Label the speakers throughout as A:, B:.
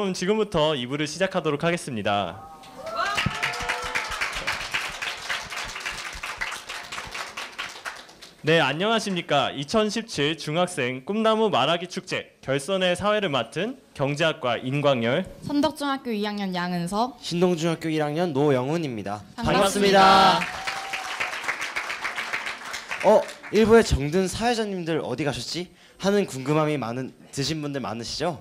A: 그럼 지금부터 2부를 시작하도록 하겠습니다. 네, 안녕하십니까. 2017 중학생 꿈나무 말하기 축제 결선의 사회를 맡은 경제학과 인광열,
B: 선덕중학교 2학년 양은서,
C: 신동중학교 1학년 노영훈입니다.
B: 반갑습니다.
C: 일부의 정든 사회자님들 어디 가셨지? 하는 궁금함이 드신 분들 많으시죠?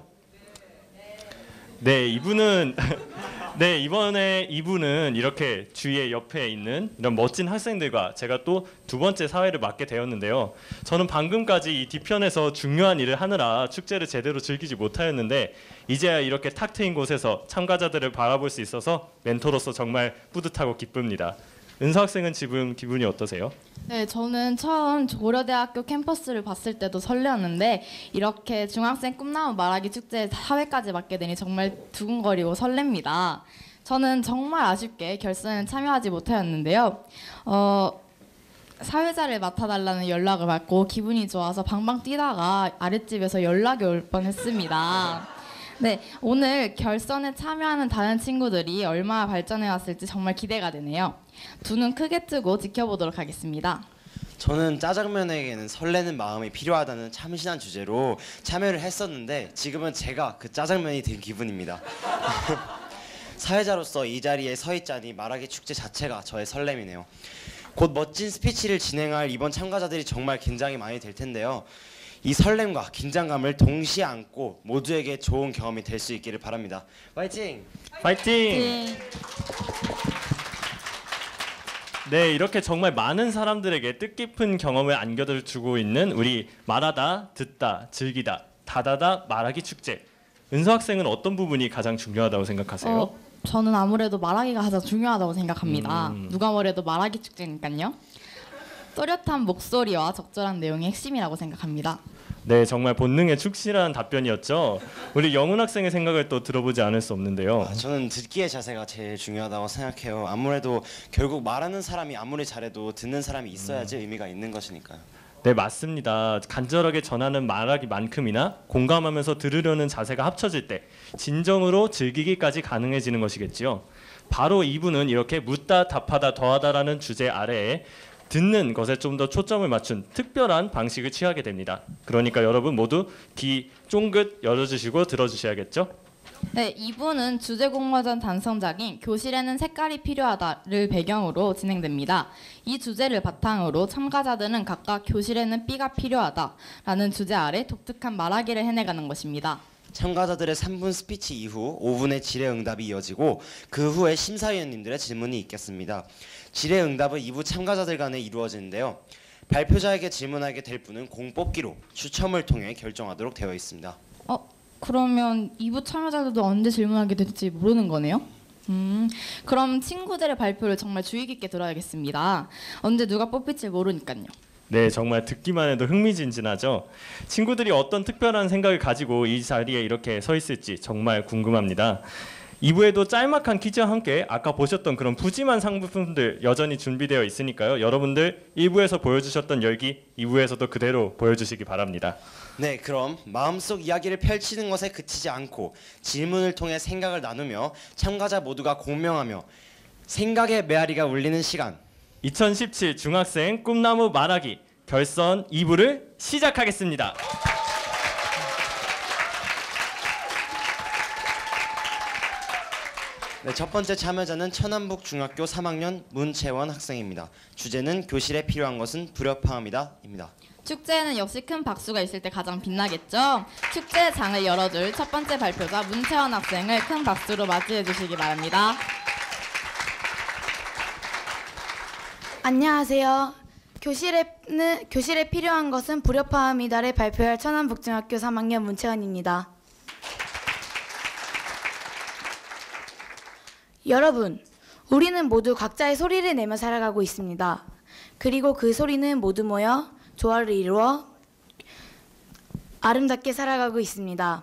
A: 네, 이분은 네, 이번에 이분은 이렇게 주위에 옆에 있는 이런 멋진 학생들과 제가 또 두 번째 사회를 맡게 되었는데요. 저는 방금까지 이 뒤편에서 중요한 일을 하느라 축제를 제대로 즐기지 못하였는데 이제야 이렇게 탁 트인 곳에서 참가자들을 바라볼 수 있어서 멘토로서 정말 뿌듯하고 기쁩니다. 은서 학생은 지금 기분이 어떠세요?
B: 네, 저는 처음 고려대학교 캠퍼스를 봤을 때도 설레었는데 이렇게 중학생 꿈나무 말하기 축제 사회까지 맡게 되니 정말 두근거리고 설렙니다. 저는 정말 아쉽게 결선에 참여하지 못하였는데요. 사회자를 맡아달라는 연락을 받고 기분이 좋아서 방방 뛰다가 아랫집에서 연락이 올 뻔했습니다. 네, 오늘 결선에 참여하는 다른 친구들이 얼마나 발전해 왔을지 정말 기대가 되네요. 두 눈 크게 뜨고 지켜보도록 하겠습니다.
C: 저는 짜장면에게는 설레는 마음이 필요하다는 참신한 주제로 참여를 했었는데 지금은 제가 그 짜장면이 된 기분입니다. 사회자로서 이 자리에 서 있자니 말하기 축제 자체가 저의 설렘이네요. 곧 멋진 스피치를 진행할 이번 참가자들이 정말 긴장이 많이 될 텐데요. 이 설렘과 긴장감을 동시에 안고 모두에게 좋은 경험이 될 수 있기를 바랍니다. 파이팅!
A: 파이팅! 네, 이렇게 정말 많은 사람들에게 뜻깊은 경험을 안겨주고 있는 우리 말하다, 듣다, 즐기다, 다다다 말하기 축제. 은서 학생은 어떤 부분이 가장 중요하다고 생각하세요?
B: 저는 아무래도 말하기가 가장 중요하다고 생각합니다. 누가 뭐래도 말하기 축제니까요. 또렷한 목소리와 적절한 내용이 핵심이라고 생각합니다.
A: 네, 정말 본능에 충실한 답변이었죠. 우리 영훈 학생의 생각을 또 들어보지 않을 수 없는데요.
C: 저는 듣기의 자세가 제일 중요하다고 생각해요. 아무래도 결국 말하는 사람이 아무리 잘해도 듣는 사람이 있어야지 의미가 있는 것이니까요.
A: 네, 맞습니다. 간절하게 전하는 말하기만큼이나 공감하면서 들으려는 자세가 합쳐질 때 진정으로 즐기기까지 가능해지는 것이겠지요. 바로 이분은 이렇게 묻다, 답하다, 더하다라는 주제 아래에 듣는 것에 좀 더 초점을 맞춘 특별한 방식을 취하게 됩니다. 그러니까 여러분 모두 귀 쫑긋 열어주시고 들어주셔야겠죠?
B: 네, 이분은 주제 공모전 단성작인 교실에는 색깔이 필요하다를 배경으로 진행됩니다. 이 주제를 바탕으로 참가자들은 각각 교실에는 B가 필요하다라는 주제 아래 독특한 말하기를 해내가는 것입니다.
C: 참가자들의 3분 스피치 이후 5분의 질의응답이 이어지고 그 후에 심사위원님들의 질문이 있겠습니다. 질의응답은 2부 참가자들 간에 이루어지는데요. 발표자에게 질문하게 될 분은 공뽑기로 추첨을 통해 결정하도록 되어 있습니다.
B: 그러면 2부 참여자들도 언제 질문하게 될지 모르는 거네요? 그럼 친구들의 발표를 정말 주의 깊게 들어야겠습니다. 언제 누가 뽑힐지 모르니까요.
A: 네, 정말 듣기만 해도 흥미진진하죠. 친구들이 어떤 특별한 생각을 가지고 이 자리에 이렇게 서 있을지 정말 궁금합니다. 2부에도 짤막한 퀴즈와 함께 아까 보셨던 그런 푸짐한 상품들 여전히 준비되어 있으니까요. 여러분들 1부에서 보여주셨던 열기 2부에서도 그대로 보여주시기 바랍니다.
C: 네, 그럼 마음속 이야기를 펼치는 것에 그치지 않고 질문을 통해 생각을 나누며 참가자 모두가 공명하며 생각의 메아리가 울리는 시간.
A: 2017 중학생 꿈나무 말하기 결선 2부를 시작하겠습니다.
C: 네, 첫 번째 참여자는 천안북 중학교 3학년 문채원 학생입니다. 주제는 교실에 필요한 것은 불협화음이다입니다.
B: 축제에는 역시 큰 박수가 있을 때 가장 빛나겠죠? 축제의 장을 열어줄 첫 번째 발표자 문채원 학생을 큰 박수로 맞이해 주시기 바랍니다.
D: 안녕하세요. 교실에 필요한 것은 불협화음이다를 발표할 천안북중학교 3학년 문채원입니다. 여러분, 우리는 모두 각자의 소리를 내며 살아가고 있습니다. 그리고 그 소리는 모두 모여 조화를 이루어 아름답게 살아가고 있습니다.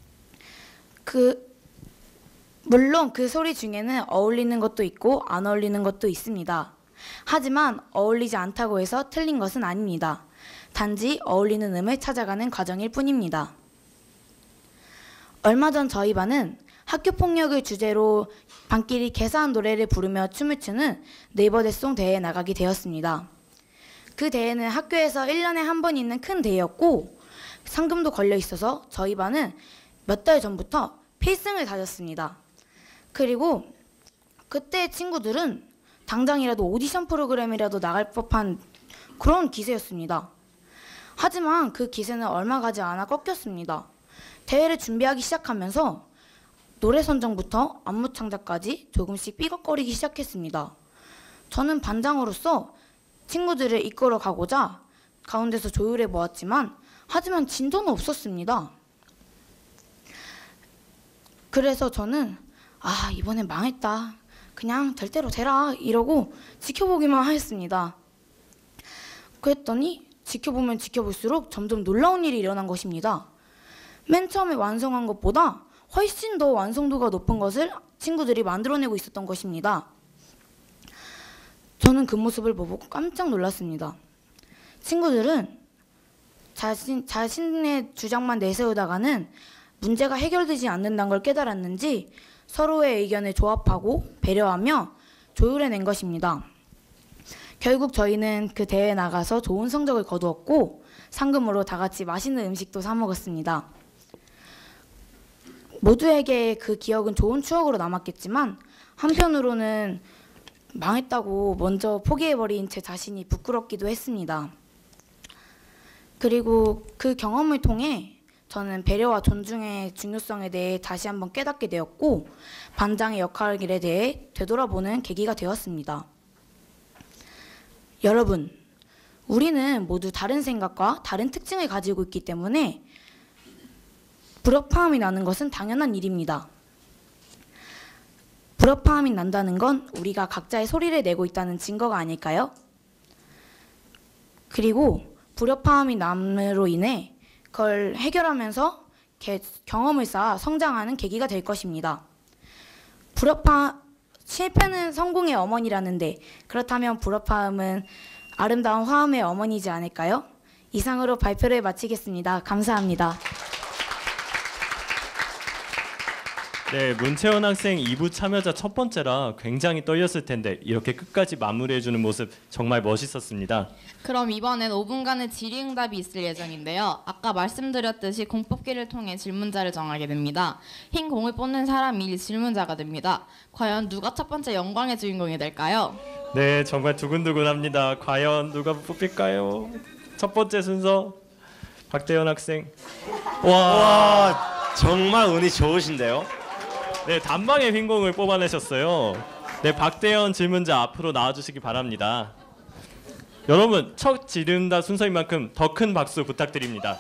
D: 물론 그 소리 중에는 어울리는 것도 있고 안 어울리는 것도 있습니다. 하지만 어울리지 않다고 해서 틀린 것은 아닙니다. 단지 어울리는 음을 찾아가는 과정일 뿐입니다. 얼마 전 저희 반은 학교 폭력을 주제로 반끼리 개사한 노래를 부르며 춤을 추는 네이버대송 대회에 나가게 되었습니다. 그 대회는 학교에서 1년에 한 번 있는 큰 대회였고 상금도 걸려 있어서 저희 반은 몇 달 전부터 필승을 다졌습니다. 그리고 그때 친구들은 당장이라도 오디션 프로그램이라도 나갈 법한 그런 기세였습니다. 하지만 그 기세는 얼마 가지 않아 꺾였습니다. 대회를 준비하기 시작하면서 노래 선정부터 안무 창작까지 조금씩 삐걱거리기 시작했습니다. 저는 반장으로서 친구들을 이끌어 가고자 가운데서 조율해 보았지만 하지만 진도는 없었습니다. 그래서 저는 이번엔 망했다. 그냥 될 대로 되라 이러고 지켜보기만 하였습니다. 그랬더니 지켜보면 지켜볼수록 점점 놀라운 일이 일어난 것입니다. 맨 처음에 완성한 것보다 훨씬 더 완성도가 높은 것을 친구들이 만들어내고 있었던 것입니다. 저는 그 모습을 보고 깜짝 놀랐습니다. 친구들은 자신의 주장만 내세우다가는 문제가 해결되지 않는다는 걸 깨달았는지 서로의 의견을 조합하고 배려하며 조율해낸 것입니다. 결국 저희는 그 대회에 나가서 좋은 성적을 거두었고 상금으로 다 같이 맛있는 음식도 사 먹었습니다. 모두에게 그 기억은 좋은 추억으로 남았겠지만 한편으로는 망했다고 먼저 포기해버린 제 자신이 부끄럽기도 했습니다. 그리고 그 경험을 통해 저는 배려와 존중의 중요성에 대해 다시 한번 깨닫게 되었고 반장의 역할에 대해 되돌아보는 계기가 되었습니다. 여러분, 우리는 모두 다른 생각과 다른 특징을 가지고 있기 때문에 불협화음이 나는 것은 당연한 일입니다. 불협화음이 난다는 건 우리가 각자의 소리를 내고 있다는 증거가 아닐까요? 그리고 불협화음이 남으로 인해 그걸 해결하면서 경험을 쌓아 성장하는 계기가 될 것입니다. 실패는 성공의 어머니라는데 그렇다면 불협화음은 아름다운 화음의 어머니지 않을까요? 이상으로 발표를 마치겠습니다. 감사합니다.
A: 네, 문채원 학생 2부 참여자 첫 번째라 굉장히 떨렸을 텐데 이렇게 끝까지 마무리해주는 모습 정말 멋있었습니다.
B: 그럼 이번엔 5분간의 질의응답이 있을 예정인데요. 아까 말씀드렸듯이 공뽑기를 통해 질문자를 정하게 됩니다. 흰 공을 뽑는 사람이 질문자가 됩니다. 과연 누가 첫 번째 영광의 주인공이 될까요?
A: 네, 정말 두근두근합니다. 과연 누가 뽑힐까요? 첫 번째 순서 박대현 학생.
C: 와, 정말 운이 좋으신데요.
A: 네, 단방에 흰 공을 뽑아내셨어요. 네, 박대현 질문자 앞으로 나와주시기 바랍니다. 여러분, 첫 질의응답 순서인 만큼 더 큰 박수 부탁드립니다.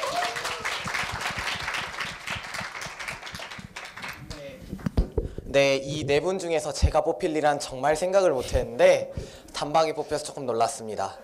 E: 네, 이 네 분 중에서 제가 뽑힐이란 정말 생각을 못했는데 단방에 뽑혀서 조금 놀랐습니다.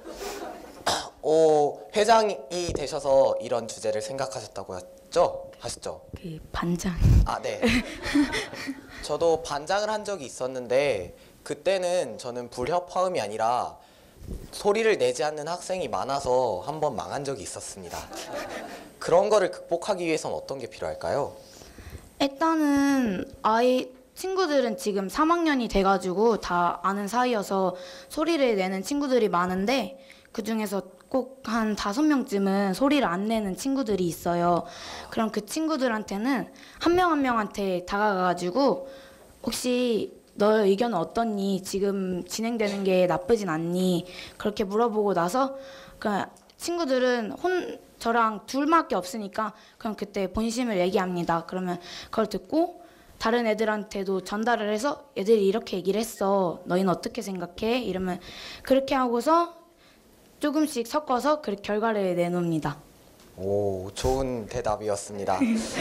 E: 회장이 되셔서 이런 주제를 생각하셨다고 하셨죠?
D: 그 반장.
E: 네. 저도 반장을 한 적이 있었는데 그때는 저는 불협화음이 아니라 소리를 내지 않는 학생이 많아서 한번 망한 적이 있었습니다. 그런 거를 극복하기 위해서는 어떤 게 필요할까요?
D: 일단은 친구들은 지금 3학년이 돼가지고 다 아는 사이여서 소리를 내는 친구들이 많은데 그 중에서 꼭 한 5명쯤은 소리를 안 내는 친구들이 있어요. 그럼 그 친구들한테는 한 명 한 명한테 다가가가지고 혹시 너의 의견은 어떻니? 지금 진행되는 게 나쁘진 않니? 그렇게 물어보고 나서 그 친구들은 저랑 둘밖에 없으니까 그럼 그때 본심을 얘기합니다. 그러면 그걸 듣고 다른 애들한테도 전달을 해서 애들이 이렇게 얘기를 했어. 너희는 어떻게 생각해? 이러면 그렇게 하고서 조금씩 섞어서 그 결과를 내놓습니다.
E: 오, 좋은 대답이었습니다.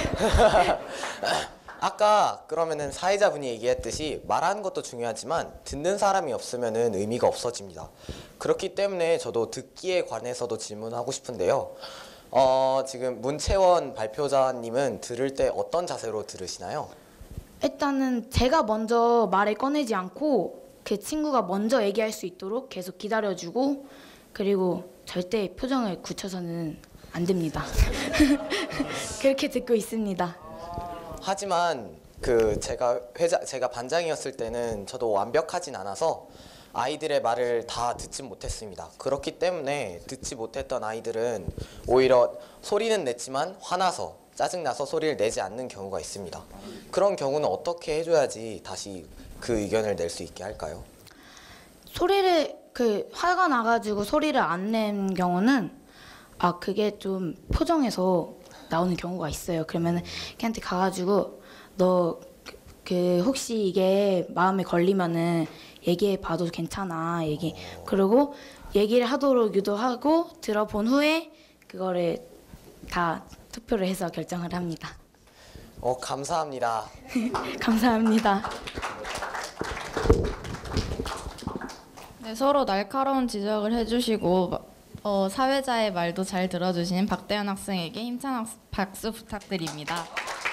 E: 아까 그러면은 사회자분이 얘기했듯이 말하는 것도 중요하지만 듣는 사람이 없으면은 의미가 없어집니다. 그렇기 때문에 저도 듣기에 관해서도 질문하고 싶은데요. 지금 문채원 발표자님은 들을 때 어떤 자세로 들으시나요?
D: 일단은 제가 먼저 말을 꺼내지 않고 그 친구가 먼저 얘기할 수 있도록 계속 기다려주고 그리고 절대 표정을 굳혀서는 안 됩니다. 그렇게 듣고 있습니다.
E: 하지만 제가 반장이었을 때는 저도 완벽하진 않아서 아이들의 말을 다 듣지 못했습니다. 그렇기 때문에 듣지 못했던 아이들은 오히려 소리는 냈지만 화나서 짜증나서 소리를 내지 않는 경우가 있습니다. 그런 경우는 어떻게 해줘야지 다시 그 의견을 낼 수 있게 할까요?
D: 소리를 화가 나가지고 소리를 안 낸 경우는 그게 좀 표정에서 나오는 경우가 있어요. 그러면은 걔한테 가가지고 너 혹시 이게 마음에 걸리면은 얘기해 봐도 괜찮아. 그리고 얘기를 하도록 유도하고 들어본 후에 그거를 다 투표를 해서 결정을 합니다.
E: 감사합니다.
D: 감사합니다.
B: 네, 서로 날카로운 지적을 해주시고 사회자의 말도 잘 들어주신 박대현 학생에게 힘찬 박수 부탁드립니다.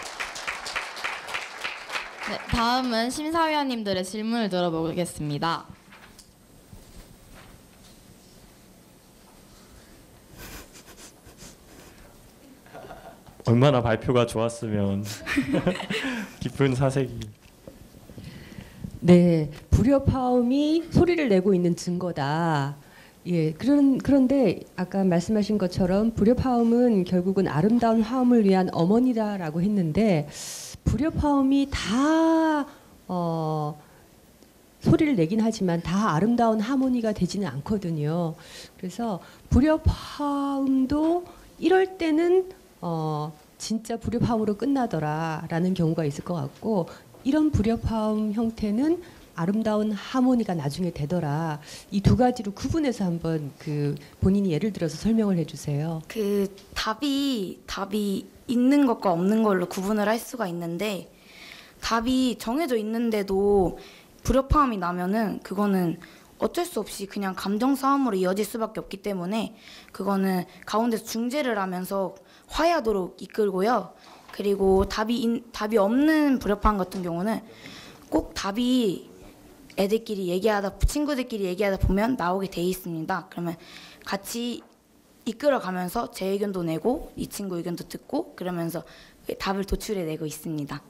B: 네, 다음은 심사위원님들의 질문을 들어보겠습니다.
A: 얼마나 발표가 좋았으면 기쁜 사색이.
F: 네, 불협화음이 소리를 내고 있는 증거다. 예, 그런데 아까 말씀하신 것처럼 불협화음은 결국은 아름다운 화음을 위한 어머니다라고 했는데 불협화음이 다 소리를 내긴 하지만 다 아름다운 하모니가 되지는 않거든요. 그래서 불협화음도 이럴 때는 진짜 불협화음으로 끝나더라라는 경우가 있을 것 같고 이런 불협화음 형태는 아름다운 하모니가 나중에 되더라. 이 두 가지로 구분해서 한번 본인이 예를 들어서 설명을 해주세요.
D: 답이 있는 것과 없는 걸로 구분을 할 수가 있는데 답이 정해져 있는데도 불협화음이 나면은 그거는 어쩔 수 없이 그냥 감정 싸움으로 이어질 수밖에 없기 때문에 그거는 가운데서 중재를 하면서 화해하도록 이끌고요. 그리고 답이 없는 불협화음 같은 경우는 꼭 답이 친구들끼리 얘기하다 보면 나오게 돼 있습니다. 그러면 같이 이끌어가면서 제 의견도 내고 이 친구 의견도 듣고 그러면서 답을 도출해내고 있습니다.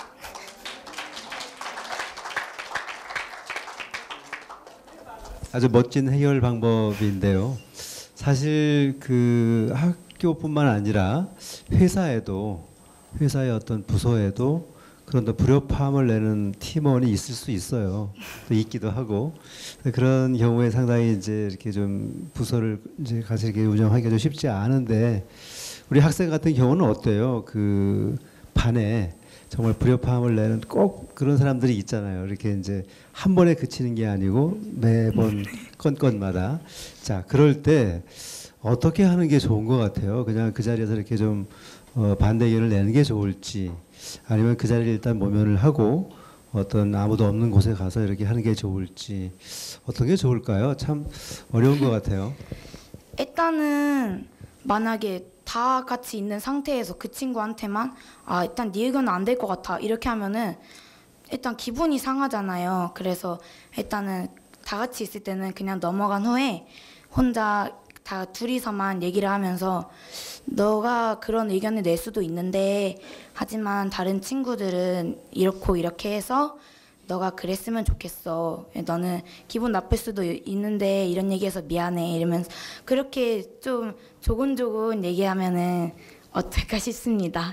G: 아주 멋진 해결 방법인데요. 사실 학교뿐만 아니라 회사의 어떤 부서에도 그런 불협화음을 내는 팀원이 있을 수 있어요. 또 있기도 하고 그런 경우에 상당히 이제 이렇게 좀 부서를 이제 가서 이렇게 운영하기가 좀 쉽지 않은데 우리 학생 같은 경우는 어때요? 반에 정말 불협화음을 내는 꼭 그런 사람들이 있잖아요. 이렇게 이제 한 번에 그치는 게 아니고 매번 건마다. 자, 그럴 때 어떻게 하는 게 좋은 것 같아요? 그냥 그 자리에서 이렇게 좀 반대 의견을 내는 게 좋을지, 아니면 그 자리를 일단 모면을 하고 어떤 아무도 없는 곳에 가서 이렇게 하는 게 좋을지, 어떤 게 좋을까요? 참 어려운 것 같아요.
D: 일단은 만약에 다 같이 있는 상태에서 그 친구한테만 일단 네 의견은 안 될 것 같아 이렇게 하면은 일단 기분이 상하잖아요. 그래서 일단은 다 같이 있을 때는 그냥 넘어간 후에 혼자 다 둘이서만 얘기를 하면서 너가 그런 의견을 낼 수도 있는데 하지만 다른 친구들은 이렇고 이렇게 해서 너가 그랬으면 좋겠어. 너는 기분 나쁠 수도 있는데 이런 얘기해서 미안해. 이러면서 그렇게 좀 조곤조곤 얘기하면은 어떨까 싶습니다.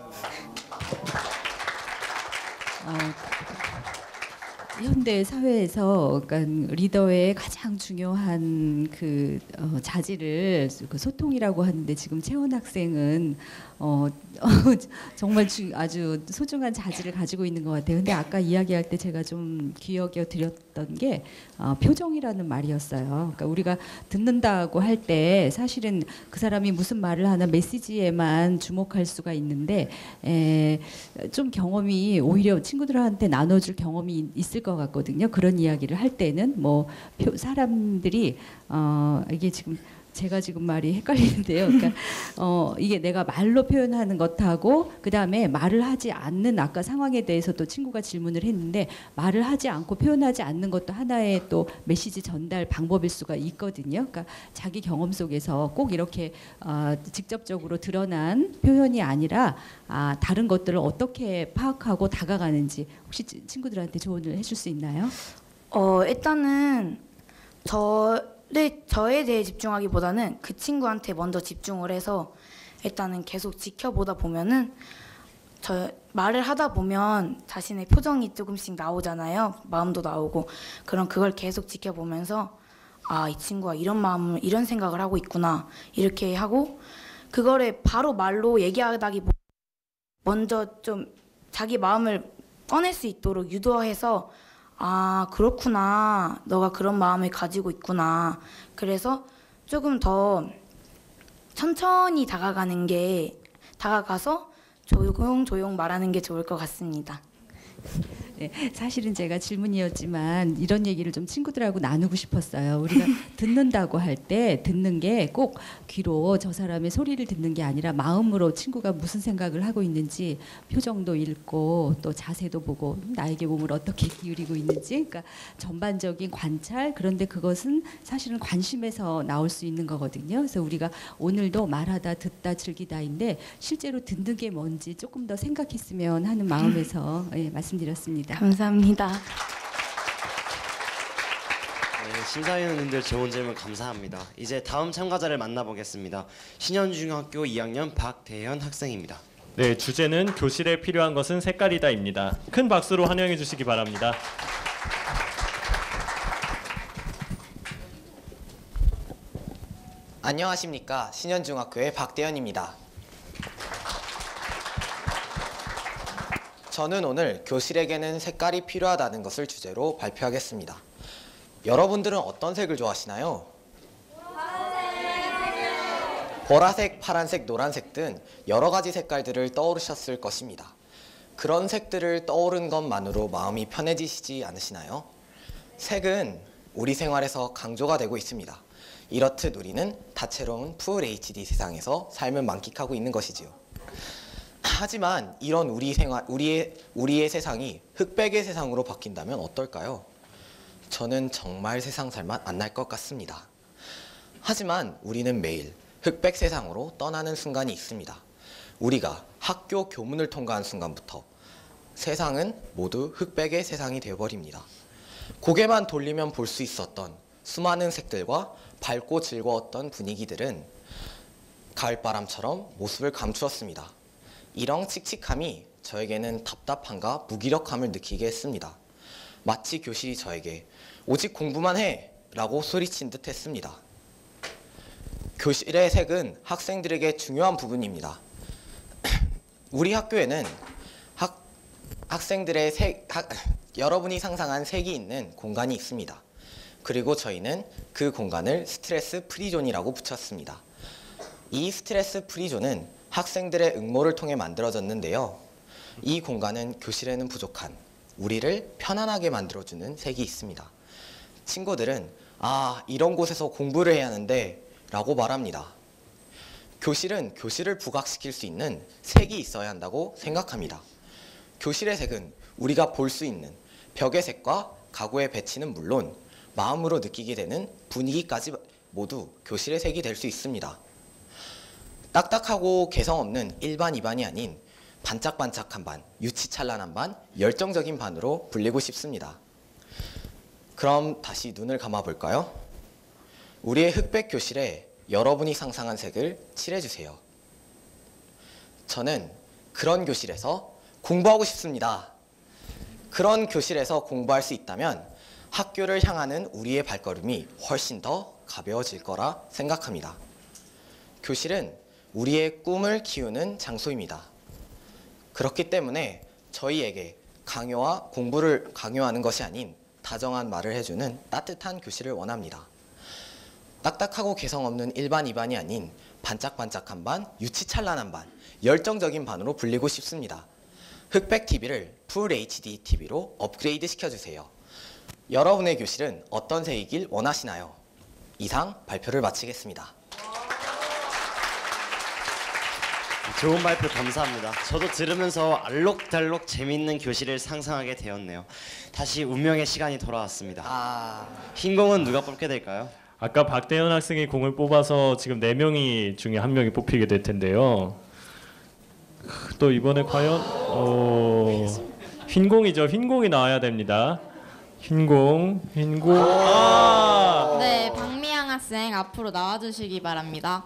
F: 현대 사회에서 그러니까 리더의 가장 중요한 자질을 소통이라고 하는데 지금 채원 학생은 정말 아주 소중한 자질을 가지고 있는 것 같아요. 근데 아까 이야기할 때 제가 좀 기억에 드렸던 게 표정이라는 말이었어요. 그러니까 우리가 듣는다고 할 때 사실은 그 사람이 무슨 말을 하나 메시지에만 주목할 수가 있는데 좀 경험이 오히려 친구들한테 나눠줄 경험이 있을 것 같거든요. 그런 이야기를 할 때는 사람들이 이게 지금 제가 지금 말이 헷갈리는데요. 그러니까 이게 내가 말로 표현하는 것하고 그다음에 말을 하지 않는 아까 상황에 대해서도 친구가 질문을 했는데 말을 하지 않고 표현하지 않는 것도 하나의 또 메시지 전달 방법일 수가 있거든요. 그러니까 자기 경험 속에서 꼭 이렇게 직접적으로 드러난 표현이 아니라 다른 것들을 어떻게 파악하고 다가가는지 혹시 친구들한테 조언을 해줄 수 있나요?
D: 일단은 저에 대해 집중하기보다는 그 친구한테 먼저 집중을 해서 일단은 계속 지켜보다 보면은 말을 하다 보면 자신의 표정이 조금씩 나오잖아요. 마음도 나오고. 그럼 그걸 계속 지켜보면서 이 친구가 이런 마음을 이런 생각을 하고 있구나 이렇게 하고 그거를 바로 말로 얘기하다기보다 먼저 좀 자기 마음을 꺼낼 수 있도록 유도해서 그렇구나. 너가 그런 마음을 가지고 있구나. 그래서 조금 더 천천히 다가가서 조용조용 말하는 게 좋을 것 같습니다.
F: 네, 사실은 제가 질문이었지만 이런 얘기를 좀 친구들하고 나누고 싶었어요. 우리가 듣는다고 할 때 듣는 게 꼭 귀로 저 사람의 소리를 듣는 게 아니라 마음으로 친구가 무슨 생각을 하고 있는지 표정도 읽고 또 자세도 보고 나에게 몸을 어떻게 기울이고 있는지 그러니까 전반적인 관찰 그런데 그것은 사실은 관심에서 나올 수 있는 거거든요. 그래서 우리가 오늘도 말하다 듣다 즐기다인데 실제로 듣는 게 뭔지 조금 더 생각했으면 하는 마음에서 말씀드렸습니다.
D: 감사합니다.
C: 네, 심사위원님들 좋은 질문 감사합니다. 이제 다음 참가자를 만나보겠습니다. 신현중학교 2학년 박대현 학생입니다.
A: 네, 주제는 교실에 필요한 것은 색깔이다입니다. 큰 박수로 환영해 주시기 바랍니다.
E: 안녕하십니까. 신현중학교의 박대현입니다. 저는 오늘 교실에게는 색깔이 필요하다는 것을 주제로 발표하겠습니다. 여러분들은 어떤 색을 좋아하시나요? 보라색, 파란색, 노란색 등 여러 가지 색깔들을 떠오르셨을 것입니다. 그런 색들을 떠오른 것만으로 마음이 편해지시지 않으시나요? 색은 우리 생활에서 강조가 되고 있습니다. 이렇듯 우리는 다채로운 풀 HD 세상에서 삶을 만끽하고 있는 것이지요. 하지만 이런 우리의 세상이 흑백의 세상으로 바뀐다면 어떨까요? 저는 정말 세상 살맛 안 날 것 같습니다. 하지만 우리는 매일 흑백 세상으로 떠나는 순간이 있습니다. 우리가 학교 교문을 통과한 순간부터 세상은 모두 흑백의 세상이 되어버립니다. 고개만 돌리면 볼 수 있었던 수많은 색들과 밝고 즐거웠던 분위기들은 가을바람처럼 모습을 감추었습니다. 이런 칙칙함이 저에게는 답답함과 무기력함을 느끼게 했습니다. 마치 교실이 저에게 오직 공부만 해! 라고 소리친 듯 했습니다. 교실의 색은 학생들에게 중요한 부분입니다. 우리 학교에는 학생들의 여러분이 상상한 색이 있는 공간이 있습니다. 그리고 저희는 그 공간을 스트레스 프리존이라고 붙였습니다. 이 스트레스 프리존은 학생들의 응모를 통해 만들어졌는데요. 이 공간은 교실에는 부족한 우리를 편안하게 만들어주는 색이 있습니다. 친구들은 이런 곳에서 공부를 해야 하는데 라고 말합니다. 교실은 교실을 부각시킬 수 있는 색이 있어야 한다고 생각합니다. 교실의 색은 우리가 볼 수 있는 벽의 색과 가구의 배치는 물론 마음으로 느끼게 되는 분위기까지 모두 교실의 색이 될 수 있습니다. 딱딱하고 개성 없는 일반 2반이 아닌 반짝반짝한 반, 유치찬란한 반, 열정적인 반으로 불리고 싶습니다. 그럼 다시 눈을 감아볼까요? 우리의 흑백 교실에 여러분이 상상한 색을 칠해주세요. 저는 그런 교실에서 공부하고 싶습니다. 그런 교실에서 공부할 수 있다면 학교를 향하는 우리의 발걸음이 훨씬 더 가벼워질 거라 생각합니다. 교실은 우리의 꿈을 키우는 장소입니다. 그렇기 때문에 저희에게 강요와 공부를 강요하는 것이 아닌 다정한 말을 해주는 따뜻한 교실을 원합니다. 딱딱하고 개성 없는 일반 2반이 아닌 반짝반짝한 반, 유치찬란한 반, 열정적인 반으로 불리고 싶습니다. 흑백 TV를 풀 HD TV로 업그레이드 시켜주세요. 여러분의 교실은 어떤 색이길 원하시나요? 이상 발표를 마치겠습니다.
C: 좋은 발표 감사합니다. 저도 들으면서 알록달록 재밌는 교실을 상상하게 되었네요. 다시 운명의 시간이 돌아왔습니다. 흰 공은 누가 뽑게 될까요?
A: 아까 박대현 학생이 공을 뽑아서 지금 4명이 중에 1명이 뽑히게 될 텐데요. 또 이번에 과연 흰 공이죠. 흰 공이 나와야 됩니다. 흰 공.
B: 네, 박미양 학생 앞으로 나와주시기 바랍니다.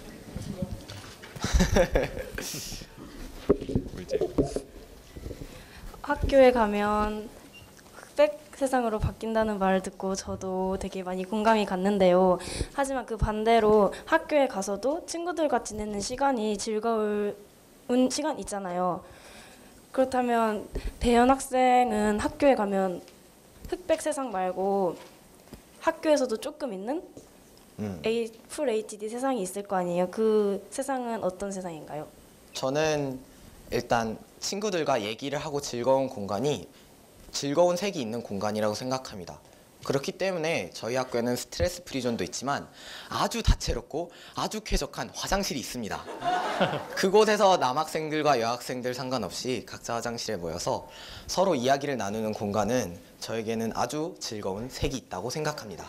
H: 학교에 가면 흑백 세상으로 바뀐다는 말을 듣고 저도 되게 많이 공감이 갔는데요. 하지만 그 반대로 학교에 가서도 친구들과 지내는 시간이 즐거운 시간 있잖아요. 그렇다면 대현 학생은 학교에 가면 흑백 세상 말고 학교에서도 조금 있는 풀 HD 세상이 있을 거 아니에요. 그 세상은 어떤 세상인가요?
E: 저는 일단 친구들과 얘기를 하고 즐거운 공간이 즐거운 색이 있는 공간이라고 생각합니다. 그렇기 때문에 저희 학교에는 스트레스 프리존도 있지만 아주 다채롭고 아주 쾌적한 화장실이 있습니다. 그곳에서 남학생들과 여학생들 상관없이 각자 화장실에 모여서 서로 이야기를 나누는 공간은 저에게는 아주 즐거운 색이 있다고 생각합니다.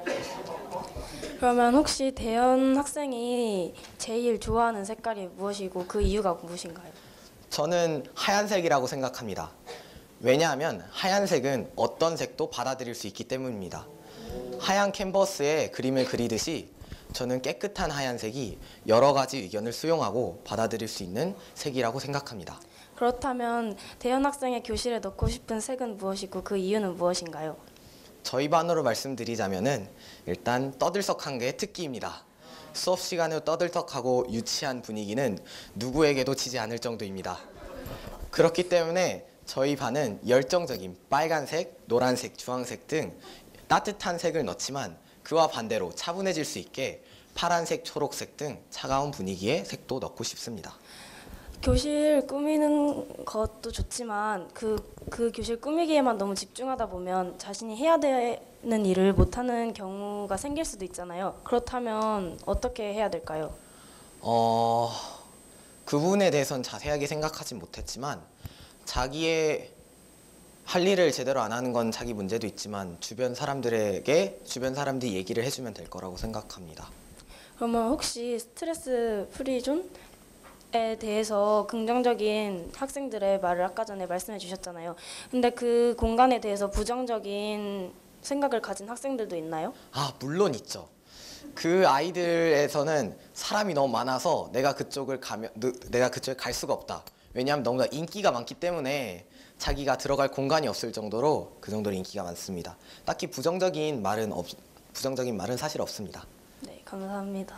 H: 그러면 혹시 대현 학생이 제일 좋아하는 색깔이 무엇이고 그 이유가 무엇인가요?
E: 저는 하얀색이라고 생각합니다. 왜냐하면 하얀색은 어떤 색도 받아들일 수 있기 때문입니다. 하얀 캔버스에 그림을 그리듯이 저는 깨끗한 하얀색이 여러 가지 의견을 수용하고 받아들일 수 있는 색이라고 생각합니다.
H: 그렇다면 대현 학생의 교실에 넣고 싶은 색은 무엇이고 그 이유는 무엇인가요?
E: 저희 반으로 말씀드리자면은 일단 떠들썩한 게 특기입니다. 수업 시간에 떠들썩하고 유치한 분위기는 누구에게도 지지 않을 정도입니다. 그렇기 때문에 저희 반은 열정적인 빨간색, 노란색, 주황색 등 따뜻한 색을 넣지만 그와 반대로 차분해질 수 있게 파란색, 초록색 등 차가운 분위기의 색도 넣고 싶습니다.
H: 교실 꾸미는 것도 좋지만 그 교실 꾸미기에만 너무 집중하다 보면 자신이 해야 되는 일을 못하는 경우가 생길 수도 있잖아요. 그렇다면 어떻게 해야 될까요?
E: 그 부분에 대해서는 자세하게 생각하진 못했지만 자기의 할 일을 제대로 안 하는 건 자기 문제도 있지만 주변 사람들이 얘기를 해주면 될 거라고 생각합니다.
H: 그러면 혹시 스트레스 프리존? 에 대해서 긍정적인 학생들의 말을 아까 전에 말씀해 주셨잖아요. 근데 그 공간에 대해서 부정적인 생각을 가진 학생들도 있나요?
E: 물론 있죠. 그 아이들에서는 사람이 너무 많아서 내가 그쪽에 갈 수가 없다. 왜냐하면 너무나 인기가 많기 때문에 자기가 들어갈 공간이 없을 정도로 그 정도로 인기가 많습니다. 딱히 부정적인 말은 사실 없습니다.
H: 네, 감사합니다.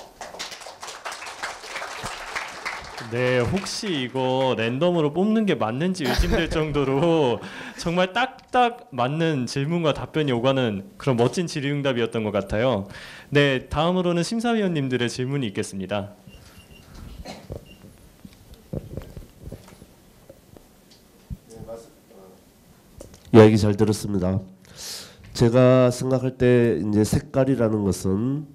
A: 네, 혹시 이거 랜덤으로 뽑는 게 맞는지 의심될 정도로 정말 딱딱 맞는 질문과 답변이 오가는 그런 멋진 질의응답이었던 것 같아요. 네, 다음으로는 심사위원님들의 질문이 있겠습니다.
I: 이야기 잘 들었습니다. 제가 생각할 때 이제 색깔이라는 것은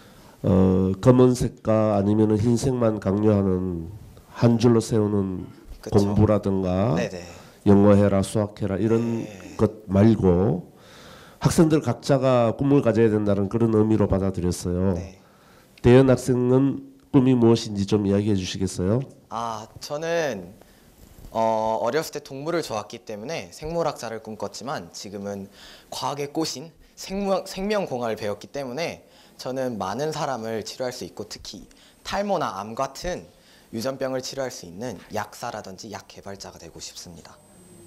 I: 검은색과 아니면 흰색만 강요하는 한 줄로 세우는
E: 그쵸.
I: 공부라든가
E: 네네.
I: 영어해라 수학해라 이런
E: 네.
I: 것 말고 학생들 각자가 꿈을 가져야 된다는 그런 의미로 받아들였어요.
E: 네.
I: 대현 학생은 꿈이 무엇인지 좀 이야기해 주시겠어요?
E: 저는 어렸을 때 동물을 좋아했기 때문에 생물학자를 꿈꿨지만 지금은 과학의 꽃인 생명공학을 배웠기 때문에 저는 많은 사람을 치료할 수 있고 특히 탈모나 암 같은 유전병을 치료할 수 있는 약사라든지 약 개발자가 되고 싶습니다.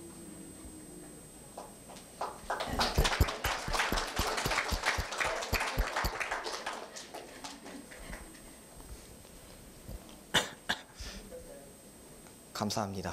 E: 감사합니다.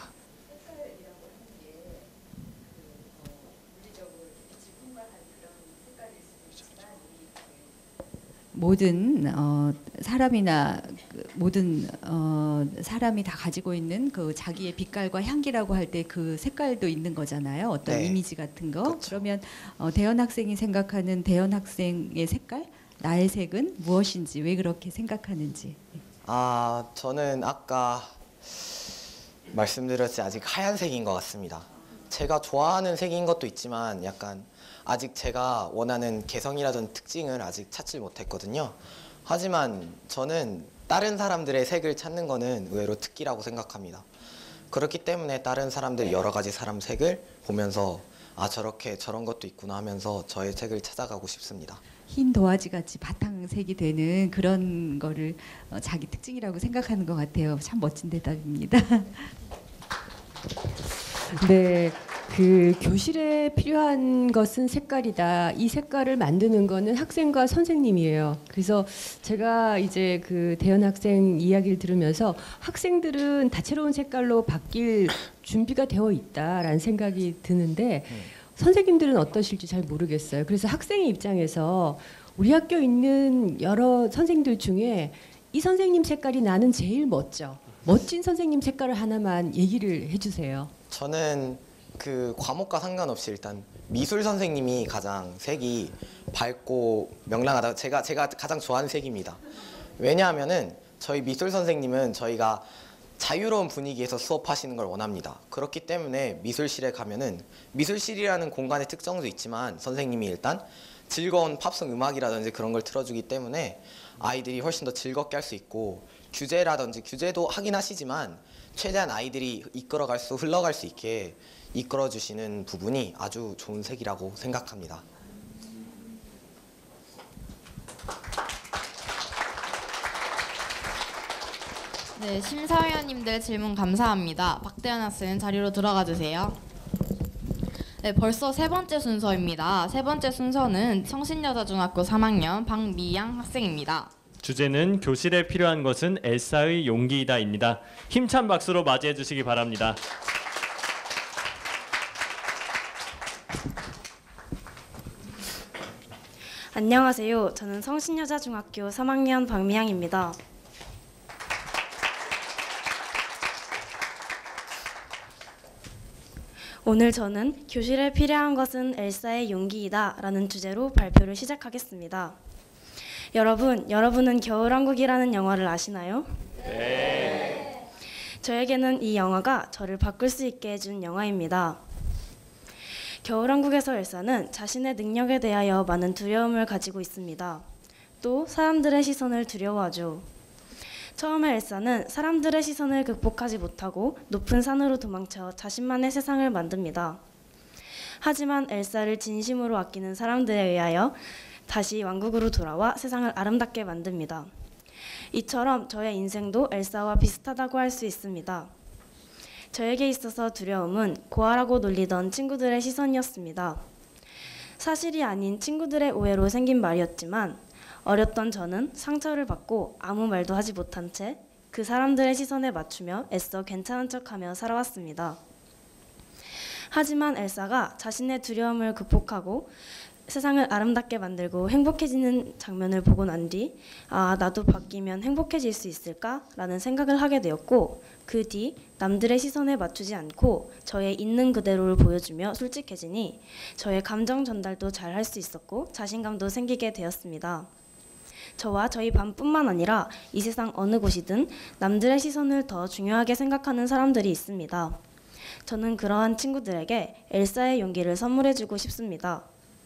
J: 모든 사람이나 모든 사람이 다 가지고 있는 그 자기의 빛깔과 향기라고 할 때 그 색깔도 있는 거잖아요. 어떤
E: 네.
J: 이미지 같은 거.
E: 그렇죠.
J: 그러면 대현 학생이 생각하는 대현 학생의 색깔, 나의 색은 무엇인지 왜 그렇게 생각하는지.
E: 저는 아까 말씀드렸지 아직 하얀색인 것 같습니다. 제가 좋아하는 색인 것도 있지만 약간 아직 제가 원하는 개성이라든 특징을 아직 찾지 못했거든요. 하지만 저는 다른 사람들의 색을 찾는 거는 의외로 특기라고 생각합니다. 그렇기 때문에 다른 사람들 여러 가지 사람 색을 보면서 저렇게 저런 것도 있구나 하면서 저의 색을 찾아가고 싶습니다.
J: 흰 도화지 같이 바탕색이 되는 그런 거를 자기 특징이라고 생각하는 것 같아요. 참 멋진 대답입니다.
F: 네, 그 교실에 필요한 것은 색깔이다. 이 색깔을 만드는 거는 학생과 선생님이에요. 그래서 제가 이제 그 대현 학생 이야기를 들으면서 학생들은 다채로운 색깔로 바뀔 준비가 되어 있다라는 생각이 드는데 선생님들은 어떠실지 잘 모르겠어요. 그래서 학생의 입장에서 우리 학교 있는 여러 선생님들 중에 이 선생님 색깔이 나는 제일 멋져. 멋진 선생님 색깔을 하나만 얘기를 해주세요.
E: 저는 그 과목과 상관없이 일단 미술 선생님이 가장 색이 밝고 명랑하다. 제가 가장 좋아하는 색입니다. 왜냐하면은 저희 미술 선생님은 저희가 자유로운 분위기에서 수업하시는 걸 원합니다. 그렇기 때문에 미술실에 가면은 미술실이라는 공간의 특성도 있지만 선생님이 일단 즐거운 팝송 음악이라든지 그런 걸 틀어주기 때문에 아이들이 훨씬 더 즐겁게 할 수 있고 규제라든지 규제도 하긴 하시지만 최대한 아이들이 흘러갈 수 있게 이끌어 주시는 부분이 아주 좋은 색이라고 생각합니다.
B: 네, 심사위원님들 질문 감사합니다. 박대현 학생 자리로 들어가 주세요. 네, 벌써 세 번째 순서입니다. 세 번째 순서는 성신여자중학교 3학년 박미양 학생입니다.
A: 주제는 교실에 필요한 것은 엘사의 용기이다입니다. 힘찬 박수로 맞이해 주시기 바랍니다.
H: 안녕하세요. 저는 성신여자중학교 3학년 박미양입니다. 오늘 저는 교실에 필요한 것은 엘사의 용기이다 라는 주제로 발표를 시작하겠습니다. 여러분은 겨울왕국이라는 영화를 아시나요? 네. 저에게는 이 영화가 저를 바꿀 수 있게 해준 영화입니다. 겨울왕국에서 엘사는 자신의 능력에 대하여 많은 두려움을 가지고 있습니다. 또 사람들의 시선을 두려워하죠. 처음에 엘사는 사람들의 시선을 극복하지 못하고 높은 산으로 도망쳐 자신만의 세상을 만듭니다. 하지만 엘사를 진심으로 아끼는 사람들에 의하여 다시 왕국으로 돌아와 세상을 아름답게 만듭니다. 이처럼 저의 인생도 엘사와 비슷하다고 할 수 있습니다. 저에게 있어서 두려움은 고아라고 놀리던 친구들의 시선이었습니다. 사실이 아닌 친구들의 오해로 생긴 말이었지만 어렸던 저는 상처를 받고 아무 말도 하지 못한 채 그 사람들의 시선에 맞추며 애써 괜찮은 척하며 살아왔습니다. 하지만 엘사가 자신의 두려움을 극복하고 세상을 아름답게 만들고 행복해지는 장면을 보고 난 뒤 나도 바뀌면 행복해질 수 있을까? 라는 생각을 하게 되었고 그 뒤 남들의 시선에 맞추지 않고 저의 있는 그대로를 보여주며 솔직해지니 저의 감정 전달도 잘 할 수 있었고 자신감도 생기게 되었습니다. 저와 저희 반뿐만 아니라 이 세상 어느 곳이든 남들의 시선을 더 중요하게 생각하는 사람들이 있습니다. 저는 그러한 친구들에게 엘사의 용기를 선물해주고 싶습니다.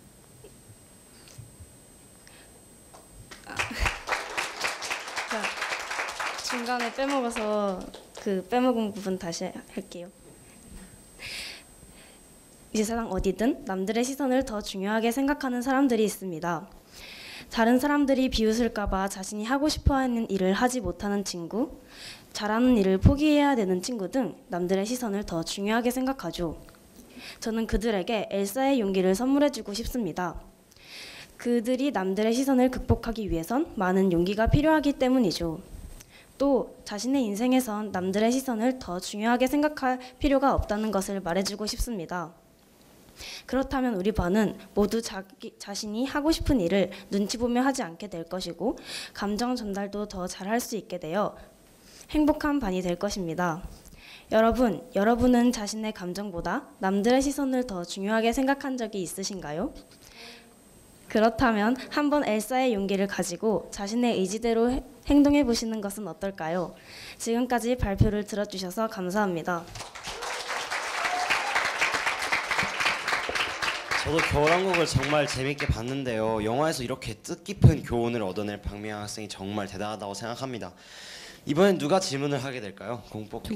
H: 중간에 빼먹어서 그 빼먹은 부분 다시 할게요. 이 세상 어디든 남들의 시선을 더 중요하게 생각하는 사람들이 있습니다. 다른 사람들이 비웃을까봐 자신이 하고 싶어하는 일을 하지 못하는 친구, 잘하는 일을 포기해야 되는 친구 등 남들의 시선을 더 중요하게 생각하죠. 저는 그들에게 엘사의 용기를 선물해주고 싶습니다. 그들이 남들의 시선을 극복하기 위해선 많은 용기가 필요하기 때문이죠. 또 자신의 인생에선 남들의 시선을 더 중요하게 생각할 필요가 없다는 것을 말해주고 싶습니다. 그렇다면 우리 반은 모두 자신이 하고 싶은 일을 눈치 보며 하지 않게 될 것이고 감정 전달도 더 잘할 수 있게 되어 행복한 반이 될 것입니다. 여러분은 자신의 감정보다 남들의 시선을 더 중요하게 생각한 적이 있으신가요? 그렇다면 한번 엘사의 용기를 가지고 자신의 의지대로 행동해 보시는 것은 어떨까요? 지금까지 발표를 들어주셔서 감사합니다.
C: 저도 겨울왕국을 정말 재밌게 봤는데요. 영화에서 이렇게 뜻깊은 교훈을 얻어낼 박미영 학생이 정말 대단하다고 생각합니다. 이번엔 누가 질문을 하게 될까요? 공뽑기.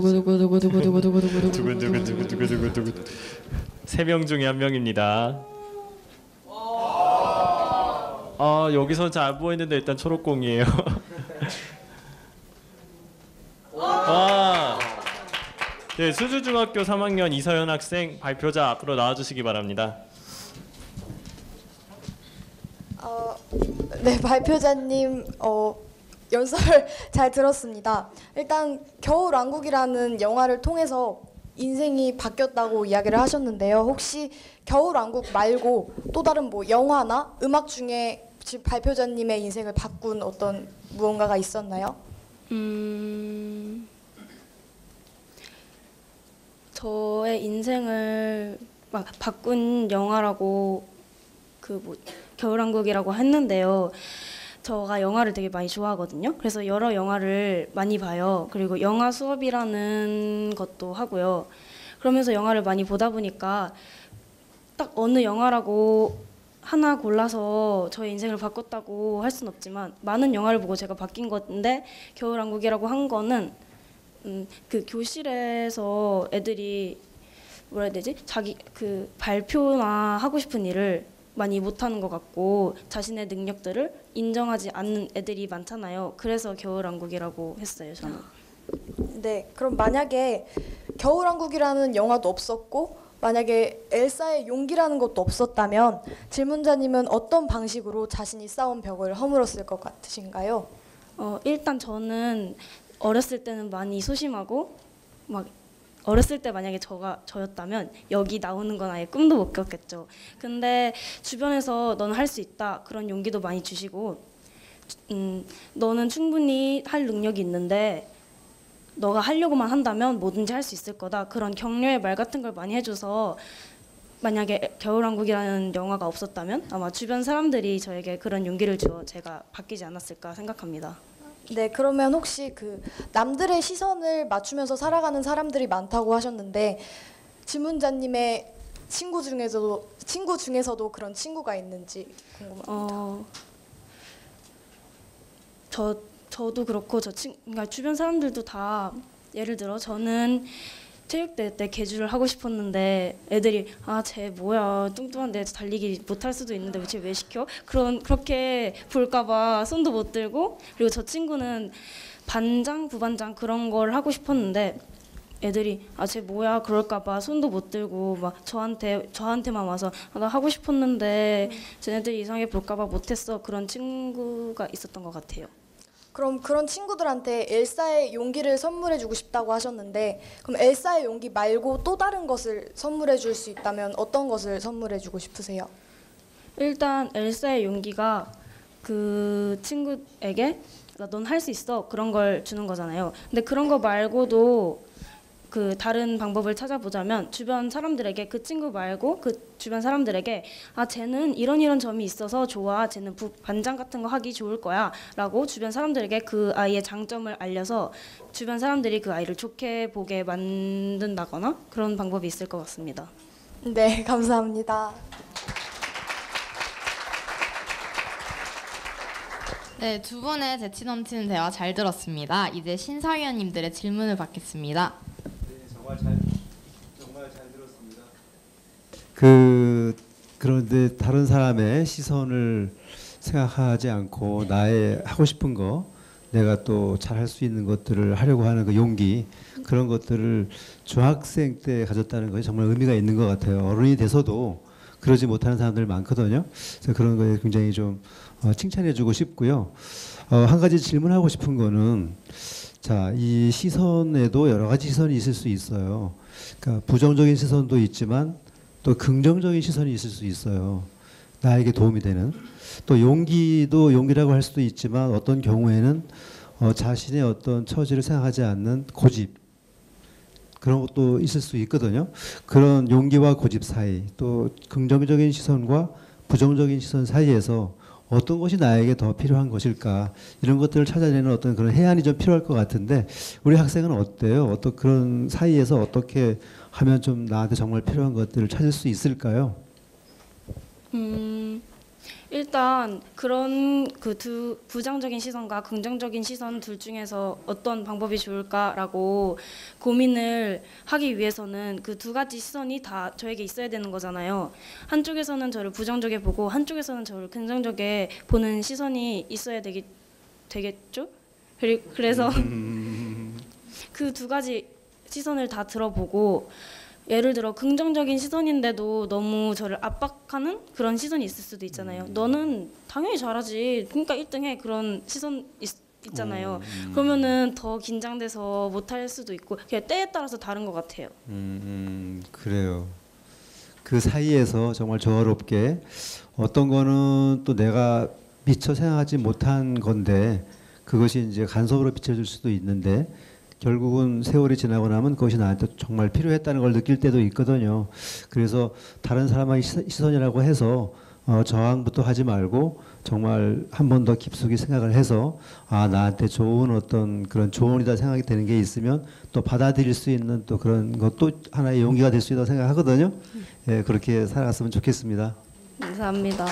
A: 두근두근두근두근두근두근. 3명 중에 1명입니다. 여기서 잘 안 보이는데 일단 초록공이에요. 네, 수주중학교 3학년 이서연 학생 발표자 앞으로 나와주시기 바랍니다.
K: 네, 발표자님 연설 잘 들었습니다. 일단 겨울왕국이라는 영화를 통해서 인생이 바뀌었다고 이야기를 하셨는데요. 혹시 겨울왕국 말고 또 다른 뭐 영화나 음악 중에 지금 발표자님의 인생을 바꾼 어떤 무언가가 있었나요?
H: 저의 인생을 막 바꾼 영화라고 겨울왕국이라고 했는데요. 제가 영화를 되게 많이 좋아하거든요. 그래서 여러 영화를 많이 봐요. 그리고 영화 수업이라는 것도 하고요. 그러면서 영화를 많이 보다 보니까 딱 어느 영화라고 하나 골라서 저의 인생을 바꿨다고 할 수는 없지만 많은 영화를 보고 제가 바뀐 건데 겨울왕국이라고 한 거는 그 교실에서 애들이 뭐라 해야 되지? 자기 그 발표나 하고 싶은 일을 많이 못하는 것 같고 자신의 능력들을 인정하지 않는 애들이 많잖아요. 그래서 겨울왕국이라고 했어요, 저는.
K: 네, 그럼 만약에 겨울왕국이라는 영화도 없었고 만약에 엘사의 용기라는 것도 없었다면 질문자님은 어떤 방식으로 자신이 쌓은 벽을 허물었을 것 같으신가요?
H: 일단 저는 어렸을 때는 많이 소심하고 막 어렸을 때 만약에 저였다면 여기 나오는 건 아예 꿈도 못 꿨겠죠. 근데 주변에서 너는 할 수 있다 그런 용기도 많이 주시고 너는 충분히 할 능력이 있는데 너가 하려고만 한다면 뭐든지 할 수 있을 거다 그런 격려의 말 같은 걸 많이 해줘서 만약에 겨울왕국이라는 영화가 없었다면 아마 주변 사람들이 저에게 그런 용기를 주어 제가 바뀌지 않았을까 생각합니다.
K: 네, 그러면 혹시 그 남들의 시선을 맞추면서 살아가는 사람들이 많다고 하셨는데 질문자님의 친구 중에서도 그런 친구가 있는지 궁금합니다.
H: 저도 그렇고 그러니까 주변 사람들도 다 예를 들어 저는 체육대회 때 계주를 하고 싶었는데 애들이 쟤 뭐야 뚱뚱한데 달리기 못할 수도 있는데 쟤 왜 시켜? 그렇게 볼까봐 손도 못 들고 그리고 저 친구는 반장, 부반장 그런 걸 하고 싶었는데 애들이 쟤 뭐야 그럴까봐 손도 못 들고 막 저한테만 와서 나 하고 싶었는데 쟤네들이 이상하게 볼까봐 못했어 그런 친구가 있었던 것 같아요.
K: 그럼 그런 친구들한테 엘사의 용기를 선물해주고 싶다고 하셨는데 그럼 엘사의 용기 말고 또 다른 것을 선물해줄 수 있다면 어떤 것을 선물해주고 싶으세요?
H: 일단 엘사의 용기가 그 친구에게 넌 할 수 있어 그런 걸 주는 거잖아요. 근데 그런 거 말고도 그 다른 방법을 찾아보자면 주변 사람들에게 그 친구 말고 그 주변 사람들에게 쟤는 이런 점이 있어서 좋아 쟤는 반장 같은 거 하기 좋을 거야 라고 주변 사람들에게 그 아이의 장점을 알려서 주변 사람들이 그 아이를 좋게 보게 만든다거나 그런 방법이 있을 것 같습니다.
K: 네, 감사합니다.
B: 네, 두 분의 재치 넘치는 대화 잘 들었습니다. 이제 심사위원님들의 질문을 받겠습니다.
G: 정말 잘 들었습니다. 그런데 다른 사람의 시선을 생각하지 않고 나의 하고 싶은 거, 내가 또 잘할 수 있는 것들을 하려고 하는 그 용기, 그런 것들을 중학생 때 가졌다는 것이 정말 의미가 있는 것 같아요. 어른이 돼서도 그러지 못하는 사람들 많거든요. 그래서 그런 거에 굉장히 좀 칭찬해주고 싶고요. 한 가지 질문하고 싶은 거는 자, 이 시선에도 여러 가지 시선이 있을 수 있어요. 그러니까 부정적인 시선도 있지만 또 긍정적인 시선이 있을 수 있어요. 나에게 도움이 되는. 또 용기도 용기라고 할 수도 있지만 어떤 경우에는 자신의 어떤 처지를 생각하지 않는 고집, 그런 것도 있을 수 있거든요. 그런 용기와 고집 사이, 또 긍정적인 시선과 부정적인 시선 사이에서 어떤 것이 나에게 더 필요한 것일까 이런 것들을 찾아내는 어떤 그런 해안이 좀 필요할 것 같은데 우리 학생은 어때요? 어떤 그런 사이에서 어떻게 하면 좀 나한테 정말 필요한 것들을 찾을 수 있을까요?
H: 일단 그런 그 두 부정적인 시선과 긍정적인 시선 둘 중에서 어떤 방법이 좋을까라고 고민을 하기 위해서는 그 두 가지 시선이 다 저에게 있어야 되는 거잖아요. 한쪽에서는 저를 부정적에 보고 한쪽에서는 저를 긍정적에 보는 시선이 있어야 되겠죠? 그래서 그 두 가지 시선을 다 들어보고 예를 들어 긍정적인 시선인데도 너무 저를 압박하는 그런 시선이 있을 수도 있잖아요. 너는 당연히 잘하지. 그러니까 1등해. 그런 시선 있잖아요. 그러면은 더 긴장돼서 못할 수도 있고 그냥 때에 따라서 다른 것 같아요.
G: 그래요. 그 사이에서 정말 조화롭게 어떤 거는 또 내가 미처 생각하지 못한 건데 그것이 이제 간섭으로 비춰질 수도 있는데 결국은 세월이 지나고 나면 그것이 나한테 정말 필요했다는 걸 느낄 때도 있거든요. 그래서 다른 사람의 시선이라고 해서 저항부터 하지 말고 정말 한 번 더 깊숙이 생각을 해서 아 나한테 좋은 어떤 그런 조언이다 생각이 되는 게 있으면 또 받아들일 수 있는 또 그런 것도 하나의 용기가 될 수 있다고 생각하거든요. 예, 그렇게 살아갔으면 좋겠습니다.
H: 감사합니다.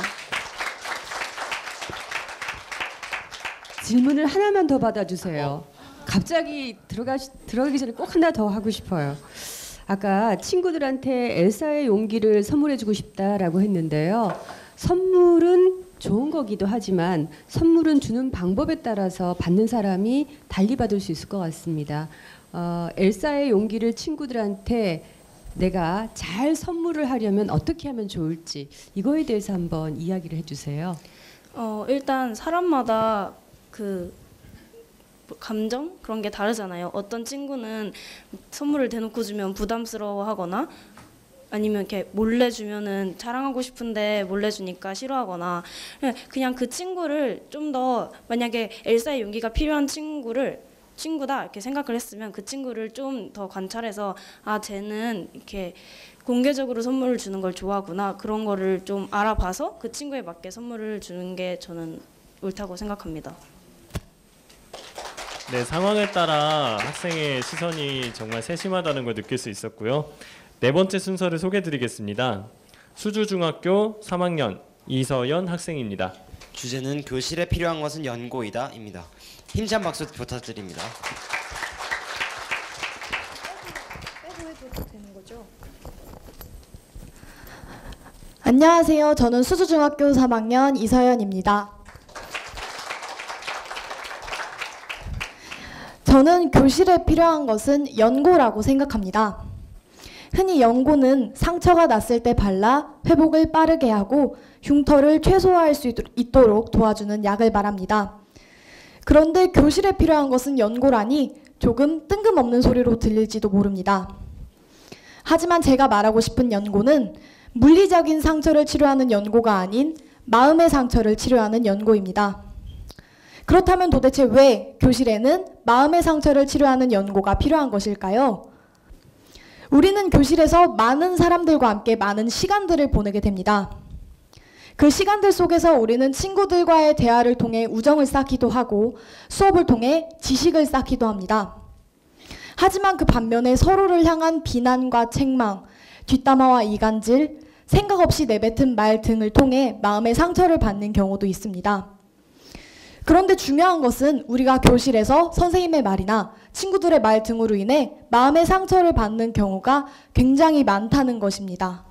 F: 질문을 하나만 더 받아주세요. 갑자기 들어가기 전에 꼭 하나 더 하고 싶어요. 아까 친구들한테 엘사의 용기를 선물해주고 싶다라고 했는데요. 선물은 좋은 거기도 하지만 선물은 주는 방법에 따라서 받는 사람이 달리 받을 수 있을 것 같습니다. 엘사의 용기를 친구들한테 내가 잘 선물을 하려면 어떻게 하면 좋을지 이거에 대해서 한번 이야기를 해주세요.
H: 일단 사람마다 그 감정 그런 게 다르잖아요. 어떤 친구는 선물을 대놓고 주면 부담스러워하거나 아니면 이렇게 몰래 주면은 자랑하고 싶은데 몰래 주니까 싫어하거나 그냥 그 친구를 좀 더 만약에 엘사의 용기가 필요한 친구다 이렇게 생각을 했으면 그 친구를 좀 더 관찰해서 아 쟤는 이렇게 공개적으로 선물을 주는 걸 좋아하구나 그런 거를 좀 알아봐서 그 친구에 맞게 선물을 주는 게 저는 옳다고 생각합니다.
A: 네, 상황에 따라 학생의 시선이 정말 세심하다는 걸 느낄 수 있었고요. 네 번째 순서를 소개해드리겠습니다. 수주중학교 3학년 이서연 학생입니다.
C: 주제는 교실에 필요한 것은 연고이다입니다. 힘찬 박수 부탁드립니다.
K: 안녕하세요. 저는 수주중학교 3학년 이서연입니다. 저는 교실에 필요한 것은 연고라고 생각합니다. 흔히 연고는 상처가 났을 때 발라 회복을 빠르게 하고 흉터를 최소화할 수 있도록 도와주는 약을 말합니다. 그런데 교실에 필요한 것은 연고라니 조금 뜬금없는 소리로 들릴지도 모릅니다. 하지만 제가 말하고 싶은 연고는 물리적인 상처를 치료하는 연고가 아닌 마음의 상처를 치료하는 연고입니다. 그렇다면 도대체 왜 교실에는 마음의 상처를 치료하는 연고가 필요한 것일까요? 우리는 교실에서 많은 사람들과 함께 많은 시간들을 보내게 됩니다. 그 시간들 속에서 우리는 친구들과의 대화를 통해 우정을 쌓기도 하고 수업을 통해 지식을 쌓기도 합니다. 하지만 그 반면에 서로를 향한 비난과 책망, 뒷담화와 이간질, 생각 없이 내뱉은 말 등을 통해 마음의 상처를 받는 경우도 있습니다. 그런데 중요한 것은 우리가 교실에서 선생님의 말이나 친구들의 말 등으로 인해 마음의 상처를 받는 경우가 굉장히 많다는 것입니다.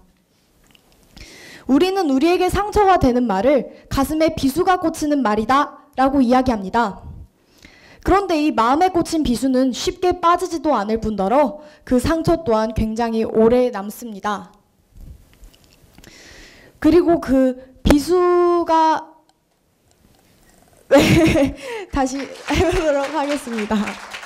K: 우리는 우리에게 상처가 되는 말을 가슴에 비수가 꽂히는 말이다 라고 이야기합니다. 그런데 이 마음에 꽂힌 비수는 쉽게 빠지지도 않을 뿐더러 그 상처 또한 굉장히 오래 남습니다. 그리고 그 비수가 다시 해보도록 하겠습니다.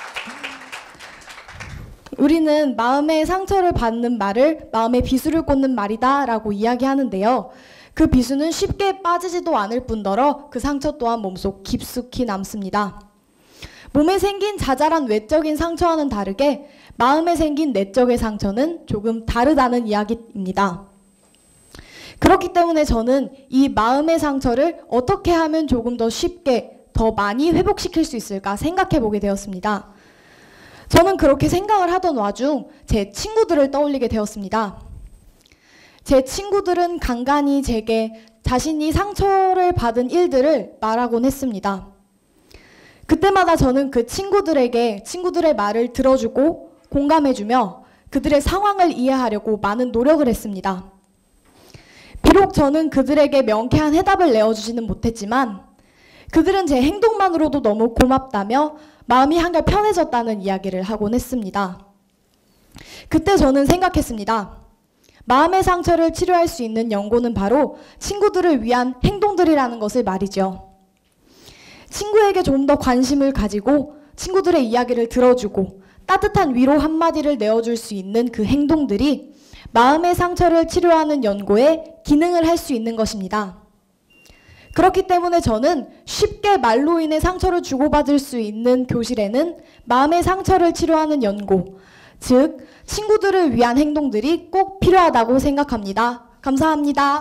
K: 우리는 마음의 상처를 받는 말을 마음에 비수를 꽂는 말이다 라고 이야기하는데요. 그 비수는 쉽게 빠지지도 않을 뿐더러 그 상처 또한 몸속 깊숙이 남습니다. 몸에 생긴 자잘한 외적인 상처와는 다르게 마음에 생긴 내적의 상처는 조금 다르다는 이야기입니다. 그렇기 때문에 저는 이 마음의 상처를 어떻게 하면 조금 더 쉽게, 더 많이 회복시킬 수 있을까 생각해 보게 되었습니다. 저는 그렇게 생각을 하던 와중 제 친구들을 떠올리게 되었습니다. 제 친구들은 간간히 제게 자신이 상처를 받은 일들을 말하곤 했습니다. 그때마다 저는 그 친구들에게 친구들의 말을 들어주고 공감해주며 그들의 상황을 이해하려고 많은 노력을 했습니다. 비록 저는 그들에게 명쾌한 해답을 내어주지는 못했지만 그들은 제 행동만으로도 너무 고맙다며 마음이 한결 편해졌다는 이야기를 하곤 했습니다. 그때 저는 생각했습니다. 마음의 상처를 치료할 수 있는 연고는 바로 친구들을 위한 행동들이라는 것을 말이죠. 친구에게 좀 더 관심을 가지고 친구들의 이야기를 들어주고 따뜻한 위로 한마디를 내어줄 수 있는 그 행동들이 마음의 상처를 치료하는 연고에 기능을 할 수 있는 것입니다. 그렇기 때문에 저는 쉽게 말로 인해 상처를 주고받을 수 있는 교실에는 마음의 상처를 치료하는 연고, 즉 친구들을 위한 행동들이 꼭 필요하다고 생각합니다. 감사합니다.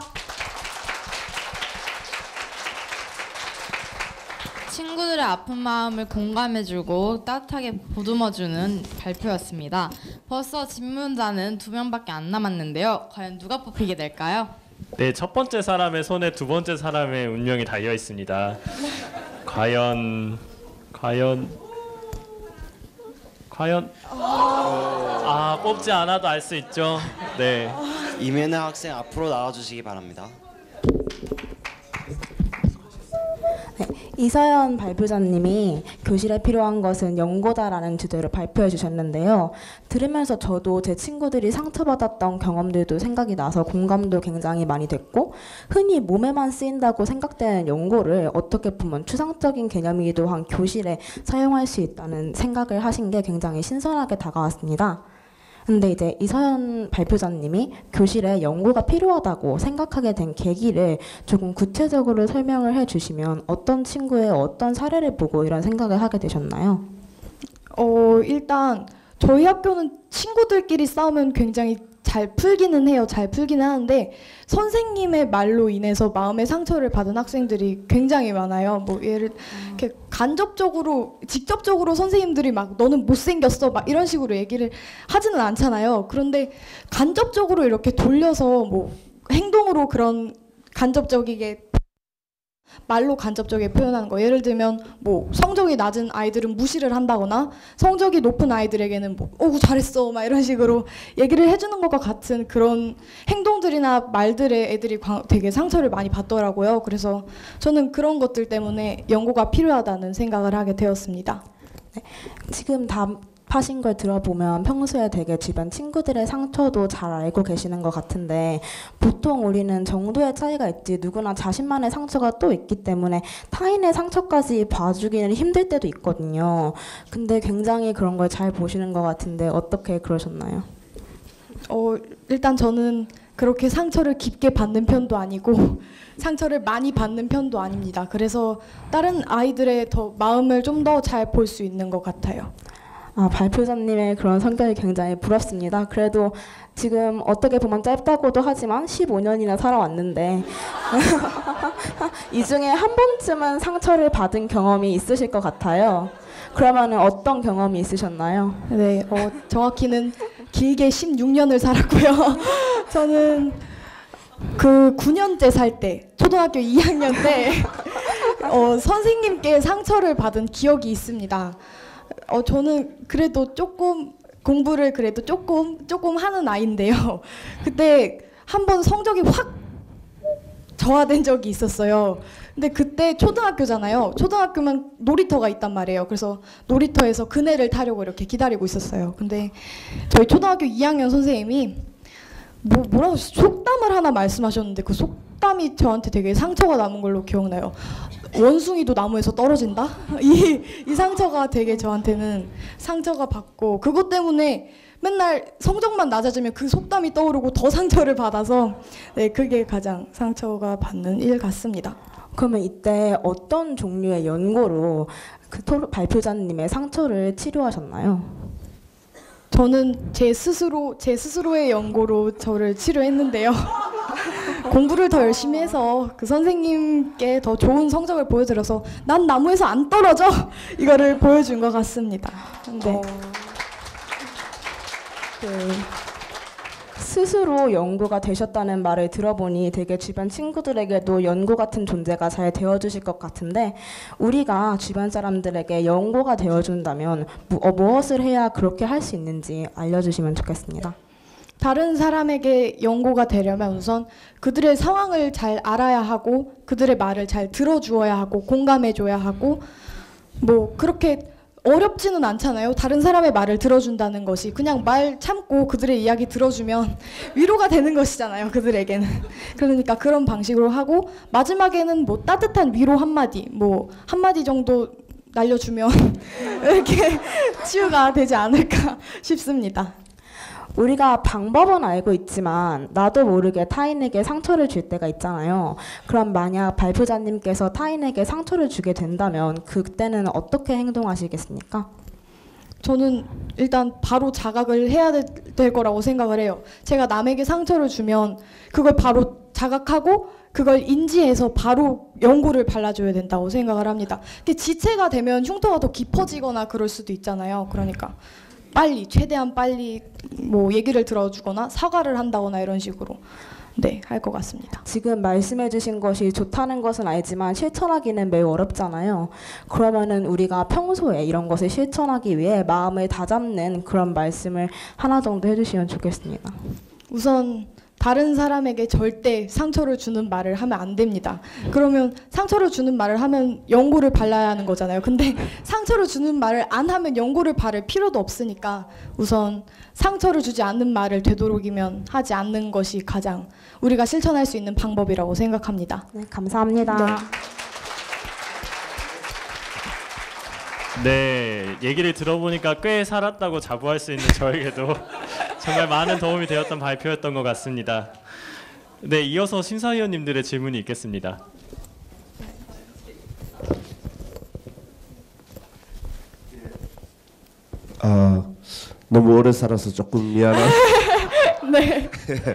B: 친구들의 아픈 마음을 공감해주고 따뜻하게 보듬어주는 발표였습니다. 벌써 질문자는 2명밖에 안 남았는데요. 과연 누가 뽑히게 될까요?
A: 네, 첫 번째 사람의 손에 두 번째 사람의 운명이 달려 있습니다. 과연 뽑지 않아도 알 수 있죠. 네.
C: 이면회 학생 앞으로 나와주시기 바랍니다.
L: 네, 이서연 발표자님이 교실에 필요한 것은 연고다라는 주제로 발표해 주셨는데요. 들으면서 저도 제 친구들이 상처받았던 경험들도 생각이 나서 공감도 굉장히 많이 됐고, 흔히 몸에만 쓰인다고 생각되는 연고를 어떻게 보면 추상적인 개념이기도 한 교실에 사용할 수 있다는 생각을 하신 게 굉장히 신선하게 다가왔습니다. 근데 이제 이서연 발표자님이 교실에 연고가 필요하다고 생각하게 된 계기를 조금 구체적으로 설명을 해주시면 어떤 친구의 어떤 사례를 보고 이런 생각을 하게 되셨나요?
K: 일단 저희 학교는 친구들끼리 싸우면 굉장히 잘 풀기는 해요. 잘 풀기는 하는데 선생님의 말로 인해서 마음의 상처를 받은 학생들이 굉장히 많아요. 뭐 예를 이렇게 간접적으로, 직접적으로 선생님들이 막 너는 못생겼어 막 이런 식으로 얘기를 하지는 않잖아요. 그런데 간접적으로 이렇게 돌려서 뭐 행동으로 그런 간접적이게 말로 간접적이게 표현하는 거. 예를 들면 뭐 성적이 낮은 아이들은 무시를 한다거나 성적이 높은 아이들에게는 뭐 잘했어 막 이런 식으로 얘기를 해주는 것과 같은 그런 행동들이나 말들에 애들이 되게 상처를 많이 받더라고요. 그래서 저는 그런 것들 때문에 연고가 필요하다는 생각을 하게 되었습니다.
L: 네, 지금 답하신 걸 들어보면 평소에 되게 주변 친구들의 상처도 잘 알고 계시는 것 같은데, 보통 우리는 정도의 차이가 있지 누구나 자신만의 상처가 또 있기 때문에 타인의 상처까지 봐주기는 힘들 때도 있거든요. 근데 굉장히 그런 걸 잘 보시는 것 같은데 어떻게 그러셨나요?
K: 일단 저는 그렇게 상처를 깊게 받는 편도 아니고 상처를 많이 받는 편도 아닙니다. 그래서 다른 아이들의 더 마음을 좀 더 잘 볼 수 있는 것 같아요.
L: 발표자님의 그런 성격이 굉장히 부럽습니다. 그래도 지금 어떻게 보면 짧다고도 하지만 15년이나 살아왔는데 이 중에 한 번쯤은 상처를 받은 경험이 있으실 것 같아요. 그러면 어떤 경험이 있으셨나요?
K: 네, 정확히는 길게 16년을 살았고요. 저는 그 9년째 살 때, 초등학교 2학년 때 선생님께 상처를 받은 기억이 있습니다. 저는 그래도 조금 공부를 그래도 조금 하는 아이인데요. 그때 한번 성적이 확 저하된 적이 있었어요. 근데 그때 초등학교잖아요. 초등학교면 놀이터가 있단 말이에요. 그래서 놀이터에서 그네를 타려고 이렇게 기다리고 있었어요. 근데 저희 초등학교 2학년 선생님이 뭐라고 속담을 하나 말씀하셨는데 그 속담이 저한테 되게 상처가 남은 걸로 기억나요. 원숭이도 나무에서 떨어진다? 이 상처가 되게 저한테는 상처가 받고, 그것 때문에 맨날 성적만 낮아지면 그 속담이 떠오르고 더 상처를 받아서 네, 그게 가장 상처가 받는 일 같습니다.
L: 그러면 이때 어떤 종류의 연고로 그 발표자님의 상처를 치료하셨나요?
K: 저는 제 스스로의 연고로 저를 치료했는데요. 공부를 더 열심히 해서 그 선생님께 더 좋은 성적을 보여드려서 난 나무에서 안 떨어져 이거를 보여준 것 같습니다. 네.
L: 스스로 연구가 되셨다는 말을 들어보니 되게 주변 친구들에게도 연구 같은 존재가 잘 되어주실 것 같은데 우리가 주변 사람들에게 연구가 되어준다면 무엇을 해야 그렇게 할 수 있는지 알려주시면 좋겠습니다.
K: 다른 사람에게 연고가 되려면 우선 그들의 상황을 잘 알아야 하고 그들의 말을 잘 들어주어야 하고 공감해줘야 하고 뭐 그렇게 어렵지는 않잖아요. 다른 사람의 말을 들어준다는 것이 그냥 말 참고 그들의 이야기 들어주면 위로가 되는 것이잖아요. 그들에게는. 그러니까 그런 방식으로 하고 마지막에는 뭐 따뜻한 위로 한마디 뭐 한마디 정도 날려주면 이렇게 치유가 되지 않을까 싶습니다.
L: 우리가 방법은 알고 있지만 나도 모르게 타인에게 상처를 줄 때가 있잖아요. 그럼 만약 발표자님께서 타인에게 상처를 주게 된다면 그때는 어떻게 행동하시겠습니까?
K: 저는 일단 바로 자각을 해야 될 거라고 생각을 해요. 제가 남에게 상처를 주면 그걸 바로 자각하고 그걸 인지해서 바로 연고를 발라줘야 된다고 생각을 합니다. 지체가 되면 흉터가 더 깊어지거나 그럴 수도 있잖아요. 그러니까 빨리 최대한 빨리 뭐 얘기를 들어주거나 사과를 한다거나 이런 식으로 네, 할 것 같습니다.
L: 지금 말씀해 주신 것이 좋다는 것은 알지만 실천하기는 매우 어렵잖아요. 그러면은 우리가 평소에 이런 것을 실천하기 위해 마음을 다잡는 그런 말씀을 하나 정도 해주시면 좋겠습니다.
K: 우선 다른 사람에게 절대 상처를 주는 말을 하면 안 됩니다. 그러면 상처를 주는 말을 하면 연고를 발라야 하는 거잖아요. 근데 상처를 주는 말을 안 하면 연고를 바를 필요도 없으니까 우선 상처를 주지 않는 말을 되도록이면 하지 않는 것이 가장 우리가 실천할 수 있는 방법이라고 생각합니다.
L: 네, 감사합니다.
A: 네, 얘기를 들어보니까 꽤 살았다고 자부할 수 있는 저에게도 정말 많은 도움이 되었던 발표였던 것 같습니다. 네, 이어서 심사위원님들의 질문이 있겠습니다.
I: 너무 오래 살아서 조금 미안한.
K: 네.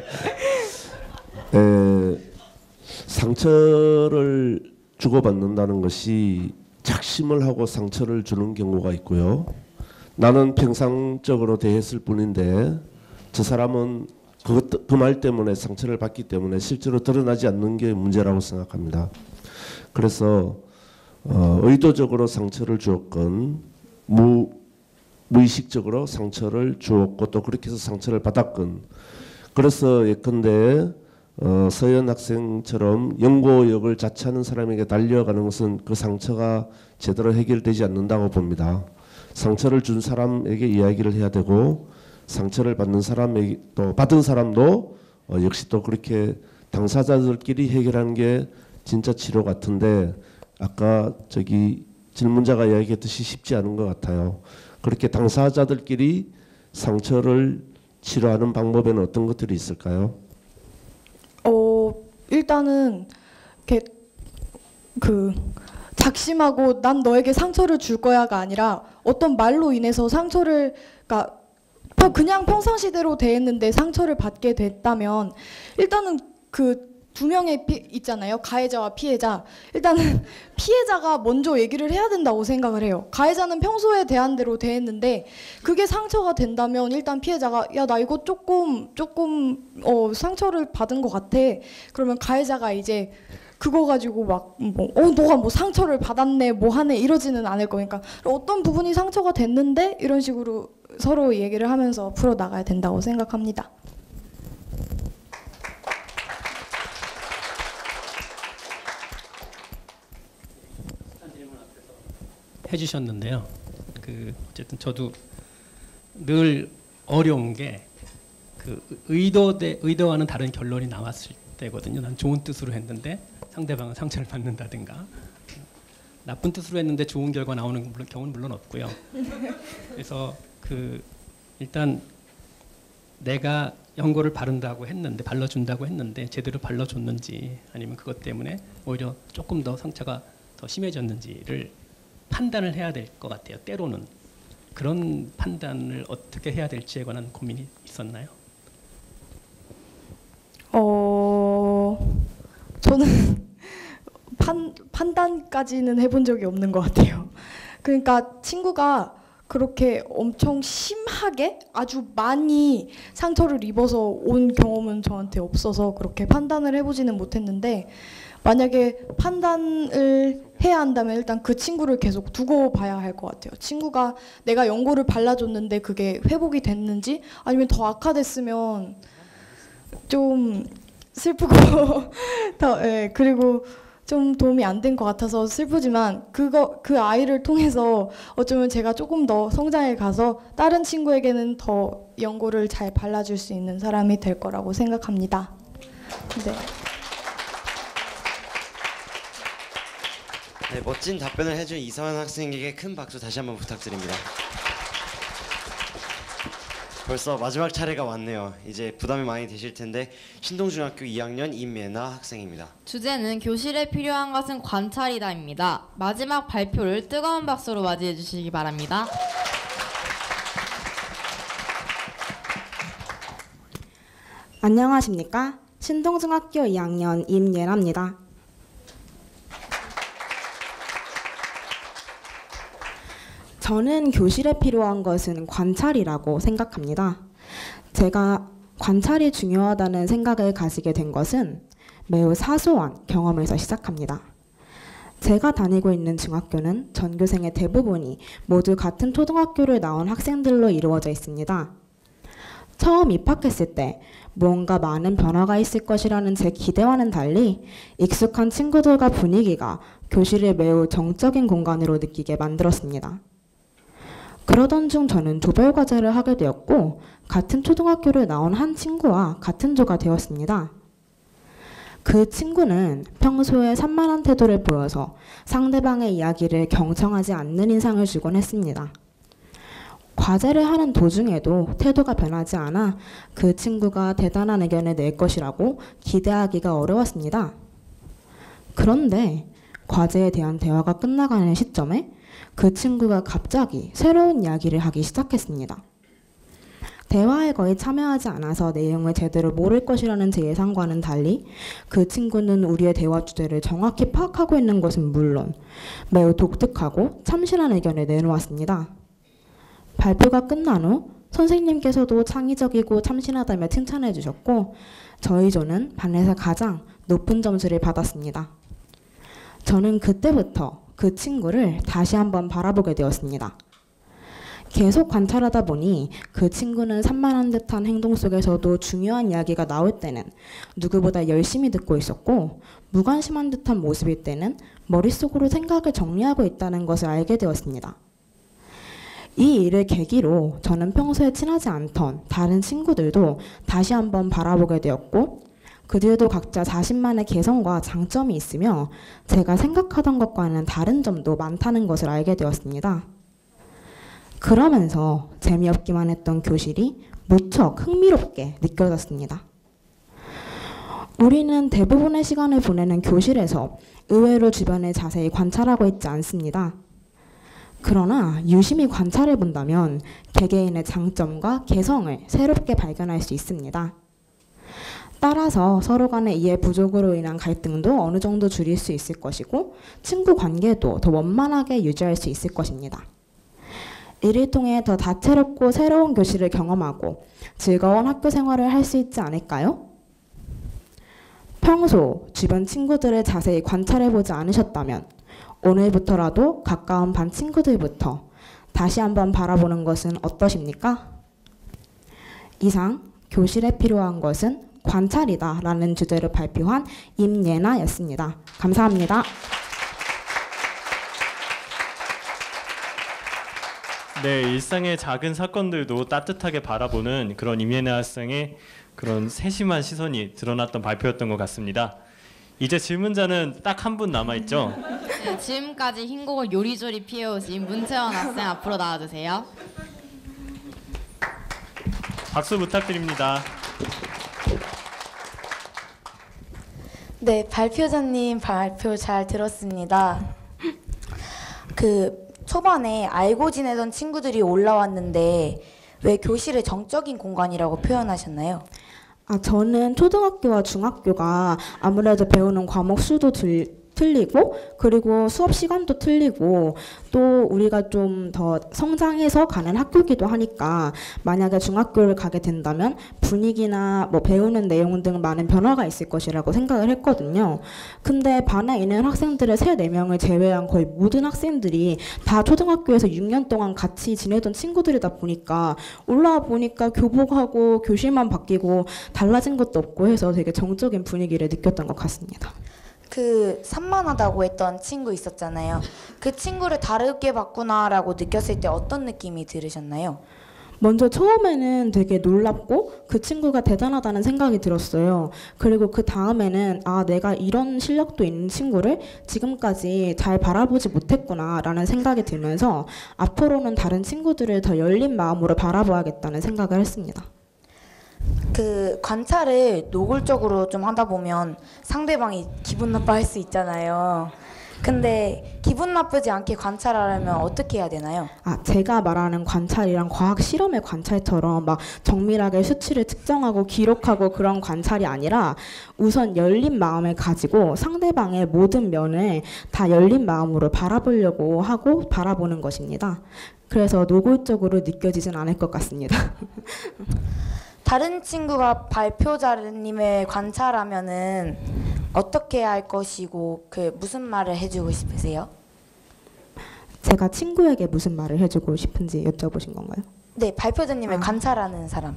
I: 상처를 주고받는다는 것이 작심을 하고 상처를 주는 경우가 있고요. 나는 평상적으로 대했을 뿐인데 저 사람은 그 말 때문에 상처를 받기 때문에 실제로 드러나지 않는 게 문제라고 생각합니다. 그래서 의도적으로 상처를 주었건 무의식적으로 상처를 주었고 또 그렇게 해서 상처를 받았건 그래서 예컨대 서현 학생처럼 연고역을 자처하는 사람에게 달려가는 것은 그 상처가 제대로 해결되지 않는다고 봅니다. 상처를 준 사람에게 이야기를 해야 되고 상처를 받는 사람에게 또 받은 사람도 역시 또 그렇게 당사자들끼리 해결하는 게 진짜 치료 같은데 아까 저기 질문자가 이야기했듯이 쉽지 않은 것 같아요. 그렇게 당사자들끼리 상처를 치료하는 방법에는 어떤 것들이 있을까요?
K: 일단은 이렇게 작심하고 난 너에게 상처를 줄 거야가 아니라 어떤 말로 인해서 상처를 그냥 평상시대로 대했는데 상처를 받게 됐다면 일단은 그 두 명의 있잖아요. 가해자와 피해자. 일단은 피해자가 먼저 얘기를 해야 된다고 생각을 해요. 가해자는 평소에 대한 대로 대했는데 그게 상처가 된다면 일단 피해자가 야, 나 이거 조금 상처를 받은 것 같아. 그러면 가해자가 이제 그거 가지고 너가 뭐 상처를 받았네 뭐 하네 이러지는 않을 거니까 어떤 부분이 상처가 됐는데 이런 식으로 서로 얘기를 하면서 풀어나가야 된다고 생각합니다.
M: 해주셨는데요. 어쨌든 저도 늘 어려운 게 의도와는 다른 결론이 나왔을 때거든요. 난 좋은 뜻으로 했는데 상대방은 상처를 받는다든가 나쁜 뜻으로 했는데 좋은 결과 나오는 경우는 물론 없고요. 그래서 일단 내가 연고를 발라준다고 했는데 제대로 발라줬는지 아니면 그것 때문에 오히려 조금 더 상처가 더 심해졌는지를 판단을 해야 될 것 같아요. 때로는 그런 판단을 어떻게 해야 될지에 관한 고민이 있었나요?
K: 저는 판단까지는 해본 적이 없는 것 같아요. 그러니까 친구가 그렇게 엄청 심하게 아주 많이 상처를 입어서 온 경험은 저한테 없어서 그렇게 판단을 해보지는 못했는데, 만약에 판단을 해야 한다면 일단 그 친구를 계속 두고 봐야 할 것 같아요. 친구가 내가 연고를 발라줬는데 그게 회복이 됐는지, 아니면 더 악화됐으면 좀 슬프고 그리고 좀 도움이 안 된 것 같아서 슬프지만, 그 아이를 통해서 어쩌면 제가 조금 더 성장해 가서 다른 친구에게는 더 연고를 잘 발라줄 수 있는 사람이 될 거라고 생각합니다. 네.
C: 네, 멋진 답변을 해준 이서연 학생에게 큰 박수 다시 한번 부탁드립니다. 벌써 마지막 차례가 왔네요. 이제 부담이 많이 되실 텐데, 신동중학교 2학년 임예나 학생입니다.
B: 주제는 교실에 필요한 것은 관찰이다입니다. 마지막 발표를 뜨거운 박수로 맞이해 주시기 바랍니다.
L: 안녕하십니까? 신동중학교 2학년 임예나입니다. 저는 교실에 필요한 것은 관찰이라고 생각합니다. 제가 관찰이 중요하다는 생각을 가지게 된 것은 매우 사소한 경험에서 시작합니다. 제가 다니고 있는 중학교는 전교생의 대부분이 모두 같은 초등학교를 나온 학생들로 이루어져 있습니다. 처음 입학했을 때 무언가 많은 변화가 있을 것이라는 제 기대와는 달리 익숙한 친구들과 분위기가 교실을 매우 정적인 공간으로 느끼게 만들었습니다. 그러던 중 저는 조별 과제를 하게 되었고, 같은 초등학교를 나온 한 친구와 같은 조가 되었습니다. 그 친구는 평소에 산만한 태도를 보여서 상대방의 이야기를 경청하지 않는 인상을 주곤 했습니다. 과제를 하는 도중에도 태도가 변하지 않아 그 친구가 대단한 의견을 낼 것이라고 기대하기가 어려웠습니다. 그런데 과제에 대한 대화가 끝나가는 시점에 그 친구가 갑자기 새로운 이야기를 하기 시작했습니다. 대화에 거의 참여하지 않아서 내용을 제대로 모를 것이라는 제 예상과는 달리 그 친구는 우리의 대화 주제를 정확히 파악하고 있는 것은 물론 매우 독특하고 참신한 의견을 내놓았습니다. 발표가 끝난 후 선생님께서도 창의적이고 참신하다며 칭찬해 주셨고, 저희 조는 반에서 가장 높은 점수를 받았습니다. 저는 그때부터 그 친구를 다시 한번 바라보게 되었습니다. 계속 관찰하다 보니 그 친구는 산만한 듯한 행동 속에서도 중요한 이야기가 나올 때는 누구보다 열심히 듣고 있었고, 무관심한 듯한 모습일 때는 머릿속으로 생각을 정리하고 있다는 것을 알게 되었습니다. 이 일을 계기로 저는 평소에 친하지 않던 다른 친구들도 다시 한번 바라보게 되었고, 그들도 각자 자신만의 개성과 장점이 있으며 제가 생각하던 것과는 다른 점도 많다는 것을 알게 되었습니다. 그러면서 재미없기만 했던 교실이 무척 흥미롭게 느껴졌습니다. 우리는 대부분의 시간을 보내는 교실에서 의외로 주변을 자세히 관찰하고 있지 않습니다. 그러나 유심히 관찰해 본다면 개개인의 장점과 개성을 새롭게 발견할 수 있습니다. 따라서 서로 간의 이해 부족으로 인한 갈등도 어느 정도 줄일 수 있을 것이고, 친구 관계도 더 원만하게 유지할 수 있을 것입니다. 이를 통해 더 다채롭고 새로운 교실을 경험하고 즐거운 학교 생활을 할 수 있지 않을까요? 평소 주변 친구들을 자세히 관찰해보지 않으셨다면 오늘부터라도 가까운 반 친구들부터 다시 한번 바라보는 것은 어떠십니까? 이상 교실에 필요한 것은 관찰이다 라는 주제로 발표한 임예나였습니다. 감사합니다.
A: 네, 일상의 작은 사건들도 따뜻하게 바라보는 그런 임예나 학생의 그런 세심한 시선이 드러났던 발표였던 것 같습니다. 이제 질문자는 딱 한 분 남아있죠?
B: 네, 지금까지 흰곡을 요리조리 피해오신 문채원 학생 앞으로 나와주세요.
A: 박수 부탁드립니다.
K: 네, 발표자님 발표 잘 들었습니다. 초반에 알고 지내던 친구들이 올라왔는데 왜 교실을 정적인 공간이라고 표현하셨나요?
L: 저는 초등학교와 중학교가 아무래도 배우는 과목 수도 틀리고 그리고 수업 시간도 틀리고 또 우리가 좀 더 성장해서 가는 학교이기도 하니까 만약에 중학교를 가게 된다면 분위기나 뭐 배우는 내용 등 많은 변화가 있을 것이라고 생각을 했거든요. 근데 반에 있는 학생들의 3-4명을 제외한 거의 모든 학생들이 다 초등학교에서 6년 동안 같이 지내던 친구들이다 보니까 올라와 보니까 교복하고 교실만 바뀌고 달라진 것도 없고 해서 되게 정적인 분위기를 느꼈던 것 같습니다.
D: 그 산만하다고 했던 친구 있었잖아요. 그 친구를 다르게 봤구나라고 느꼈을 때 어떤 느낌이 들으셨나요?
L: 먼저 처음에는 되게 놀랍고 그 친구가 대단하다는 생각이 들었어요. 그리고 그 다음에는 내가 이런 실력도 있는 친구를 지금까지 잘 바라보지 못했구나라는 생각이 들면서 앞으로는 다른 친구들을 더 열린 마음으로 바라봐야겠다는 생각을 했습니다.
D: 그 관찰을 노골적으로 좀 하다 보면 상대방이 기분 나빠할 수 있잖아요. 근데 기분 나쁘지 않게 관찰하려면 어떻게 해야 되나요?
L: 제가 말하는 관찰이랑 과학 실험의 관찰처럼 막 정밀하게 수치를 측정하고 기록하고 그런 관찰이 아니라 우선 열린 마음을 가지고 상대방의 모든 면을 다 열린 마음으로 바라보려고 하고 바라보는 것입니다. 그래서 노골적으로 느껴지진 않을 것 같습니다.
D: 다른 친구가 발표자님을 관찰하면은 어떻게 할 것이고 그 무슨 말을 해주고 싶으세요?
L: 제가 친구에게 무슨 말을 해주고 싶은지 여쭤보신 건가요?
D: 네, 발표자님을 관찰하는 사람.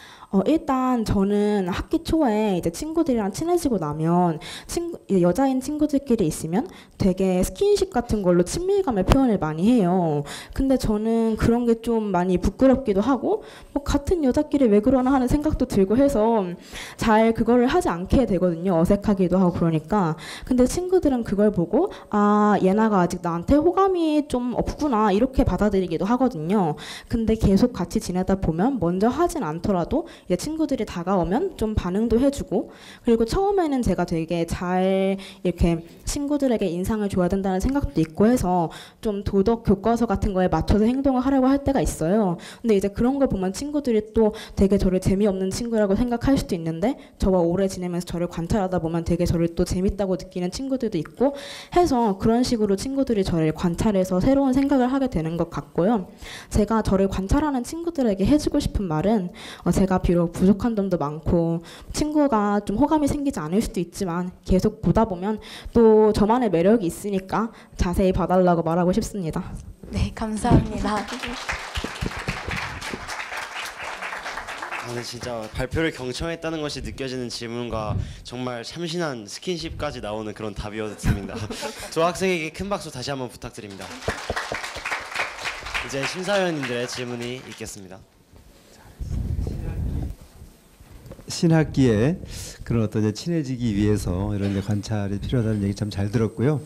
L: 일단 저는 학기 초에 이제 친구들이랑 친해지고 나면 여자인 친구들끼리 있으면 되게 스킨십 같은 걸로 친밀감을 표현을 많이 해요. 근데 저는 그런 게 좀 많이 부끄럽기도 하고 뭐 같은 여자끼리 왜 그러나 하는 생각도 들고 해서 잘 그거를 하지 않게 되거든요. 어색하기도 하고 그러니까. 근데 친구들은 그걸 보고 얘나가 아직 나한테 호감이 좀 없구나 이렇게 받아들이기도 하거든요. 근데 계속 같이 지내다 보면 먼저 하진 않더라도 이제 친구들이 다가오면 좀 반응도 해주고 그리고 처음에는 제가 되게 잘 이렇게 친구들에게 인상을 줘야 된다는 생각도 있고 해서 좀 도덕 교과서 같은 거에 맞춰서 행동을 하려고 할 때가 있어요. 근데 이제 그런 걸 보면 친구들이 또 되게 저를 재미없는 친구라고 생각할 수도 있는데 저와 오래 지내면서 저를 관찰하다 보면 되게 저를 또 재밌다고 느끼는 친구들도 있고 해서 그런 식으로 친구들이 저를 관찰해서 새로운 생각을 하게 되는 것 같고요. 제가 저를 관찰하는 친구들에게 해주고 싶은 말은 제가 비록 부족한 점도 많고 친구가 좀 호감이 생기지 않을 수도 있지만 계속 보다 보면 또 저만의 매력이 있으니까 자세히 봐달라고 말하고 싶습니다.
D: 네, 감사합니다.
C: 저는 진짜 발표를 경청했다는 것이 느껴지는 질문과 정말 참신한 스킨십까지 나오는 그런 답이었습니다. 두 학생에게 큰 박수 다시 한번 부탁드립니다. 이제 심사위원님들의 질문이 있겠습니다.
G: 신학기에 그런 어떤 이제 친해지기 위해서 이런 이제 관찰이 필요하다는 얘기 참 잘 들었고요.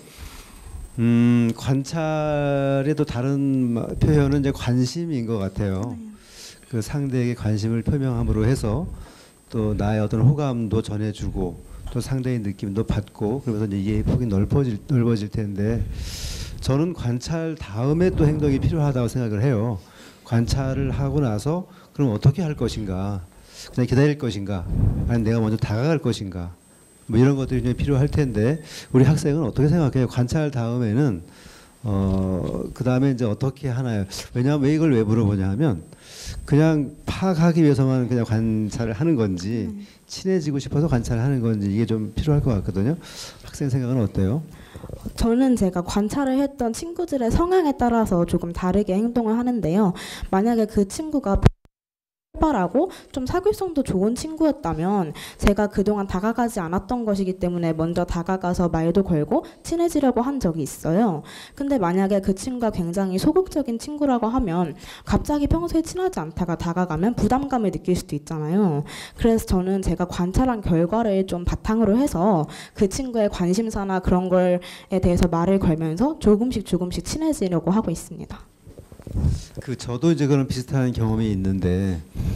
G: 관찰에도 다른 표현은 이제 관심인 것 같아요. 그 상대에게 관심을 표명함으로 해서 또 나의 어떤 호감도 전해주고 또 상대의 느낌도 받고 그러면서 이제 이해의 폭이 넓어질 텐데 저는 관찰 다음에 또 행동이 필요하다고 생각을 해요. 관찰을 하고 나서 그럼 어떻게 할 것인가? 그냥 기다릴 것인가? 아니면 내가 먼저 다가갈 것인가? 뭐 이런 것들이 좀 필요할 텐데 우리 학생은 어떻게 생각해요? 관찰 다음에는 그 다음에 이제 어떻게 하나요? 왜냐하면 왜 물어보냐 하면 그냥 파악하기 위해서만 그냥 관찰을 하는 건지 친해지고 싶어서 관찰을 하는 건지 이게 좀 필요할 것 같거든요. 학생 생각은 어때요?
L: 저는 제가 관찰을 했던 친구들의 성향에 따라서 조금 다르게 행동을 하는데요. 만약에 그 친구가 활발하고 좀 사교성도 좋은 친구였다면 제가 그동안 다가가지 않았던 것이기 때문에 먼저 다가가서 말도 걸고 친해지려고 한 적이 있어요. 근데 만약에 그 친구가 굉장히 소극적인 친구라고 하면 갑자기 평소에 친하지 않다가 다가가면 부담감을 느낄 수도 있잖아요. 그래서 저는 제가 관찰한 결과를 좀 바탕으로 해서 그 친구의 관심사나 그런 거에 대해서 말을 걸면서 조금씩 친해지려고 하고 있습니다.
G: 저도 이제 그런 비슷한 경험이 있는데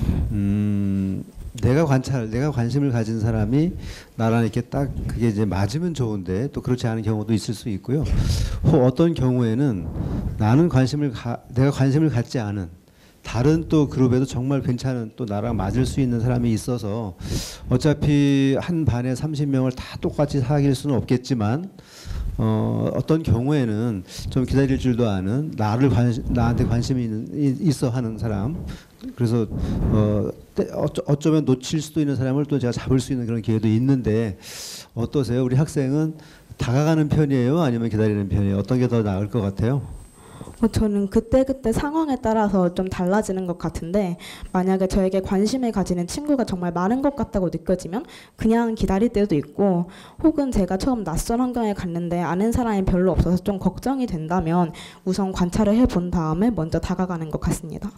G: 내가 관심을 가진 사람이 나랑 이렇게 딱 그게 이제 맞으면 좋은데 또 그렇지 않은 경우도 있을 수 있고요. 어떤 경우에는 내가 관심을 갖지 않은 다른 또 그룹에도 정말 괜찮은 또 나랑 맞을 수 있는 사람이 있어서 어차피 한 반에 30명을 다 똑같이 사귈 수는 없겠지만 어떤 경우에는 좀 기다릴 줄도 아는 나한테 관심이 있어 하는 사람, 그래서 어쩌면 놓칠 수도 있는 사람을 또 제가 잡을 수 있는 그런 기회도 있는데 어떠세요? 우리 학생은 다가가는 편이에요? 아니면 기다리는 편이에요? 어떤 게 더 나을 것 같아요?
L: 저는 그때그때 상황에 따라서 좀 달라지는 것 같은데 만약에 저에게 관심을 가지는 친구가 정말 많은 것 같다고 느껴지면 그냥 기다릴 때도 있고 혹은 제가 처음 낯선 환경에 갔는데 아는 사람이 별로 없어서 좀 걱정이 된다면 우선 관찰을 해본 다음에 먼저 다가가는 것 같습니다.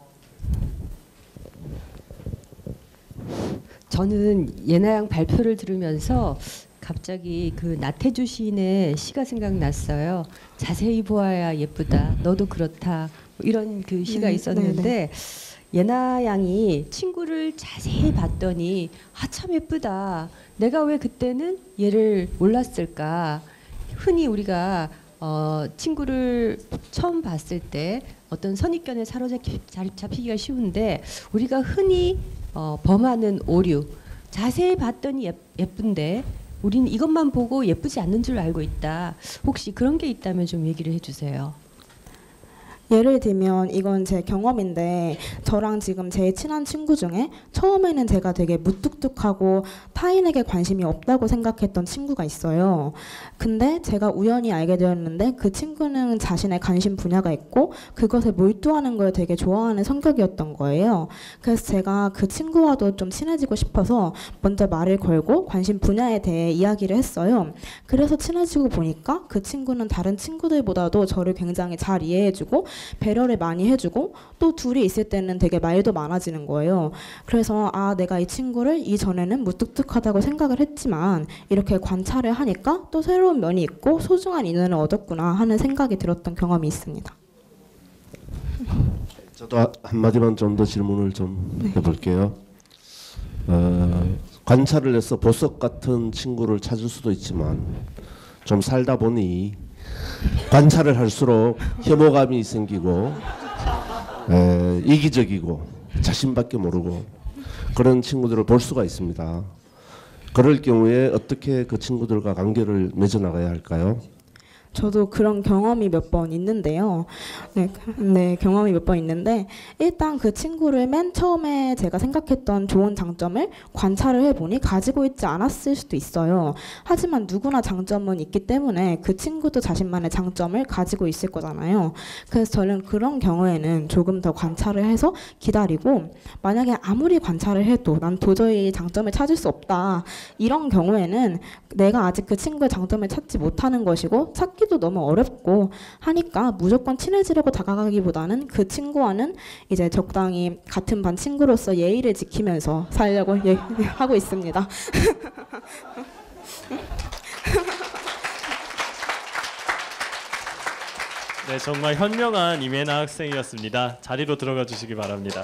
F: 저는 예나양 발표를 들으면서 갑자기 그 나태주 시인의 시가 생각났어요. 자세히 보아야 예쁘다. 너도 그렇다. 뭐 이런 그 시가 있었는데 예나양이 친구를 자세히 봤더니 참 예쁘다. 내가 왜 그때는 얘를 몰랐을까? 흔히 우리가 친구를 처음 봤을 때 어떤 선입견에 사로잡히기가 쉬운데 우리가 흔히 범하는 오류. 자세히 봤더니 예쁜데 우리는 이것만 보고 예쁘지 않는 줄 알고 있다. 혹시 그런 게 있다면 좀 얘기를 해주세요.
L: 예를 들면 이건 제 경험인데 저랑 지금 제일 친한 친구 중에 처음에는 제가 되게 무뚝뚝하고 타인에게 관심이 없다고 생각했던 친구가 있어요. 근데 제가 우연히 알게 되었는데 그 친구는 자신의 관심 분야가 있고 그것에 몰두하는 걸 되게 좋아하는 성격이었던 거예요. 그래서 제가 그 친구와도 좀 친해지고 싶어서 먼저 말을 걸고 관심 분야에 대해 이야기를 했어요. 그래서 친해지고 보니까 그 친구는 다른 친구들보다도 저를 굉장히 잘 이해해주고 배려를 많이 해주고 또 둘이 있을 때는 되게 말도 많아지는 거예요. 그래서 내가 이 친구를 이전에는 무뚝뚝하다고 생각을 했지만 이렇게 관찰을 하니까 또 새로운 면이 있고 소중한 인연을 얻었구나 하는 생각이 들었던 경험이 있습니다.
I: 저도 한마디만 좀 더 질문을 좀 해볼게요. 관찰을 해서 보석 같은 친구를 찾을 수도 있지만 좀 살다 보니 관찰을 할수록 혐오감이 생기고 이기적이고 자신밖에 모르고 그런 친구들을 볼 수가 있습니다. 그럴 경우에 어떻게 그 친구들과 관계를 맺어나가야 할까요?
L: 저도 그런 경험이 몇 번 있는데요. 경험이 몇 번 있는데 일단 그 친구를 맨 처음에 제가 생각했던 좋은 장점을 관찰을 해보니 가지고 있지 않았을 수도 있어요. 하지만 누구나 장점은 있기 때문에 그 친구도 자신만의 장점을 가지고 있을 거잖아요. 그래서 저는 그런 경우에는 조금 더 관찰을 해서 기다리고 만약에 아무리 관찰을 해도 난 도저히 장점을 찾을 수 없다. 이런 경우에는 내가 아직 그 친구의 장점을 찾지 못하는 것이고 찾기도 너무 어렵고 하니까 무조건 친해지려고 다가가기보다는 그 친구와는 이제 적당히 같은 반 친구로서 예의를 지키면서 살려고 하고 있습니다.
A: 네, 정말 현명한 임예나 학생이었습니다. 자리로 들어가 주시기 바랍니다.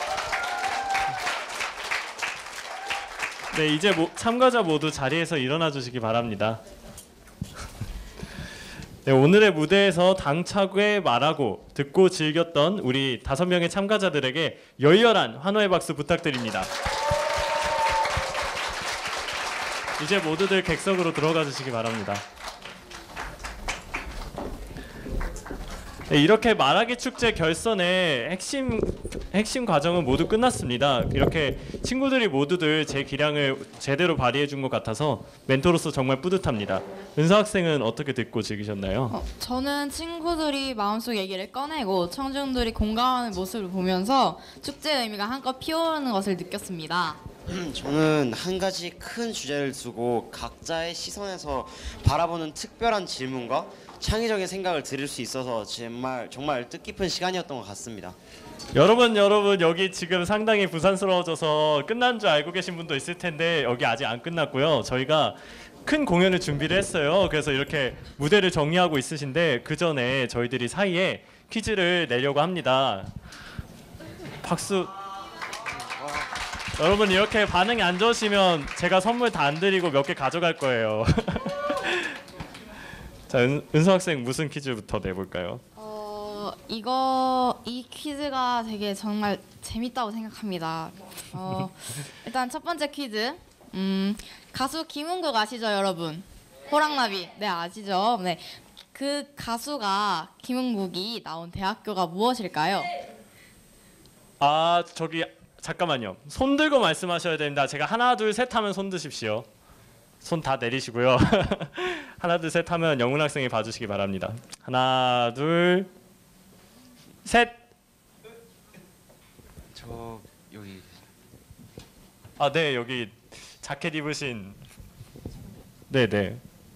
A: 네, 이제 참가자 모두 자리에서 일어나 주시기 바랍니다. 네, 오늘의 무대에서 당차게 말하고 듣고 즐겼던 우리 5명의 참가자들에게 열렬한 환호의 박수 부탁드립니다. 이제 모두들 객석으로 들어가 주시기 바랍니다. 네, 이렇게 말하기 축제 결선의 핵심 과정은 모두 끝났습니다. 이렇게 친구들이 모두들 제 기량을 제대로 발휘해 준 것 같아서 멘토로서 정말 뿌듯합니다. 은서 학생은 어떻게 듣고 즐기셨나요?
B: 저는 친구들이 마음속 얘기를 꺼내고 청중들이 공감하는 모습을 보면서 축제의 의미가 한껏 피어오르는 것을 느꼈습니다.
C: 저는 한 가지 큰 주제를 두고 각자의 시선에서 바라보는 특별한 질문과 창의적인 생각을 들을 수 있어서 정말 뜻깊은 시간이었던 것 같습니다.
A: 여러분 여기 지금 상당히 부산스러워져서 끝난 줄 알고 계신 분도 있을 텐데 여기 아직 안 끝났고요. 저희가 큰 공연을 준비를 했어요. 그래서 이렇게 무대를 정리하고 있으신데 그 전에 저희들이 사이에 퀴즈를 내려고 합니다. 박수. 여러분 이렇게 반응이 안 좋으시면 제가 선물 다 안 드리고 몇 개 가져갈 거예요. 자, 은서 학생 무슨 퀴즈부터 내볼까요?
B: 이 퀴즈가 되게 정말 재밌다고 생각합니다. 일단 첫 번째 퀴즈. 가수 김은국 아시죠, 여러분? 호랑나비. 네, 아시죠? 네. 그 가수가 김은국이 나온 대학교가 무엇일까요?
A: 아, 저기 잠깐만요. 손 들고 말씀하셔야 됩니다. 제가 하나, 둘, 셋 하면 손 드십시오. 손 다 내리시고요. 하나, 둘, 셋 하면 영훈 학생이 봐주시기 바랍니다. 하나, 둘, 셋.
C: 저 여기.
A: 아, 네, 여기 자켓 입으신. 네, 네.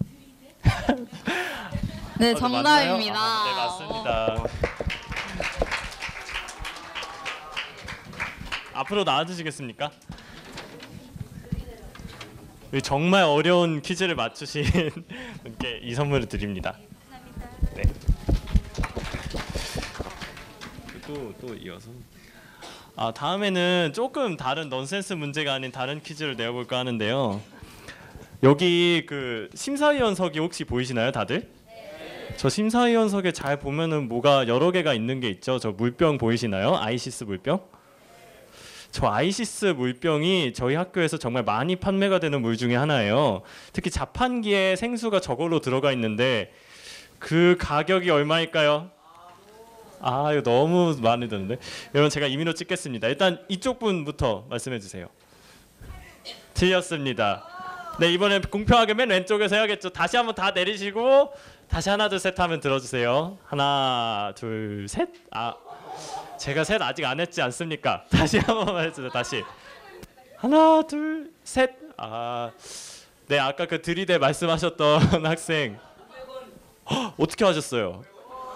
B: 네, 정답입니다.
A: 아, 네, 맞습니다. 앞으로 나와주시겠습니까? 정말 어려운 퀴즈를 맞추신 분께 이 선물을 드립니다. 네. 또 이어서. 다음에는 조금 다른 넌센스 문제가 아닌 다른 퀴즈를 내어볼까 하는데요. 여기 그 심사위원석이 혹시 보이시나요, 다들? 저 심사위원석에 잘 보면은 뭐가 여러 개가 있는 게 있죠. 저 물병 보이시나요? 아이시스 물병? 저 아이시스 물병이 저희 학교에서 정말 많이 판매가 되는 물 중에 하나예요. 특히 자판기에 생수가 저걸로 들어가 있는데 그 가격이 얼마일까요? 아, 이거 너무 많이 드는데. 여러분, 제가 임의로 찍겠습니다. 일단 이쪽 분부터 말씀해 주세요. 틀렸습니다. 네, 이번엔 공평하게 맨 왼쪽에서 해야겠죠. 다시 한번 다 내리시고 다시 하나 둘 셋 하면 들어주세요. 하나 둘 셋. 제가 셋 아직 안 했지 않습니까? 다시 한번 해주세요. 다시 하나 둘 셋. 네, 아까 그 들이대 말씀하셨던 학생 어떻게 하셨어요?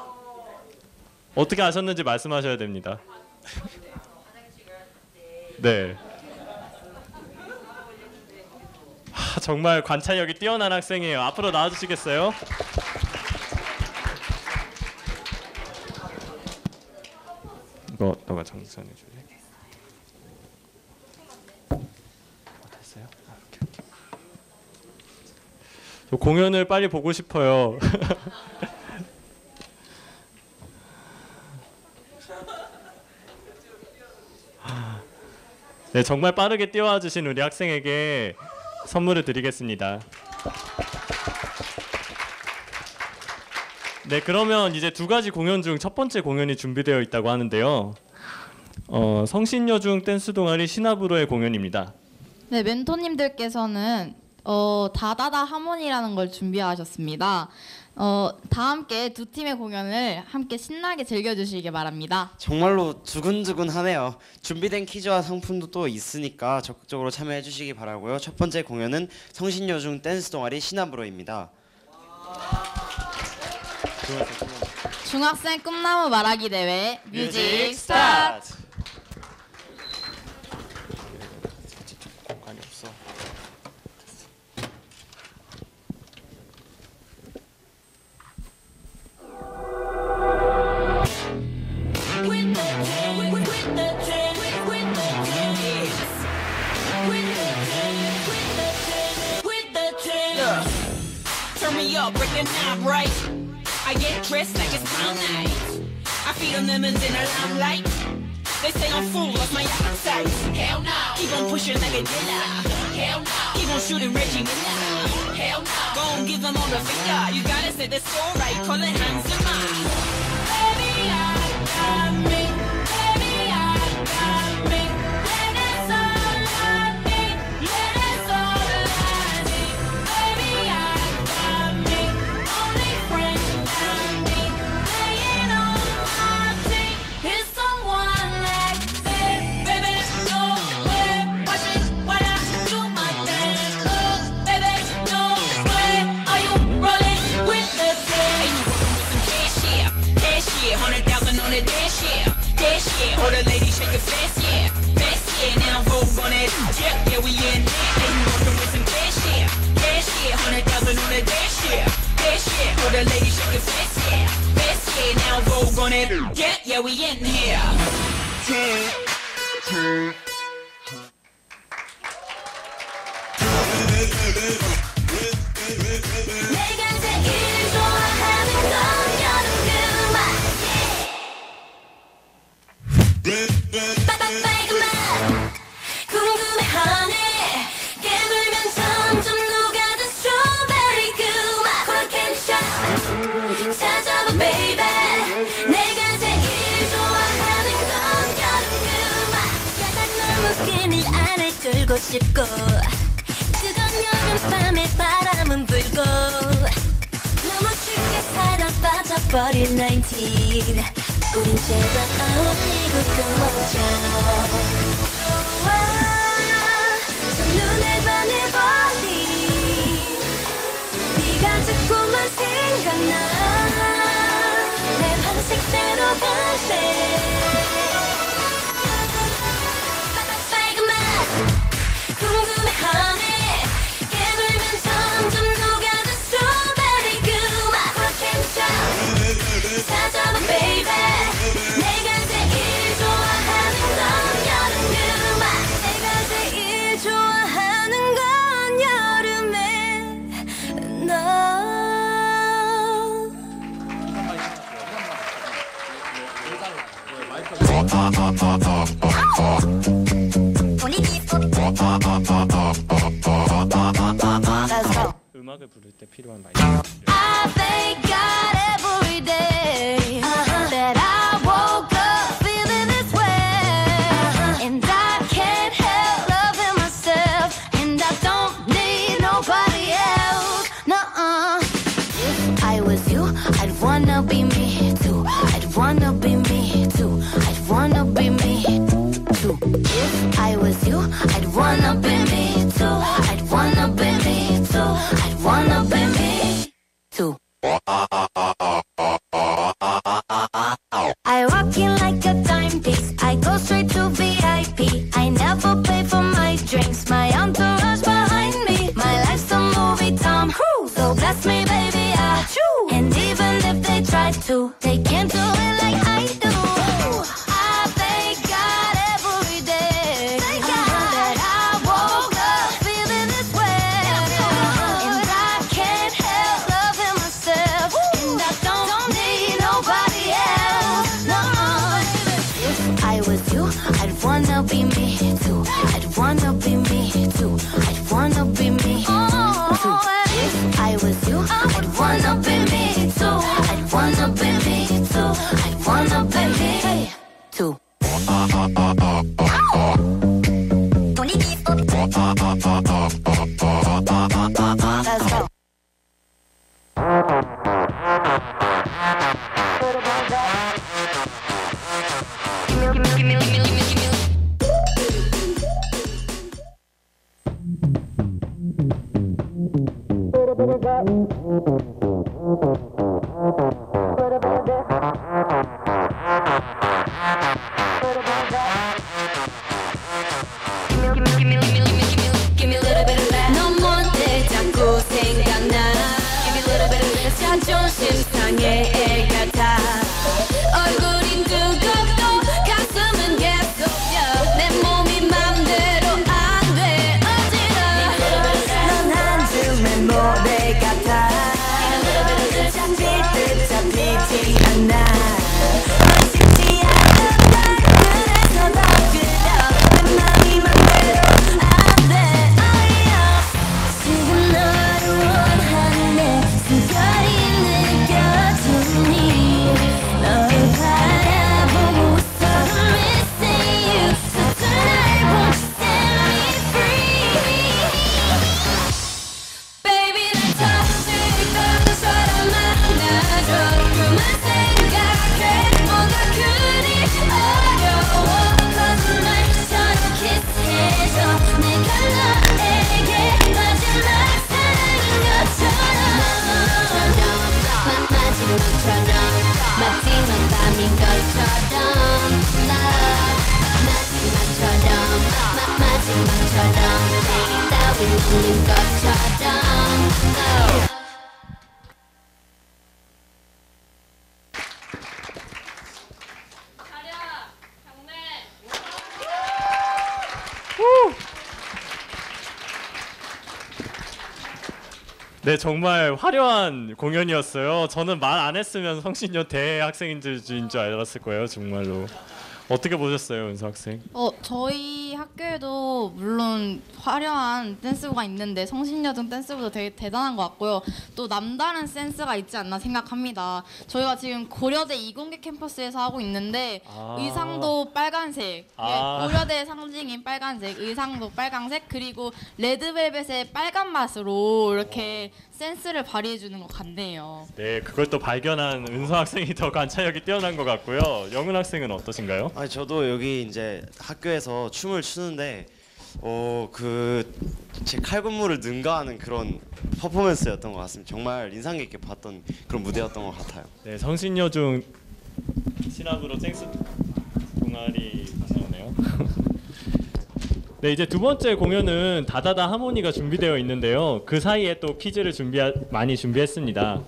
A: 어떻게 하셨는지 말씀하셔야 됩니다. 네. 정말 관찰력이 뛰어난 학생이에요. 앞으로 나와주시겠어요? 너가 정선해 줄래? 됐어요? 오케이. 저 공연을 빨리 보고 싶어요. 네, 정말 빠르게 뛰어와 주신 우리 학생에게 선물을 드리겠습니다. 네, 그러면 이제 두 가지 공연 중 첫 번째 공연이 준비되어 있다고 하는데요. 성신여중 댄스 동아리 시나브로의 공연입니다.
B: 네, 멘토님들께서는 다다다 하모니라는 걸 준비하셨습니다. 다 함께 두 팀의 공연을 함께 신나게 즐겨주시기 바랍니다.
C: 정말로 두근두근하네요. 준비된 퀴즈와 상품도 또 있으니까 적극적으로 참여해 주시기 바라고요. 첫 번째 공연은 성신여중 댄스 동아리 시나브로입니다.
B: 중학생 꿈나무 말하기 대회 뮤직 스타트!
A: 공간이 없어.
N: Turn me up, break the knob right. I get dressed like it's prom night. I feed them lemons in the limelight. They say I'm full of my appetite. Hell no. Keep on pushing like a dealer. Hell no. Keep on shooting Reggie Miller. Hell no. Go and give them all the finger. You gotta say the store right. Call it Hans Zimmer. Baby, I got me. Baby, I got me. And that's all I need. Yeah, that's all I need. Baby, I got me. Only friend I need. Laying on my team. Here's someone like this. Baby, no way. Watch it while I do my dance. Look, baby, no way. Are you rolling with the team? Ain't you working with some cash, yeah. Cash, yeah. 100,000 on the dash, yeah. Dash, yeah. Hold a lady, shake it fast, yeah. Fast, yeah. Now Vogue on it. Yeah, we in there. Ain't you working with some cash, yeah. Cash, yeah. 100,000 on the dash, yeah. Dash, yeah. Hold a lady, shake it fast, yeah. Fast, yeah. Now Vogue on it. Yeah, we in here. 내가 제일 좋아하는 건 여름 그만.
O: 보고 싶고 뜨거운 여름밤에 바람은 불고 너무 춥게 살아 빠져버린 19 우린 제발 어울리고 끊어져 첫눈에 반해버린 네가 자꾸만 생각나 내 방식대로 갈래 궁금해하네 깨물면 점점 녹아든 스트로베리 그 맛 찾아봐 baby 내가 제일 좋아하는 건 여름 그 맛 내가 제일 좋아하는 건 여름에 너
A: 음악을 부를 때 필요한 마이크.
O: I thank God every day that I woke up feeling this way and I can't help loving myself and I don't need nobody else nuh-uh. If I was you I'd wanna be me too I'd wanna be me too I'd wanna be me too If I was you I'd wanna be me too I'd wanna be me too I'd wanna be me too I walk in like a timepiece I go straight to VIP I never pay for my drinks My entourage behind me My life's a movie Tom Cruise So bless me baby I choose And even if they try to They can't do it like I do I thank God every day that I woke up feeling this way And I can't help loving myself And I don't need nobody else no. If I was you I'd wanna be me too I'd wanna be me too I'd wanna be me too If I was you I'd wanna be me too I'd wanna be me too I'd wanna be me too Let's go. 넌 뭔데 자꾸 생각나 자존심 상해 애 같아 얼굴이 뜨겁고 가슴은 계속 려 내 몸이 맘대로 안 돼 어지러 넌 한줌의 모래 같아 잡힐 듯 잡히지 않아 쉽지 않은데 그래서 더 그려 내 맘이 맘대로 안 돼 지금 너를 원하는 내 숨결이 느껴지니 너를 바라보고 있어 missing you So tonight won't you set me free Baby 날 다시 다른 사람 만나줘 그만 생각해 뭐가 그리 어려워 거짓말처럼 키스해줘 내가 너에게 마지막 사랑인 것처럼 마지막 밤인 것처럼 마지막처럼 내일 따윈 없는 것처럼
A: 네, 정말 화려한 공연이었어요. 저는 말 안 했으면 성신여 대학생인 줄 알았을 거예요, 정말로. 어떻게 보셨어요, 은서 학생?
B: 저희 학교에도 물론 화려한 댄스부가 있는데 성신여중 댄스부도 되게 대단한 것 같고요. 또 남다른 센스가 있지 않나 생각합니다. 저희가 지금 고려대 이공계 캠퍼스에서 하고 있는데 의상도 빨간색, 고려대 상징인 빨간색, 의상도 빨간색, 그리고 레드벨벳의 빨간 맛으로 이렇게 센스를 발휘해 주는 것 같네요.
A: 네, 그걸 또 발견한 은서 학생이 더 관찰력이 뛰어난 것 같고요. 영은 학생은 어떠신가요?
C: 아니 저도 여기 이제 학교에서 춤을 추는데 제 칼군무를 능가하는 그런 퍼포먼스였던 것 같습니다. 정말 인상 깊게 봤던 그런 무대였던 것 같아요.
A: 네, 성신여중 신학으로 땡스 동아리 가시네요. 네, 이제 두 번째 공연은 다다다 하모니가 준비되어 있는데요. 그 사이에 또 퀴즈를 많이 준비했습니다.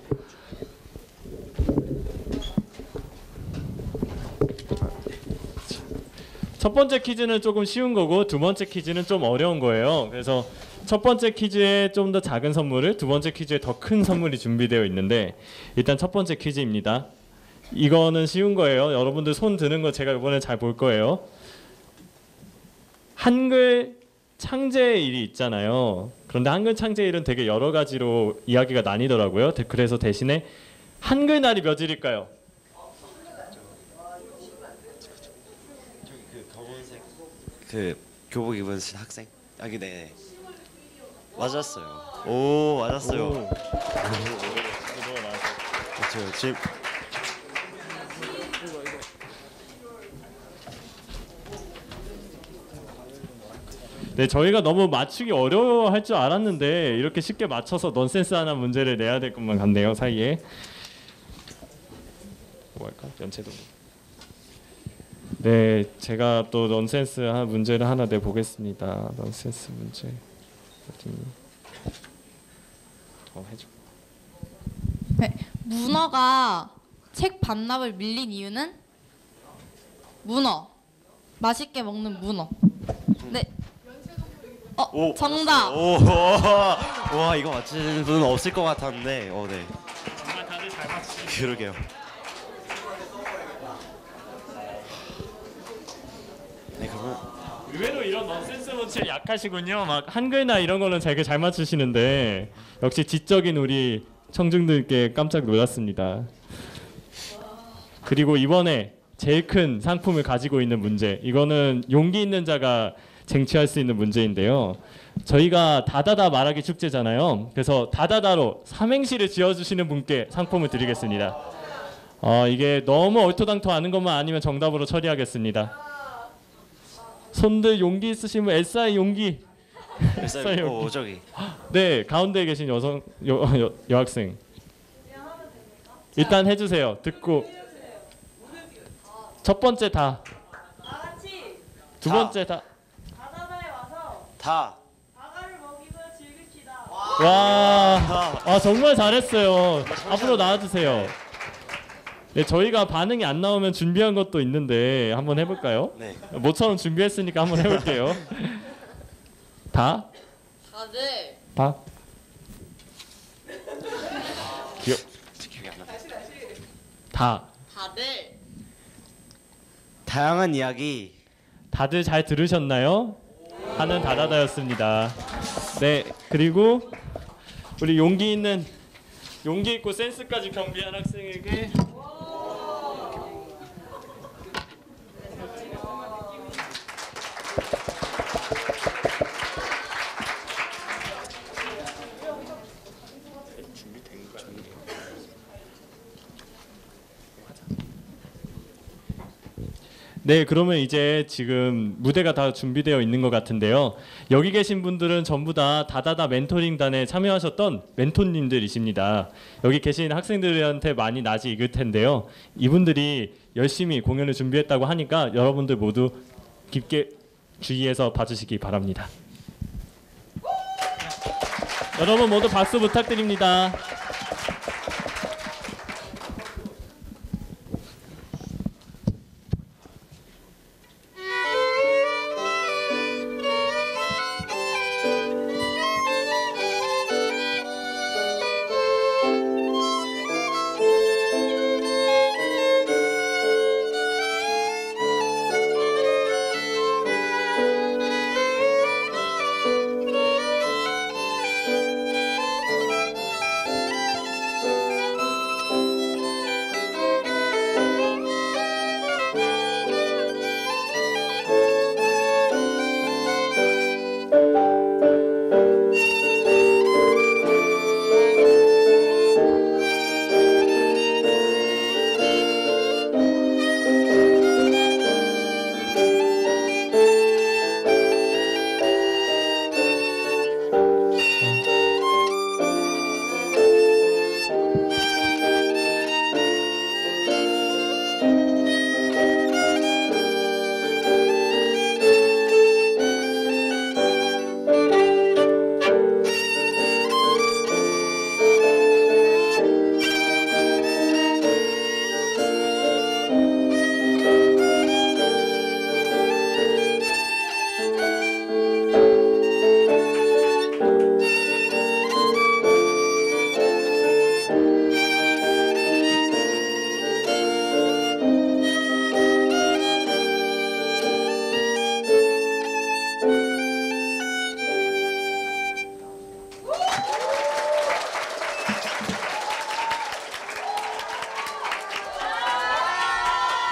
A: 첫 번째 퀴즈는 조금 쉬운 거고 두 번째 퀴즈는 좀 어려운 거예요. 그래서 첫 번째 퀴즈에 좀 더 작은 선물을, 두 번째 퀴즈에 더 큰 선물이 준비되어 있는데 일단 첫 번째 퀴즈입니다. 이거는 쉬운 거예요. 여러분들 손 드는 거 제가 이번에 잘 볼 거예요. 한글 창제일이 있잖아요. 그런데 한글 창제일은 되게 여러 가지로 이야기가 나뉘더라고요. 그래서 대신에 한글날이 몇일일까요?
C: 그 교복 입은 학생? 네. 맞았어요. 오, 맞았어요. 그렇죠. 지금
A: 네, 저희가 너무 맞추기 어려워할 줄 알았는데 이렇게 쉽게 맞춰서 넌센스 하나 문제를 내야 될 것만 같네요. 사이에 뭐 할까? 연체도. 네, 제가 또 넌센스 문제를 하나 내보겠습니다. 넌센스 문제 어디 해줘.
B: 네, 문어가 책 반납을 밀린 이유는 문어, 맛있게 먹는 문어. 네.
C: 오,
B: 정답.
C: 와, 이거 맞히는 분은 없을 것 같았는데, 네.
A: 정말 다들 잘 맞추시네요.
C: 그러게요. 네, 그러면
A: 의외로 이런 넌센스 문제 약하시군요. 막 한글나 이런 거는 되게 잘 맞추시는데 역시 지적인 우리 청중들께 깜짝 놀랐습니다. 그리고 이번에 제일 큰 상품을 가지고 있는 문제, 이거는 용기 있는 자가 쟁취할 수 있는 문제인데요. 저희가 다다다 말하기 축제잖아요. 그래서 다다다로 삼행시를 지어주시는 분께 상품을 드리겠습니다. 이게 너무 얼토당토 아는 것만 아니면 정답으로 처리하겠습니다. 손들 용기 있으시면 SI 용기. SI 용기.
C: 저기.
A: 네, 가운데 계신 여학생. 일단 해주세요. 듣고. 첫 번째 다. 두 번째 다.
C: 다.
A: 와, 정말 잘했어요. 앞으로 나와주세요. 네, 저희가 반응이 안 나오면 준비한 것도 있는데 한번 해볼까요?
C: 네.
A: 모처럼 준비했으니까 한번 해볼게요. 다?
B: 다들.
A: 다? 다.
B: 다들.
C: 다양한 이야기.
A: 다들 잘 들으셨나요? 하는 다다다였습니다. 네, 그리고 우리 용기 있고 센스까지 겸비한 학생에게 네, 그러면 이제 지금 무대가 다 준비되어 있는 것 같은데요. 여기 계신 분들은 전부 다 다다다 멘토링단에 참여하셨던 멘토님들이십니다. 여기 계신 학생들한테 많이 낯이 익을 텐데요. 이분들이 열심히 공연을 준비했다고 하니까 여러분들 모두 깊게 주의해서 봐주시기 바랍니다. 여러분 모두 박수 부탁드립니다.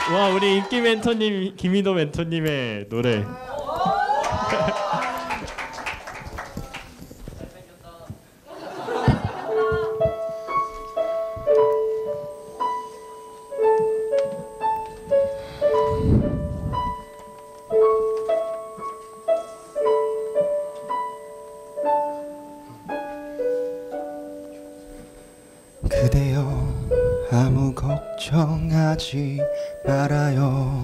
A: 와, 우리 인기 멘토님 김희도 멘토님의 노래.
P: 그대여 아무 걱정하지 말아요.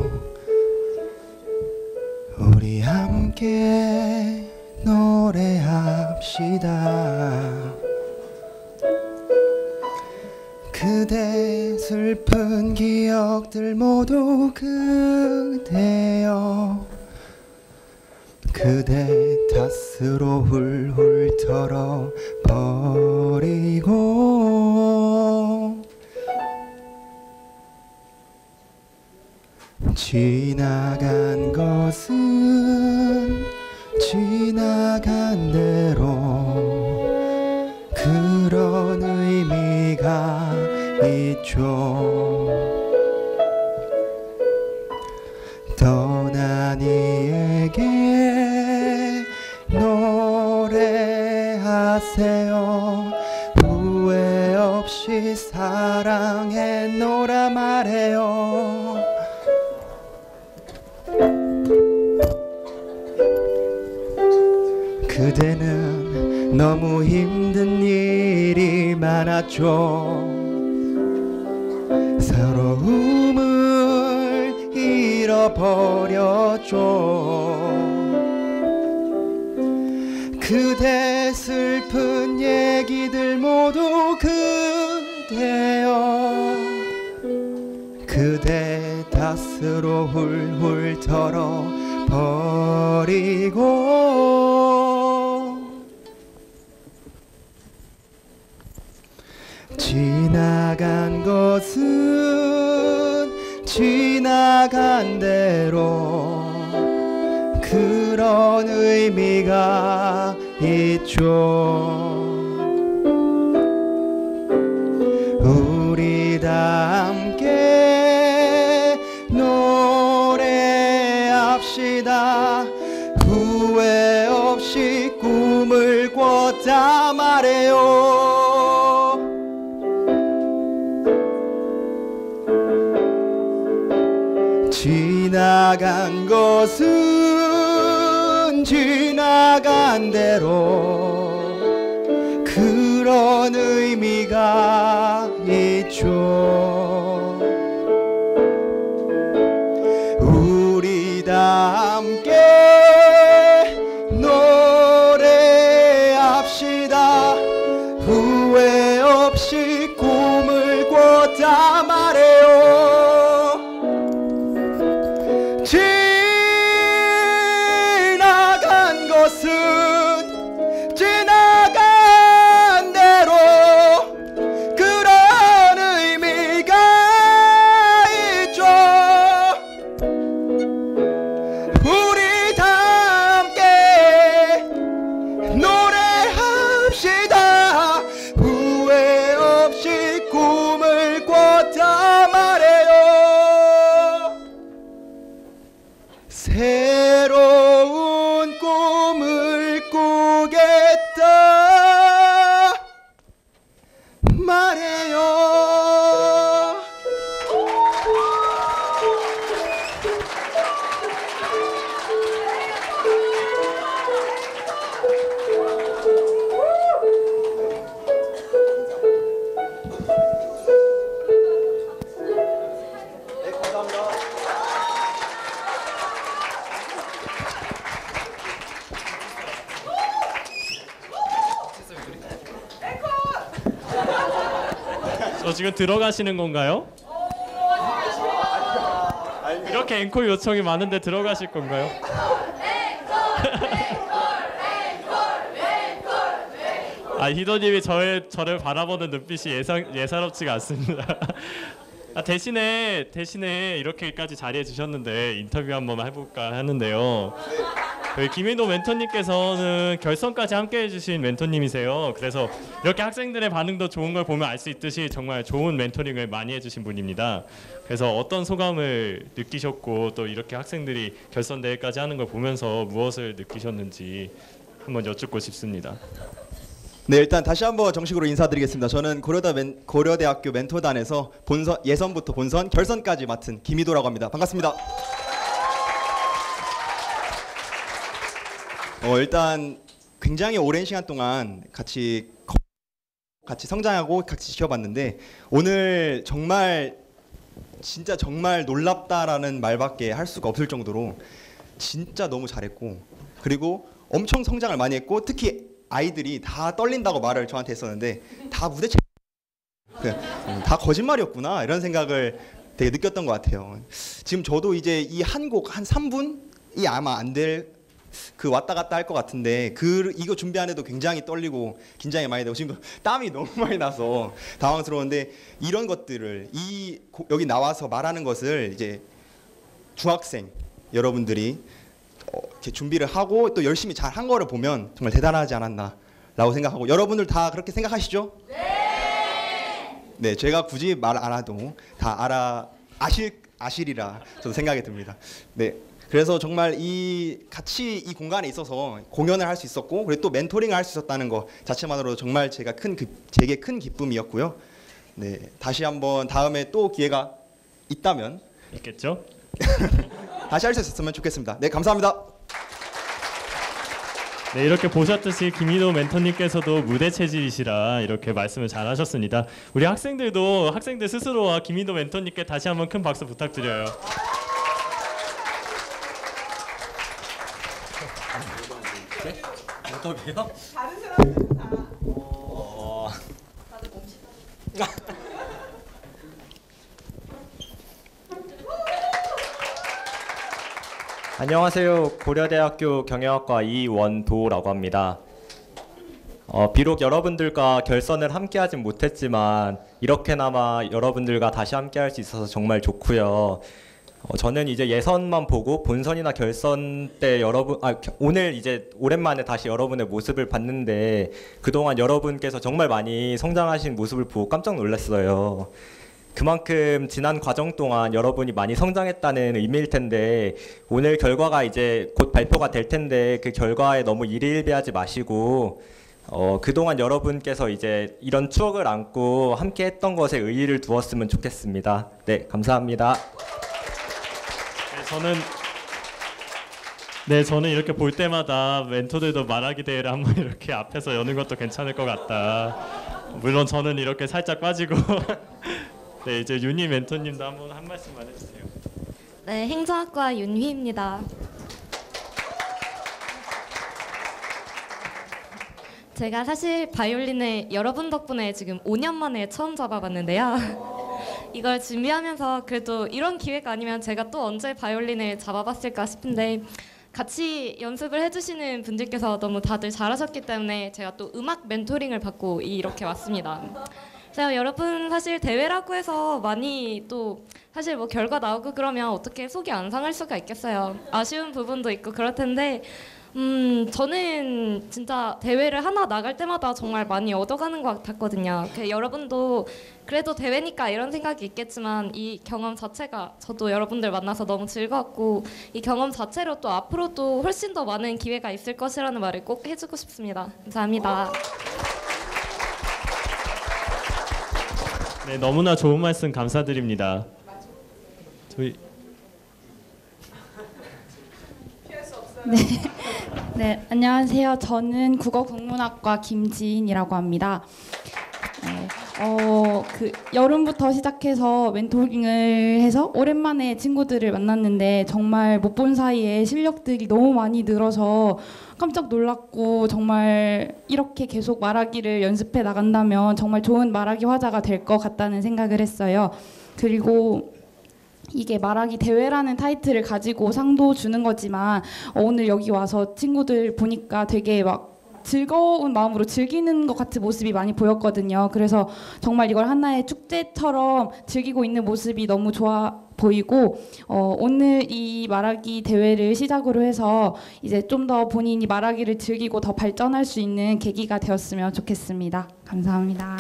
P: 우리 함께 노래합시다. 그대 슬픈 기억들 모두 그대여 그대 탓으로 훌훌 털어버리고 지나간 것은 지나간 대로 그런 의미가 있죠. 떠난 이에게 노래하세요. 후회 없이 사랑했노라 말해요. 그대는 너무 힘든 일이 많았죠. 서러움을 잃어버렸죠. 그대 슬픈 얘기들 모두 그대여 그대 탓으로 훌훌 털어버리고 지나간 것은 지나간 대로 그런 의미가 있죠. 우리 다 함께 노래합시다. 후회 없이 꿈을 꿨다 말해요. 지나간 것은 지나간 대로 그런 의미가 있죠. 우리 다 함께 노래합시다. 후회 없이 꿈을 꿨다 말해요. 지나간 것은 지나간 대로 그런 의미가 있죠. 우리 다 함께 노래합시다. 후회 없이 꿈을 꿨다 말해요. 새로운 꿈을 꾸겠다 말해요.
A: 저 지금 들어가시는 건가요? 이렇게 앵콜 요청이 많은데 들어가실 건가요? 아, 희도님이 저를 바라보는 눈빛이 예사롭지가 않습니다. 대신에 이렇게까지 자리해 주셨는데 인터뷰 한번 해볼까 하는데요. 저희 김인도 멘토님께서는 결선까지 함께해 주신 멘토님이세요. 그래서 이렇게 학생들의 반응도 좋은 걸 보면 알 수 있듯이 정말 좋은 멘토링을 많이 해주신 분입니다. 그래서 어떤 소감을 느끼셨고 또 이렇게 학생들이 결선대회까지 하는 걸 보면서 무엇을 느끼셨는지 한번 여쭙고 싶습니다.
P: 네, 일단 다시 한번 정식으로 인사드리겠습니다. 저는 고려대학교 멘토단에서 예선부터 본선, 결선까지 맡은 김희도라고 합니다. 반갑습니다. 일단 굉장히 오랜 시간 동안 같이 성장하고 같이 지켜봤는데 오늘 진짜 정말 놀랍다라는 말밖에 할 수가 없을 정도로 진짜 너무 잘했고, 그리고 엄청 성장을 많이 했고, 특히 아이들이 다 떨린다고 말을 저한테 했었는데 다 다 거짓말이었구나 이런 생각을 되게 느꼈던 것 같아요. 지금 저도 이제 이 한 곡 한 3분이 아마 안 될 왔다 갔다 할 것 같은데 이거 준비하는데도 굉장히 떨리고 긴장이 많이 되고 지금 땀이 너무 많이 나서 당황스러운데, 이런 것들을 여기 나와서 말하는 것을 이제 중학생 여러분들이 이렇게 준비를 하고 또 열심히 잘 한 거를 보면 정말 대단하지 않았나라고 생각하고, 여러분들 다 그렇게 생각하시죠? 네, 제가 굳이 말 안 해도 다 아시리라 저도 생각이 듭니다. 네. 그래서 정말 같이 이 공간에 있어서 공연을 할 수 있었고, 그리고 또 멘토링을 할 수 있었다는 것 자체만으로도 정말 제게 큰 기쁨이었고요. 네, 다시 한번 다음에 또 기회가 있다면
A: 있겠죠?
P: 다시 할 수 있었으면 좋겠습니다. 네, 감사합니다.
A: 네, 이렇게 보셨듯이 김희도 멘토님께서도 무대 체질이시라 이렇게 말씀을 잘 하셨습니다. 우리 학생들도 학생들 스스로와 김희도 멘토님께 다시 한번 큰 박수 부탁드려요.
Q: 정답이에요?
R: 다른 사람들은 다.
Q: 다들 멈칫.
S: 안녕하세요. 고려대학교 경영학과 이원도라고 합니다. 비록 여러분들과 결선을 함께하진 못했지만 이렇게나마 여러분들과 다시 함께할 수 있어서 정말 좋고요. 저는 이제 예선만 보고 본선이나 결선 때 오늘 이제 오랜만에 다시 여러분의 모습을 봤는데 그동안 여러분께서 정말 많이 성장하신 모습을 보고 깜짝 놀랐어요. 그만큼 지난 과정 동안 여러분이 많이 성장했다는 의미일 텐데, 오늘 결과가 이제 곧 발표가 될 텐데 그 결과에 너무 일희일비하지 마시고 그동안 여러분께서 이제 이런 추억을 안고 함께 했던 것에 의의를 두었으면 좋겠습니다. 네, 감사합니다.
A: 저는 이렇게 볼 때마다 멘토들도 말하기 대회를 한번 이렇게 앞에서 여는 것도 괜찮을 것 같다. 물론 저는 이렇게 살짝 빠지고 네, 이제 윤희 멘토님도 한번 한 말씀만 해주세요.
T: 네, 행정학과 윤희입니다. 제가 사실 바이올린을 여러분 덕분에 지금 5년 만에 처음 잡아봤는데요. 이걸 준비하면서 그래도 이런 기회가 아니면 제가 또 언제 바이올린을 잡아봤을까 싶은데, 같이 연습을 해주시는 분들께서 너무 다들 잘하셨기 때문에 제가 또 음악 멘토링을 받고 이렇게 왔습니다. 그래서 여러분 사실 대회라고 해서 많이 또 사실 뭐 결과 나오고 그러면 어떻게 속이 안 상할 수가 있겠어요. 아쉬운 부분도 있고 그럴 텐데 저는 진짜 대회를 하나 나갈 때마다 정말 많이 얻어가는 것 같았거든요. 여러분도 그래도 대회니까 이런 생각이 있겠지만 이 경험 자체가 저도 여러분들 만나서 너무 즐거웠고, 이 경험 자체로 또 앞으로도 훨씬 더 많은 기회가 있을 것이라는 말을 꼭 해주고 싶습니다. 감사합니다.
A: 네, 너무나 좋은 말씀 감사드립니다.
U: 네, 안녕하세요. 저는 국어국문학과 김지인이라고 합니다. 여름부터 시작해서 멘토링을 해서 오랜만에 친구들을 만났는데 정말 못 본 사이에 실력들이 너무 많이 늘어서 깜짝 놀랐고, 정말 이렇게 계속 말하기를 연습해 나간다면 정말 좋은 말하기 화자가 될 것 같다는 생각을 했어요. 그리고 이게 말하기 대회라는 타이틀을 가지고 상도 주는 거지만 오늘 여기 와서 친구들 보니까 되게 막 즐거운 마음으로 즐기는 것 같은 모습이 많이 보였거든요. 그래서 정말 이걸 하나의 축제처럼 즐기고 있는 모습이 너무 좋아 보이고 오늘 이 말하기 대회를 시작으로 해서 이제 좀 더 본인이 말하기를 즐기고 더 발전할 수 있는 계기가 되었으면 좋겠습니다. 감사합니다.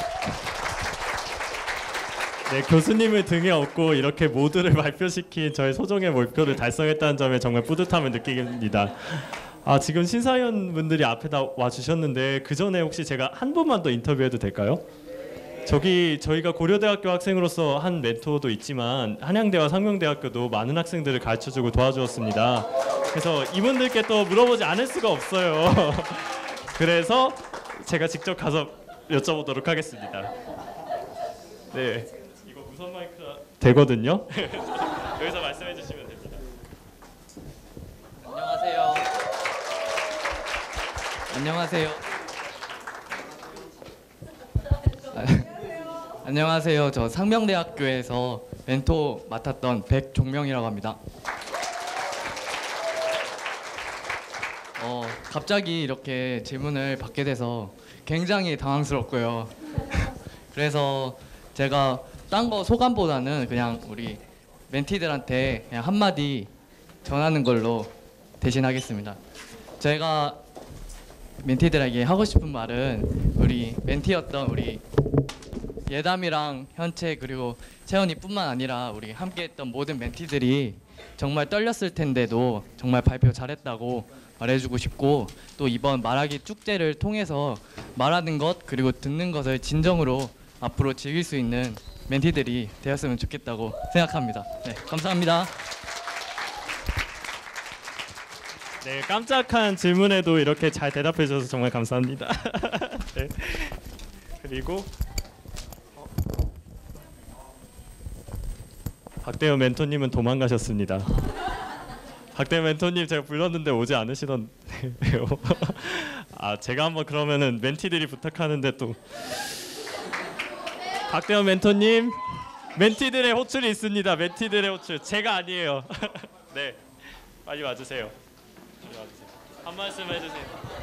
A: 네, 교수님을 등에 업고 이렇게 모두를 발표시킨 저의 소정의 목표를 달성했다는 점에 정말 뿌듯함을 느낍니다. 지금 심사위원분들이 앞에 다 와주셨는데 그 전에 혹시 제가 한 분만 더 인터뷰해도 될까요? 저희가 고려대학교 학생으로서 한 멘토도 있지만 한양대와 상명대학교도 많은 학생들을 가르쳐주고 도와주었습니다. 그래서 이분들께 또 물어보지 않을 수가 없어요. 그래서 제가 직접 가서 여쭤보도록 하겠습니다. 네, 이거 무선 마이크가 되거든요. 여기서 말씀해 주시면 됩니다.
Q: 안녕하세요. 안녕하세요. 안녕하세요. 저 상명대학교에서 멘토 맡았던 백종명이라고 합니다. 갑자기 이렇게 질문을 받게 돼서 굉장히 당황스럽고요. 그래서 제가 딴 거 소감보다는 그냥 우리 멘티들한테 그냥 한마디 전하는 걸로 대신하겠습니다. 제가 멘티들에게 하고 싶은 말은 우리 멘티였던 우리 예담이랑 현채 그리고 채원이뿐만 아니라 우리 함께했던 모든 멘티들이 정말 떨렸을 텐데도 정말 발표 잘했다고 말해주고 싶고, 또 이번 말하기 축제를 통해서 말하는 것 그리고 듣는 것을 진정으로 앞으로 즐길 수 있는 멘티들이 되었으면 좋겠다고 생각합니다. 네, 감사합니다.
A: 네, 깜짝한 질문에도 이렇게 잘 대답해 주셔서 정말 감사합니다. 네. 그리고 박대현 멘토님은 도망가셨습니다. 박대현 멘토님 제가 불렀는데 오지 않으시던데요. 제가 한번 그러면은 멘티들이 부탁하는데 또 박대현 멘토님, 멘티들의 호출이 있습니다. 멘티들의 호출 제가 아니에요. 네, 빨리 와주세요. 한 말씀 해주세요.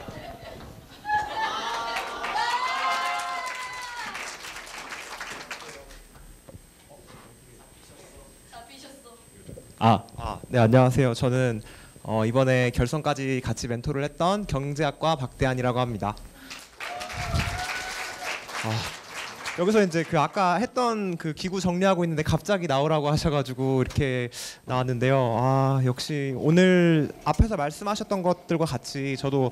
R: 네, 안녕하세요. 저는 이번에 결선까지 같이 멘토를 했던 경제학과 박대한이라고 합니다. 여기서 이제 그 아까 했던 그 기구 정리하고 있는데 갑자기 나오라고 하셔가지고 이렇게 나왔는데요. 역시 오늘 앞에서 말씀하셨던 것들과 같이 저도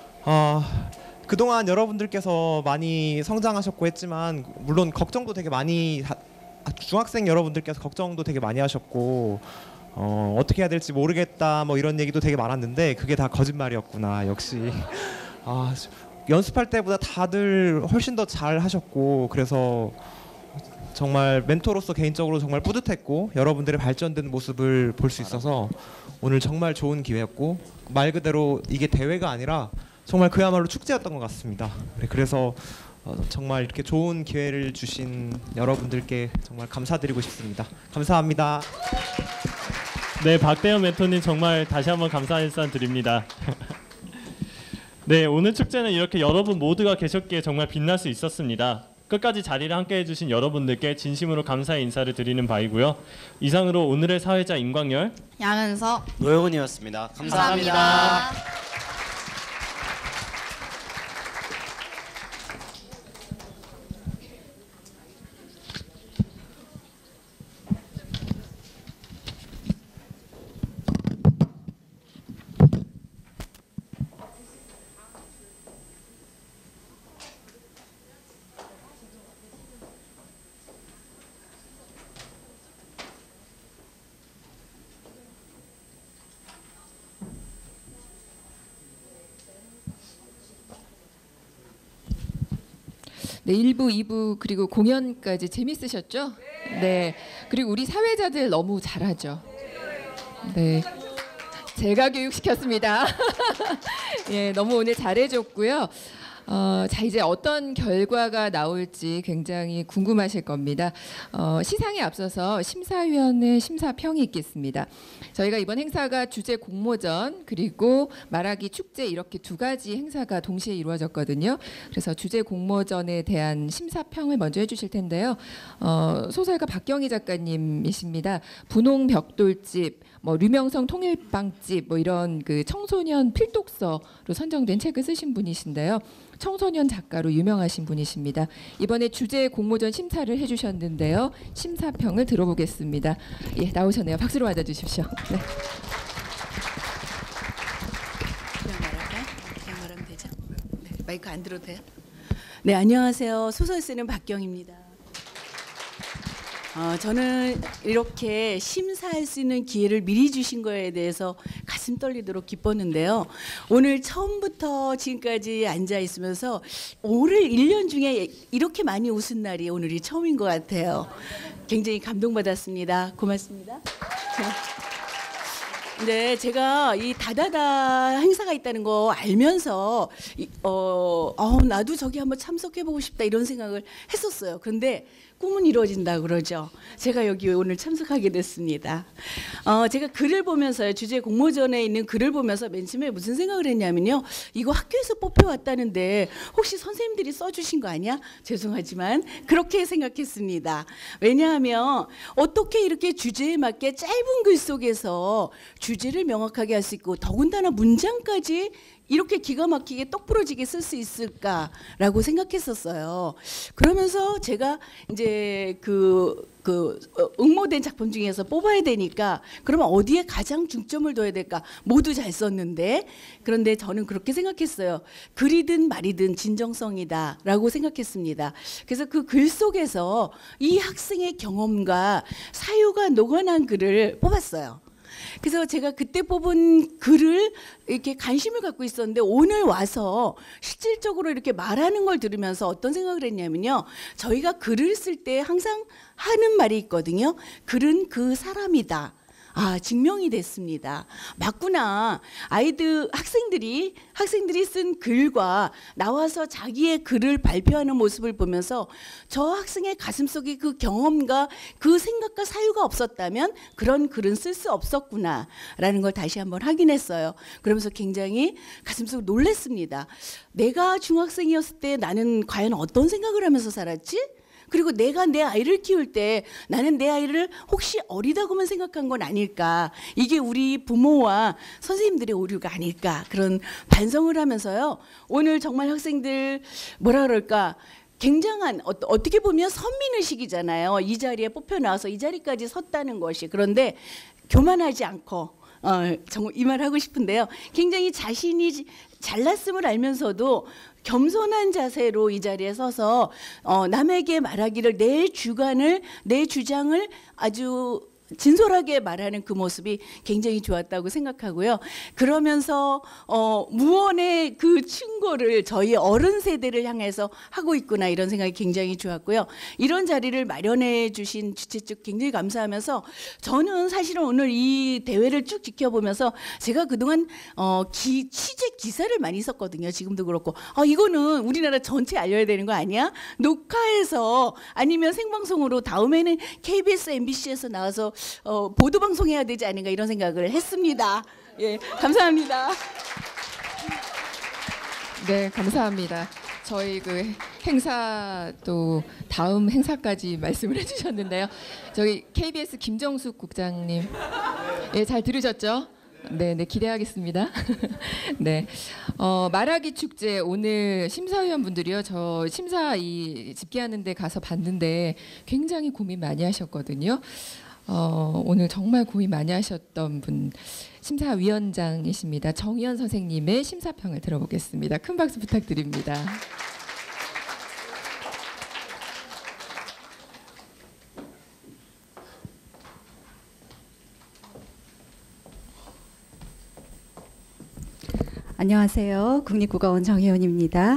R: 그동안 여러분들께서 많이 성장하셨고 했지만 물론 걱정도 되게 많이 중학생 여러분들께서 걱정도 되게 많이 하셨고 어떻게 해야 될지 모르겠다 뭐 이런 얘기도 되게 많았는데 그게 다 거짓말이었구나. 역시 연습할 때보다 다들 훨씬 더 잘 하셨고, 그래서 정말 멘토로서 개인적으로 정말 뿌듯했고 여러분들의 발전된 모습을 볼 수 있어서 오늘 정말 좋은 기회였고, 말 그대로 이게 대회가 아니라 정말 그야말로 축제였던 것 같습니다. 그래서 정말 이렇게 좋은 기회를 주신 여러분들께 정말 감사드리고 싶습니다. 감사합니다.
A: 네, 박대현 멘토님 정말 다시 한번 감사 인사 드립니다. 네, 오늘 축제는 이렇게 여러분 모두가 계셨기에 정말 빛날 수 있었습니다. 끝까지 자리를 함께 해주신 여러분들께 진심으로 감사의 인사를 드리는 바이고요. 이상으로 오늘의 사회자 임광열,
B: 양은서,
C: 노영훈이었습니다. 감사합니다.
B: 감사합니다.
V: 네, 1부, 2부 그리고 공연까지 재밌으셨죠? 네. 그리고 우리 사회자들 너무 잘하죠. 네. 제가 교육시켰습니다. 예, 너무 오늘 잘해줬고요. 자, 이제 어떤 결과가 나올지 굉장히 궁금하실 겁니다. 시상에 앞서서 심사위원의 심사평이 있겠습니다. 저희가 이번 행사가 주제 공모전 그리고 말하기 축제 이렇게 두 가지 행사가 동시에 이루어졌거든요. 그래서 주제 공모전에 대한 심사평을 먼저 해주실 텐데요. 소설가 박경희 작가님이십니다. 분홍 벽돌집, 뭐 류명성 통일빵집, 뭐 이런 그 청소년 필독서로 선정된 책을 쓰신 분이신데요. 청소년 작가로 유명하신 분이십니다. 이번에 주제 공모전 심사를 해주셨는데요. 심사평을 들어보겠습니다. 예, 나오셨네요. 박수로 맞아주십시오. 네.
E: 그냥 말하면 되죠? 네, 마이크 안 들어도 돼요? 네, 안녕하세요. 소설 쓰는 박경희입니다. 저는 이렇게 심사할 수 있는 기회를 미리 주신 거에 대해서 가슴 떨리도록 기뻤는데요. 오늘 처음부터 지금까지 앉아 있으면서 올 1년 중에 이렇게 많이 웃은 날이 오늘이 처음인 것 같아요. 굉장히 감동받았습니다. 고맙습니다. 네, 제가 이 다다다 행사가 있다는 거 알면서 나도 저기 한번 참석해보고 싶다 이런 생각을 했었어요. 그런데 꿈은 이루어진다 그러죠. 제가 여기 오늘 참석하게 됐습니다. 제가 글을 보면서요. 주제 공모전에 있는 글을 보면서 맨 처음에 무슨 생각을 했냐면요. 이거 학교에서 뽑혀왔다는데 혹시 선생님들이 써주신 거 아니야? 죄송하지만 그렇게 생각했습니다. 왜냐하면 어떻게 이렇게 주제에 맞게 짧은 글 속에서 주제를 명확하게 할 수 있고 더군다나 문장까지 이렇게 기가 막히게 똑부러지게 쓸 수 있을까라고 생각했었어요. 그러면서 제가 이제 응모된 작품 중에서 뽑아야 되니까 그러면 어디에 가장 중점을 둬야 될까? 모두 잘 썼는데 그런데 저는 그렇게 생각했어요. 글이든 말이든 진정성이다라고 생각했습니다. 그래서 그 글 속에서 이 학생의 경험과 사유가 녹아난 글을 뽑았어요. 그래서 제가 그때 뽑은 글을 이렇게 관심을 갖고 있었는데 오늘 와서 실질적으로 이렇게 말하는 걸 들으면서 어떤 생각을 했냐면요. 저희가 글을 쓸 때 항상 하는 말이 있거든요. 글은 그 사람이다. 증명이 됐습니다. 맞구나. 학생들이 쓴 글과 나와서 자기의 글을 발표하는 모습을 보면서 저 학생의 가슴속에 그 경험과 그 생각과 사유가 없었다면 그런 글은 쓸 수 없었구나라는 걸 다시 한번 확인했어요. 그러면서 굉장히 가슴속으로 놀랐습니다. 내가 중학생이었을 때 나는 과연 어떤 생각을 하면서 살았지? 그리고 내가 내 아이를 키울 때 나는 내 아이를 혹시 어리다고만 생각한 건 아닐까. 이게 우리 부모와 선생님들의 오류가 아닐까. 그런 반성을 하면서요. 오늘 정말 학생들 뭐라 그럴까. 굉장한 어떻게 보면 선민의식이잖아요. 이 자리에 뽑혀 나와서 이 자리까지 섰다는 것이. 그런데 교만하지 않고 정말 이 말 하고 싶은데요. 굉장히 자신이 잘났음을 알면서도 겸손한 자세로 이 자리에 서서 남에게 말하기를 내 주관을 내 주장을 아주 진솔하게 말하는 그 모습이 굉장히 좋았다고 생각하고요. 그러면서 무언의 그 충고를 저희 어른 세대를 향해서 하고 있구나 이런 생각이 굉장히 좋았고요. 이런 자리를 마련해 주신 주최 측 굉장히 감사하면서 저는 사실은 오늘 이 대회를 쭉 지켜보면서 제가 그동안 취재 기사를 많이 썼거든요. 지금도 그렇고 이거는 우리나라 전체 알려야 되는 거 아니야? 녹화해서 아니면 생방송으로 다음에는 KBS, MBC에서 나와서 보도 방송해야 되지 않은가 이런 생각을 했습니다. 예, 감사합니다.
V: 네, 감사합니다. 저희 그 행사 또 다음 행사까지 말씀을 해주셨는데요. 저희 KBS 김정숙 국장님, 예, 잘 들으셨죠? 네, 기대하겠습니다. 네, 말하기 축제 오늘 심사위원분들이요. 저 심사 이 집계하는 데 가서 봤는데 굉장히 고민 많이 하셨거든요. 오늘 정말 고민 많이 하셨던 분 심사위원장이십니다. 정희연 선생님의 심사평을 들어보겠습니다. 큰 박수 부탁드립니다.
J: 안녕하세요. 국립국어원 정희연입니다.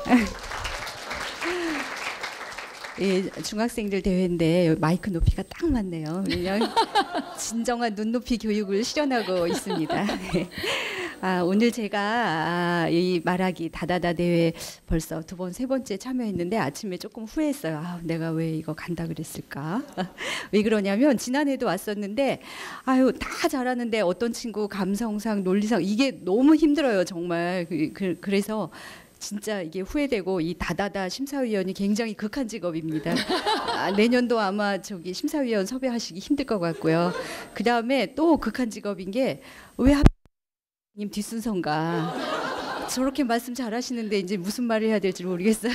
J: 예, 중학생들 대회인데 마이크 높이가 딱 맞네요. 왜냐하면 진정한 눈높이 교육을 실현하고 있습니다. 네. 오늘 제가 이 말하기 다다다 대회 벌써 두 번, 세 번째 참여했는데 아침에 조금 후회했어요. 내가 왜 이거 간다 그랬을까? 왜 그러냐면 지난해도 왔었는데 다 잘하는데 어떤 친구 감성상, 논리상 이게 너무 힘들어요, 정말. 그래서 진짜 이게 후회되고 이 다다다 심사위원이 굉장히 극한 직업입니다. 내년도 아마 저기 심사위원 섭외하시기 힘들 것 같고요. 그 다음에 또 극한 직업인 게 왜 님 뒷순서인가? 저렇게 말씀 잘하시는데 이제 무슨 말을 해야 될지 모르겠어요.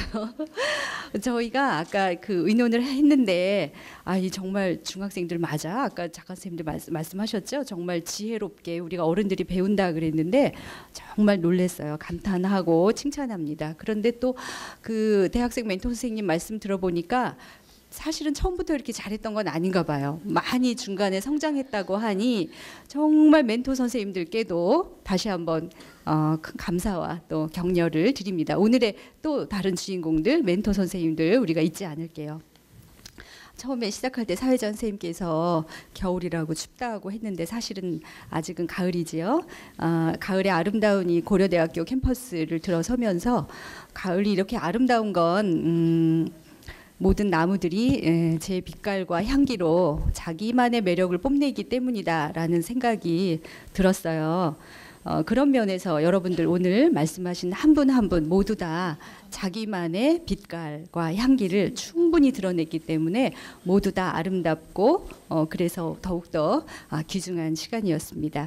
J: 저희가 아까 그 의논을 했는데 이 정말 중학생들 맞아? 아까 작가 선생님들 말씀하셨죠? 정말 지혜롭게 우리가 어른들이 배운다 그랬는데 정말 놀랐어요. 감탄하고 칭찬합니다. 그런데 또 그 대학생 멘토 선생님 말씀 들어보니까 사실은 처음부터 이렇게 잘했던 건 아닌가 봐요. 많이 중간에 성장했다고 하니 정말 멘토 선생님들께도 다시 한번 큰 감사와 또 격려를 드립니다. 오늘의 또 다른 주인공들 멘토 선생님들 우리가 잊지 않을게요. 처음에 시작할 때 사회자 선생님께서 겨울이라고 춥다고 했는데 사실은 아직은 가을이지요. 가을의 아름다운 이 고려대학교 캠퍼스를 들어서면서 가을이 이렇게 아름다운 건 모든 나무들이 제 빛깔과 향기로 자기만의 매력을 뽐내기 때문이다라는 생각이 들었어요. 그런 면에서 여러분들 오늘 말씀하신 한 분 한 분 모두 다 자기만의 빛깔과 향기를 충분히 드러냈기 때문에 모두 다 아름답고 그래서 더욱더 귀중한 시간이었습니다.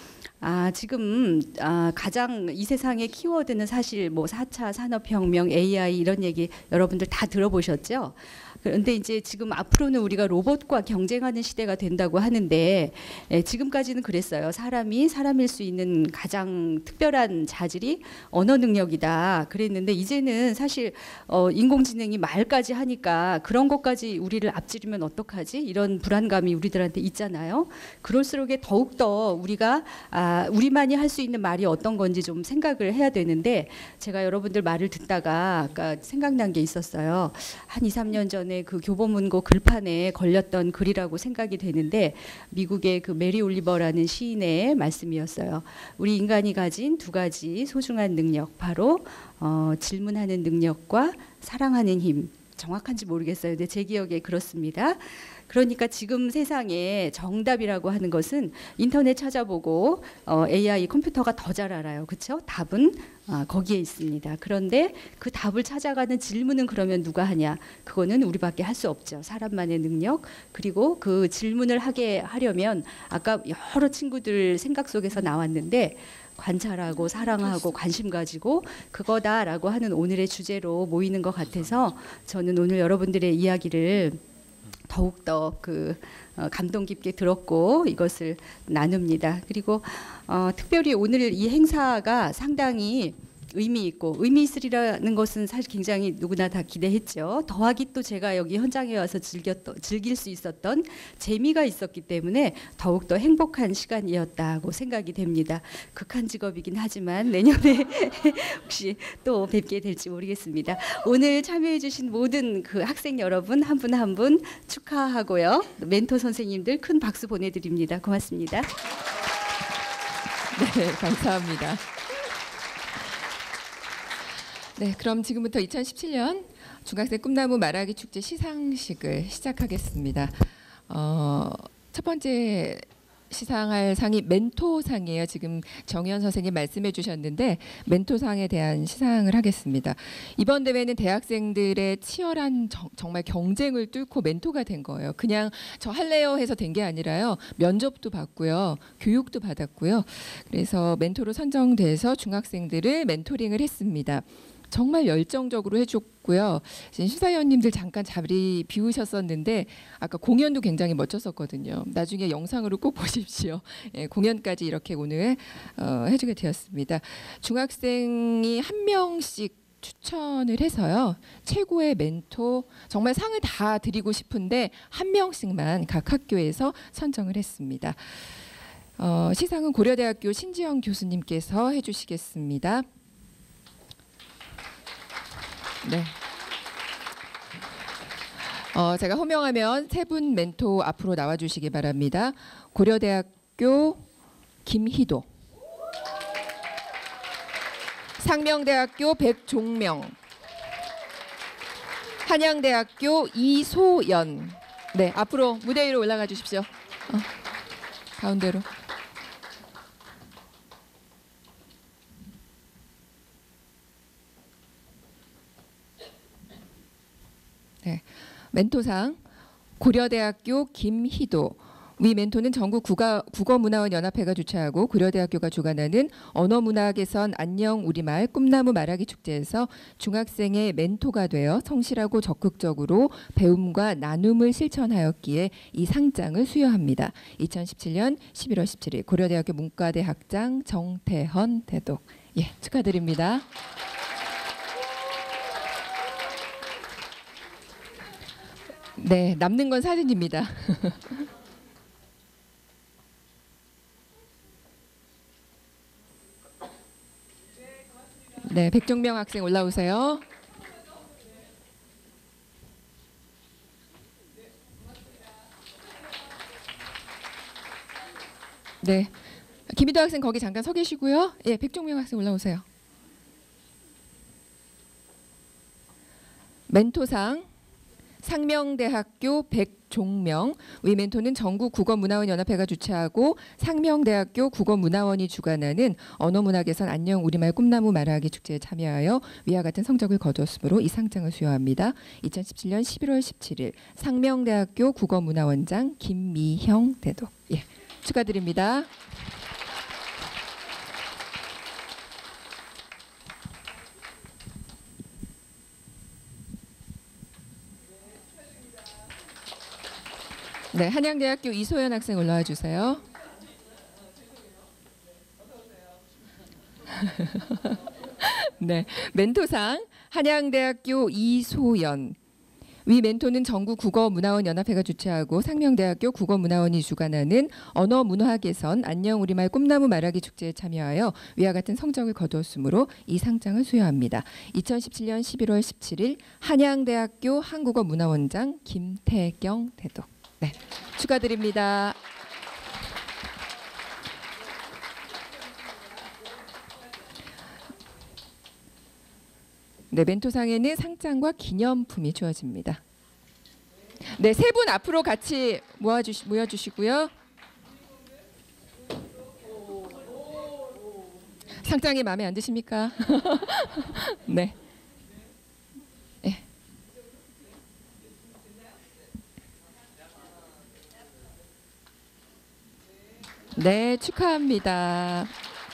J: 지금 가장 이 세상의 키워드는 사실 뭐 4차 산업혁명, AI 이런 얘기 여러분들 다 들어보셨죠? 그런데 이제 지금 앞으로는 우리가 로봇과 경쟁하는 시대가 된다고 하는데 지금까지는 그랬어요. 사람이 사람일 수 있는 가장 특별한 자질이 언어 능력이다 그랬는데 이제는 사실 인공지능이 말까지 하니까 그런 것까지 우리를 앞지르면 어떡하지? 이런 불안감이 우리들한테 있잖아요. 그럴수록에 더욱더 우리가 우리만이 할 수 있는 말이 어떤 건지 좀 생각을 해야 되는데 제가 여러분들 말을 듣다가 아까 생각난 게 있었어요. 한 2, 3년 전에 그 교보문고 글판에 걸렸던 글이라고 생각이 되는데 미국의 그 메리 올리버라는 시인의 말씀이었어요. 우리 인간이 가진 두 가지 소중한 능력 바로 질문하는 능력과 사랑하는 힘. 정확한지 모르겠어요. 근데 제 기억에 그렇습니다. 그러니까 지금 세상에 정답이라고 하는 것은 인터넷 찾아보고 AI 컴퓨터가 더 잘 알아요. 그렇죠? 답은 거기에 있습니다. 그런데 그 답을 찾아가는 질문은 그러면 누가 하냐? 그거는 우리밖에 할 수 없죠. 사람만의 능력. 그리고 그 질문을 하게 하려면 아까 여러 친구들 생각 속에서 나왔는데 관찰하고 사랑하고 관심 가지고 그거다라고 하는 오늘의 주제로 모이는 것 같아서 저는 오늘 여러분들의 이야기를 더욱더 감동 깊게 들었고 이것을 나눕니다. 그리고 특별히 오늘 이 행사가 상당히 의미 있고 의미 있으리라는 것은 사실 굉장히 누구나 다 기대했죠. 더하기 또 제가 여기 현장에 와서 즐길 수 있었던 재미가 있었기 때문에 더욱더 행복한 시간이었다고 생각이 됩니다. 극한 직업이긴 하지만 내년에 혹시 또 뵙게 될지 모르겠습니다. 오늘 참여해 주신 모든 그 학생 여러분 한 분 한 분 축하하고요. 멘토 선생님들 큰 박수 보내드립니다. 고맙습니다.
V: 네, 감사합니다. 네, 그럼 지금부터 2017년 중학생 꿈나무 말하기 축제 시상식을 시작하겠습니다. 첫 번째 시상할 상이 멘토상이에요. 지금 정현 선생님 말씀해 주셨는데 멘토상에 대한 시상을 하겠습니다. 이번 대회는 대학생들의 치열한 정말 경쟁을 뚫고 멘토가 된 거예요. 그냥 저 할래요 해서 된 게 아니라요. 면접도 받고요. 교육도 받았고요. 그래서 멘토로 선정돼서 중학생들을 멘토링을 했습니다. 정말 열정적으로 해줬고요. 심사위원님들 잠깐 자리 비우셨었는데 아까 공연도 굉장히 멋졌었거든요. 나중에 영상으로 꼭 보십시오. 예, 공연까지 이렇게 오늘 해주게 되었습니다. 중학생이 한 명씩 추천을 해서요. 최고의 멘토 정말 상을 다 드리고 싶은데 한 명씩만 각 학교에서 선정을 했습니다. 시상은 고려대학교 신지영 교수님께서 해주시겠습니다. 네. 제가 호명하면 세 분 멘토 앞으로 나와주시기 바랍니다. 고려대학교 김희도, 상명대학교 백종명, 한양대학교 이소연. 네, 앞으로 무대 위로 올라가 주십시오. 가운데로. 네, 멘토상 고려대학교 김희도. 위 멘토는 전국 국어문화원연합회가 주최하고 고려대학교가 주관하는 언어문화개선 안녕 우리말 꿈나무 말하기 축제에서 중학생의 멘토가 되어 성실하고 적극적으로 배움과 나눔을 실천하였기에 이 상장을 수여합니다. 2017년 11월 17일 고려대학교 문과대 학장 정태헌 대독. 예, 축하드립니다. 네, 남는 건 사진입니다. 네, 백종명 학생 올라오세요. 네, 김희도 학생 거기 잠깐 서 계시고요. 예, 백종명 학생 올라오세요. 멘토상 상명대학교 백종명. 위 멘토는 전국 국어문화원연합회가 주최하고 상명대학교 국어문화원이 주관하는 언어문화개선 안녕 우리말 꿈나무 말하기 축제에 참여하여 위와 같은 성적을 거두었으므로 이 상장을 수여합니다. 2017년 11월 17일 상명대학교 국어문화원장 김미형 대독. 예, 축하드립니다. 네, 한양대학교 이소연 학생 올라와 주세요. 네, 멘토상 한양대학교 이소연. 위 멘토는 전국 국어문화원연합회가 주최하고 상명대학교 국어문화원이 주관하는 언어문화개선 안녕 우리말 꿈나무 말하기 축제에 참여하여 위와 같은 성적을 거두었으므로 이 상장을 수여합니다. 2017년 11월 17일 한양대학교 한국어문화원장 김태경 대독. 네, 축하드립니다. 네, 멘토상에는 상장과 기념품이 주어집니다. 네, 세 분 앞으로 같이 모여주시고요. 상장이 마음에 안 드십니까? 네. 네, 축하합니다.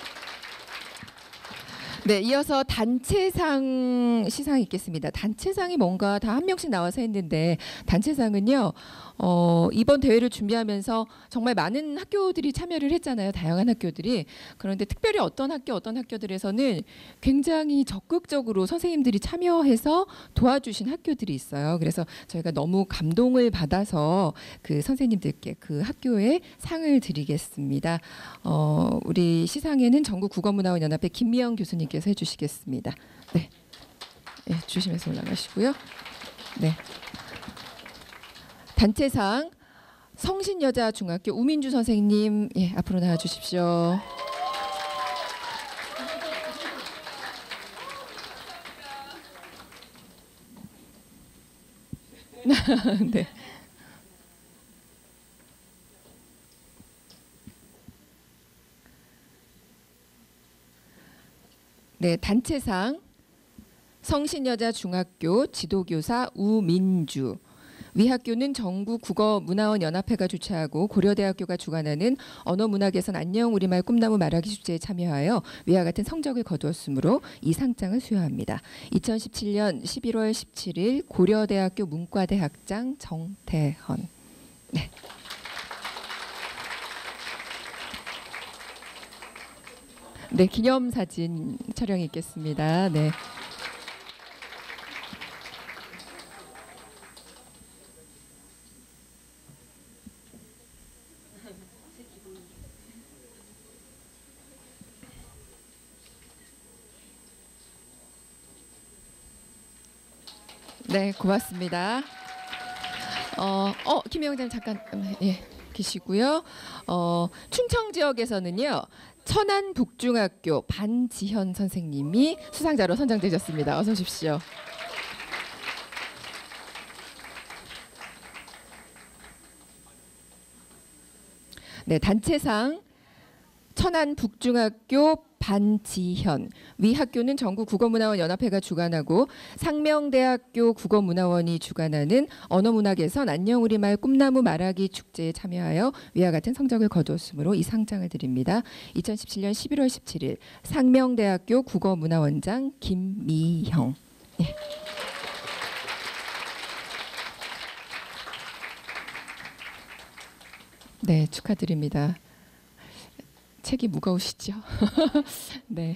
V: 네, 이어서 단체상 시상이 있겠습니다. 단체상이 뭔가 다 한 명씩 나와서 했는데 단체상은요. 이번 대회를 준비하면서 정말 많은 학교들이 참여를 했잖아요. 다양한 학교들이. 그런데 특별히 어떤 학교들에서는 굉장히 적극적으로 선생님들이 참여해서 도와주신 학교들이 있어요. 그래서 저희가 너무 감동을 받아서 그 선생님들께 그 학교에 상을 드리겠습니다. 우리 시상에는 전국 국어문화원연합회 김미영 교수님께서 해주시겠습니다. 네, 네, 조심해서 올라가시고요. 네. 단체상 성신여자중학교 우민주 선생님, 예, 앞으로 나와 주십시오. 네. 네, 단체상 성신여자중학교 지도교사 우민주. 위 학교는 전국 국어문화원연합회가 주최하고 고려대학교가 주관하는 언어문화개선 안녕 우리말 꿈나무 말하기 축제에 참여하여 위와 같은 성적을 거두었으므로 이 상장을 수여합니다. 2017년 11월 17일 고려대학교 문과대 학장 정태헌. 네. 네, 기념사진 촬영이 있겠습니다. 네. 네, 고맙습니다. 김영장 잠깐, 예. 계시고요. 충청 지역에서는요. 천안 북중학교 반지현 선생님이 수상자로 선정되셨습니다. 어서 오십시오. 네, 단체상 천안 북중학교 반지현. 위 학교는 전국 국어문화원 연합회가 주관하고 상명대학교 국어문화원이 주관하는 언어문화-개선 안녕우리말 꿈나무 말하기 축제에 참여하여 위와 같은 성적을 거두었으므로 이 상장을 드립니다. 2017년 11월 17일 상명대학교 국어문화원장 김미형. 예. 네, 축하드립니다. 책이 무거우시죠? 네.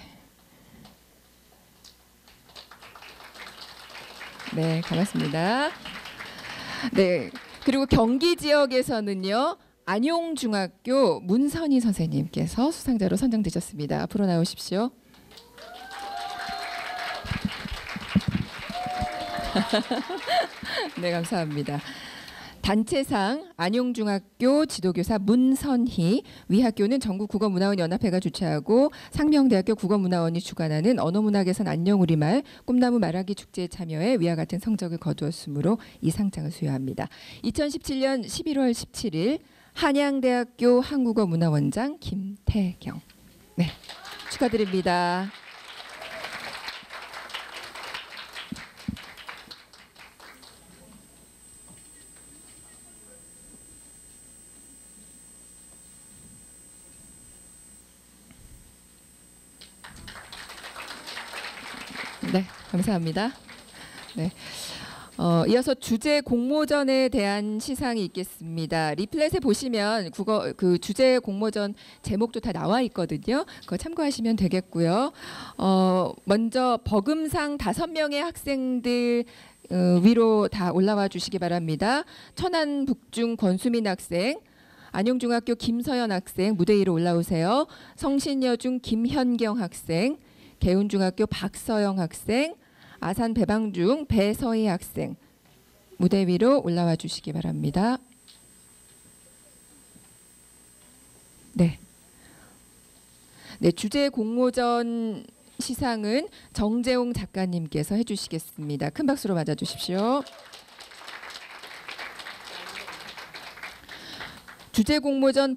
V: 네, 고맙습니다. 네, 그리고 경기 지역에서는요. 안용중학교 문선희 선생님께서 수상자로 선정되셨습니다. 앞으로 나오십시오. 네, 감사합니다. 단체상 안용중학교 지도교사 문선희. 위 학교는 전국 국어문화원 연합회가 주최하고 상명대학교 국어문화원이 주관하는 언어문화-개선 안녕우리말 꿈나무 말하기 축제에 참여해 위와 같은 성적을 거두었으므로 이 상장을 수여합니다. 2017년 11월 17일 한양대학교 한국어문화원장 김태경. 네, 축하드립니다. 네, 감사합니다. 네. 이어서 주제 공모전에 대한 시상이 있겠습니다. 리플렛에 보시면 그 주제 공모전 제목도 다 나와 있거든요. 그거 참고하시면 되겠고요. 먼저 버금상 5명의 학생들 위로 다 올라와 주시기 바랍니다. 천안 북중 권수민 학생, 안용중학교 김서연 학생 무대 위로 올라오세요. 성신여중 김현경 학생, 개운중학교 박서영 학생, 아산 배방중 배서희 학생 무대 위로 올라와 주시기 바랍니다. 네. 네, 주제 공모전 시상은 정재홍 작가님께서 해주시겠습니다. 큰 박수로 맞아주십시오. 주제 공모전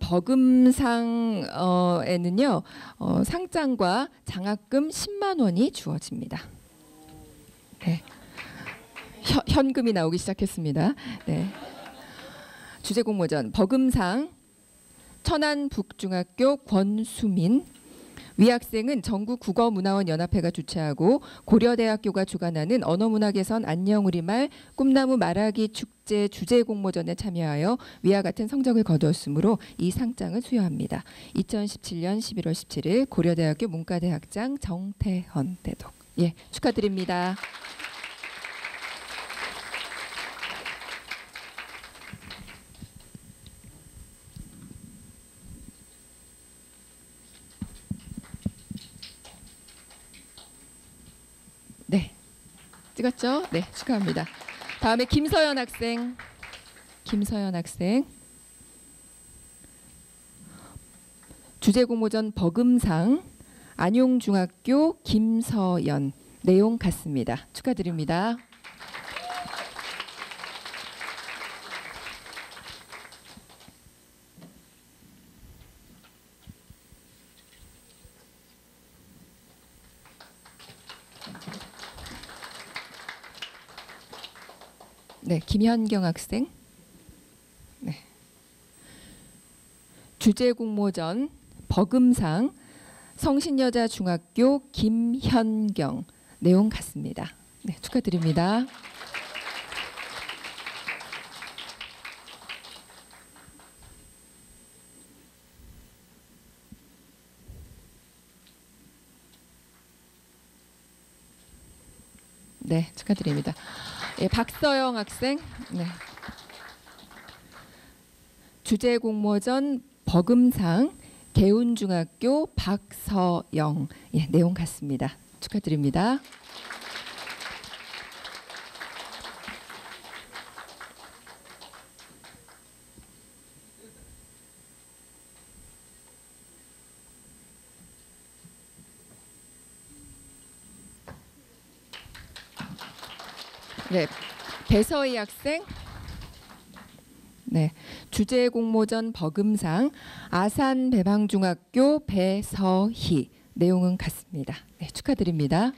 V: 버금상에는요 상장과 장학금 10만 원이 주어집니다. 네. 현금이 나오기 시작했습니다. 네. 주제 공모전 버금상 천안 북중학교 권수민. 위 학생은 전국 국어문화원 연합회가 주최하고 고려대학교가 주관하는 언어문화-개선 안녕우리말 꿈나무 말하기 축제 주제 공모전에 참여하여 위와 같은 성적을 거두었으므로 이 상장을 수여합니다. 2017년 11월 17일 고려대학교 문과대학장 정태헌 대독. 예, 축하드립니다. 네, 찍었죠? 네, 축하합니다. 다음에 김서연 학생. 김서연 학생. 주제 공모전 버금상 안용중학교 김서연. 내용 같습니다. 축하드립니다. 네, 김현경 학생. 네. 주제 공모전 버금상 성신여자중학교 김현경. 내용 같습니다. 네, 축하드립니다. 네, 축하드립니다. 예, 박서영 학생. 네. 주제 공모전 버금상 개운중학교 박서영. 예, 내용 같습니다. 축하드립니다. 네, 배서희 학생. 네, 주제 공모전 버금상 아산 배방중학교 배서희. 내용은 같습니다. 네, 축하드립니다.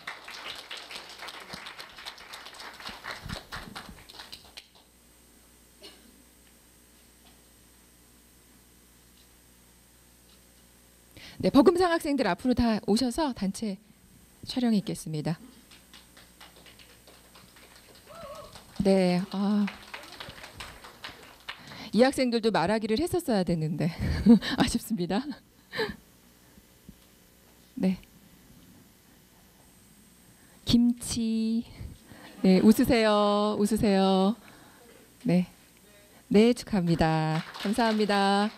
V: 네, 버금상 학생들 앞으로 다 오셔서 단체 촬영이 있겠습니다. 네, 이 학생들도 말하기를 했었어야 됐는데 아쉽습니다. 네, 김치. 네, 웃으세요, 웃으세요. 네, 네, 축하합니다. 감사합니다.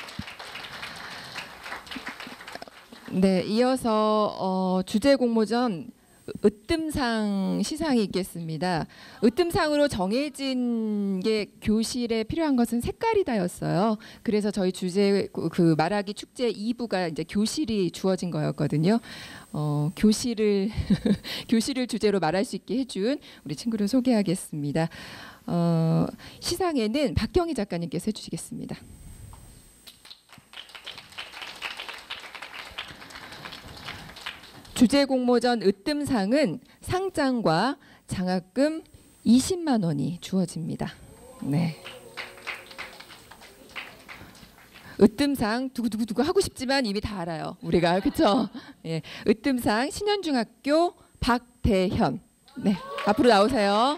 V: 네, 이어서 주제 공모전 으뜸상 시상이 있겠습니다. 으뜸상으로 정해진 게 교실에 필요한 것은 색깔이다였어요. 그래서 저희 주제 그 말하기 축제 2부가 이제 교실이 주어진 거였거든요. 교실을 교실을 주제로 말할 수 있게 해준 우리 친구를 소개하겠습니다. 시상에는 박경희 작가님께서 해주시겠습니다. 주제 공모전 으뜸상은 상장과 장학금 20만 원이 주어집니다. 네. 으뜸상 두구두구두구 하고 싶지만 이미 다 알아요. 우리가 그렇죠? 예. 으뜸상 신현중학교 박대현. 네. 앞으로 나오세요.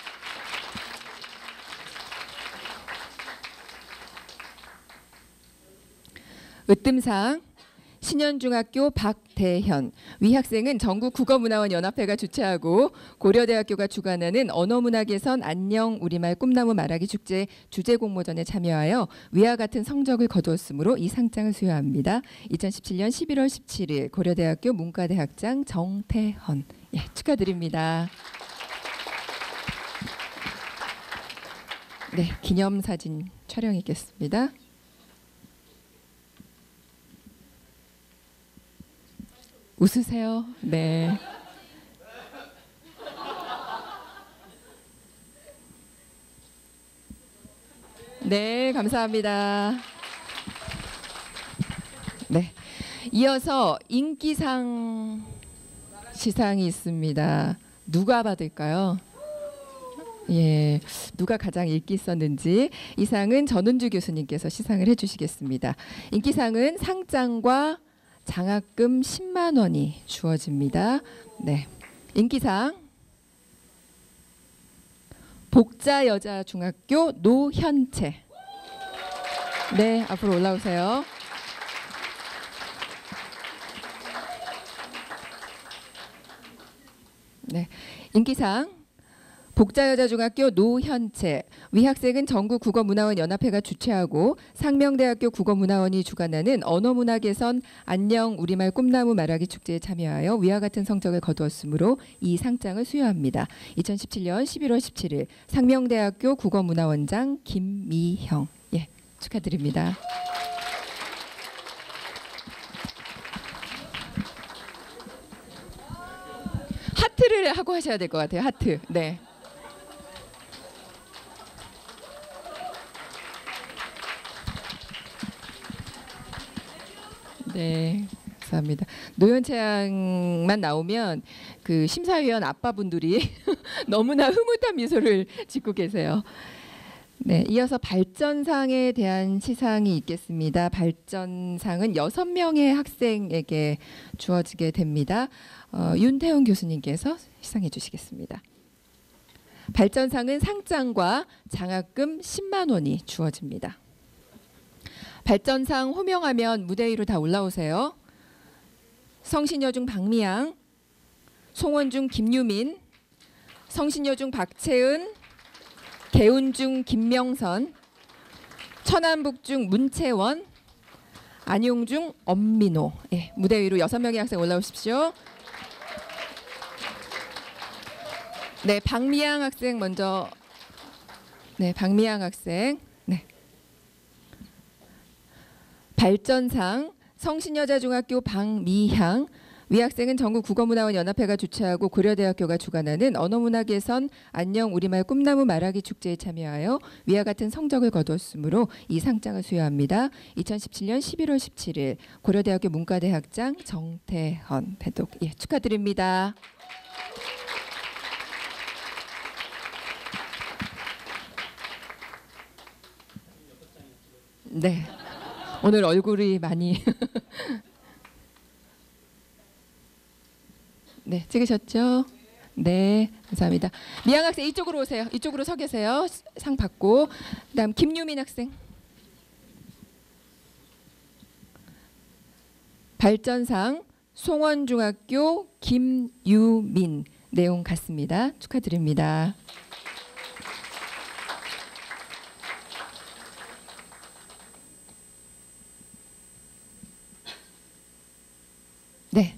V: 으뜸상 신현중학교 박대현. 위 학생은 전국국어문화원연합회가 주최하고 고려대학교가 주관하는 언어문화개선 안녕 우리말 꿈나무 말하기 축제 주제 공모전에 참여하여 위와 같은 성적을 거두었으므로 이 상장을 수여합니다. 2017년 11월 17일 고려대학교 문과대학장 정태헌. 예, 축하드립니다. 네, 기념사진 촬영이 있겠습니다. 웃으세요. 네. 네, 감사합니다. 네. 이어서 인기상 시상이 있습니다. 누가 받을까요? 예, 누가 가장 인기 있었는지 이 상은 전은주 교수님께서 시상을 해주시겠습니다. 인기상은 상장과 장학금 10만 원이 주어집니다. 네, 인기상 복자여자중학교 노현채. 네, 앞으로 올라오세요. 네, 인기상 복자여자중학교 노현채. 위 학생은 전국국어문화원연합회가 주최하고 상명대학교 국어문화원이 주관하는 언어문화개선 안녕 우리말 꿈나무 말하기 축제에 참여하여 위와 같은 성적을 거두었으므로 이 상장을 수여합니다. 2017년 11월 17일 상명대학교 국어문화원장 김미형. 예, 축하드립니다. 하트를 하고 하셔야 될 것 같아요. 하트. 네. 네, 감사합니다. 노현채 양만 나오면 그 심사위원 아빠분들이 너무나 흐뭇한 미소를 짓고 계세요. 네, 이어서 발전상에 대한 시상이 있겠습니다. 발전상은 6명의 학생에게 주어지게 됩니다. 윤태훈 교수님께서 시상해 주시겠습니다. 발전상은 상장과 장학금 10만 원이 주어집니다. 발전상 호명하면 무대 위로 다 올라오세요. 성신여중 박미양, 송원중 김유민, 성신여중 박채은, 개운중 김명선, 천안북중 문채원, 안용중 엄민호. 예, 무대 위로 6명의 학생 올라오십시오. 네, 박미양 학생 먼저. 네, 박미양 학생. 네. 발전상 성신여자중학교 박미향, 위 학생은 전국 국어문화원 연합회가 주최하고 고려대학교가 주관하는 언어문화개선 안녕 우리말 꿈나무 말하기 축제에 참여하여 위와 같은 성적을 거두었으므로 이 상장을 수여합니다. 2017년 11월 17일 고려대학교 문과대학장 정태헌 대독 축하드립니다. 네, 오늘 얼굴이 많이 네, 찍으셨죠? 네, 감사합니다. 미양 학생 이쪽으로 오세요. 이쪽으로 서 계세요. 상 받고. 그다음 김유민 학생. 발전상 송원중학교 김유민 내용 같습니다. 축하드립니다. 네.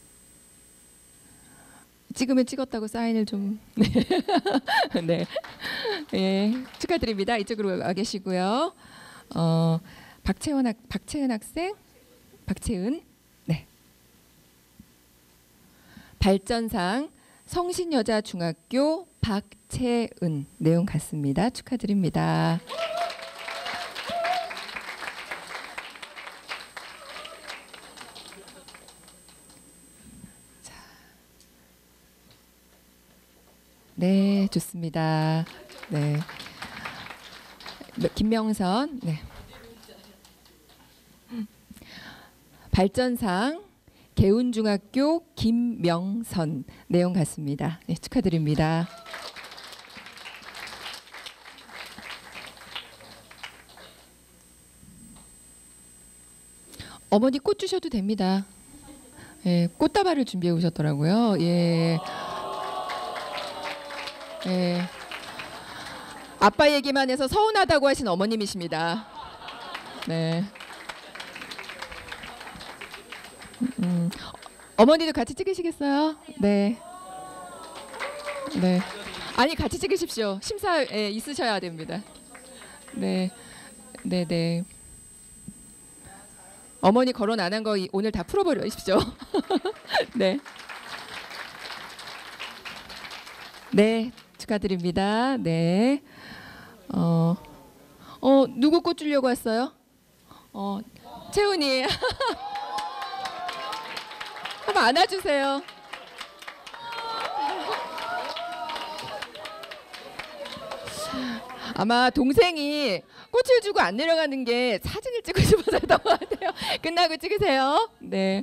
V: 찍으면 찍었다고 사인을 좀 네. 예, 축하드립니다. 이쪽으로 와 계시고요. 박채은 학생, 박채은, 네. 발전상 성신여자중학교 박채은 내용 같습니다. 축하드립니다. 네, 좋습니다. 네, 김명선. 네. 발전상 개운중학교 김명선 내용 같습니다. 네, 축하드립니다. 어머니 꽃 주셔도 됩니다. 예, 꽃다발을 준비해 오셨더라고요. 예. 예. 아빠 얘기만 해서 서운하다고 하신 어머님이십니다. 네. 어머니도 같이 찍으시겠어요? 네. 네. 아니 같이 찍으십시오. 심사에 있으셔야 됩니다. 네. 네, 네. 어머니 거론 안 한 거 오늘 다 풀어버리십시오. 네. 네. 축하드립니다. 네. 누구 꽃 주려고 왔어요? 채훈이. 한번 안아주세요. 아마 동생이 꽃을 주고 안 내려가는 게 사진을 찍고 싶어서였던 것 같아요. 끝나고 찍으세요. 네.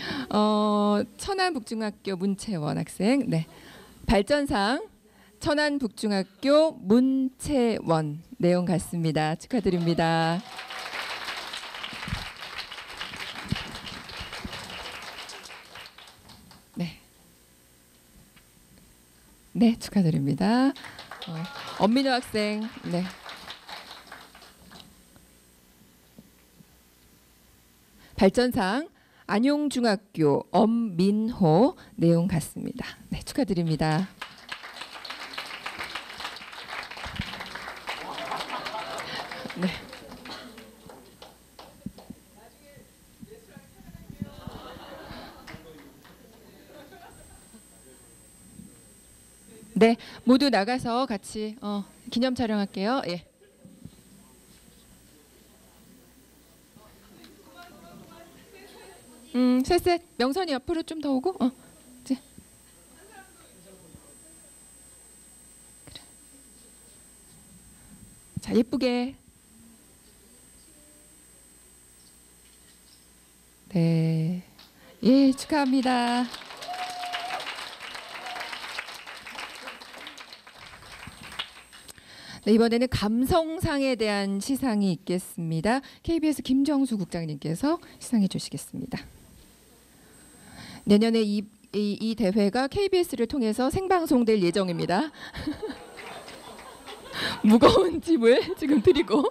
V: 천안북중학교 문채원 학생. 네. 발전상 천안북중학교 문채원 내용 같습니다. 축하드립니다. 네. 네, 축하드립니다. 엄민호 학생. 네. 발전상 안용중학교 엄민호 내용 같습니다. 네, 축하드립니다. 네. 네, 모두 나가서 같이 기념 촬영할게요. 예. 셋. 명선이 옆으로 좀 더 오고. 이제. 그래. 자, 예쁘게. 네. 예, 축하합니다. 네, 이번에는 감성상에 대한 시상이 있겠습니다. KBS 김정수 국장님께서 시상해 주시겠습니다. 내년에 이 대회가 KBS를 통해서 생방송될 예정입니다. 무거운 짐을 지금 드리고.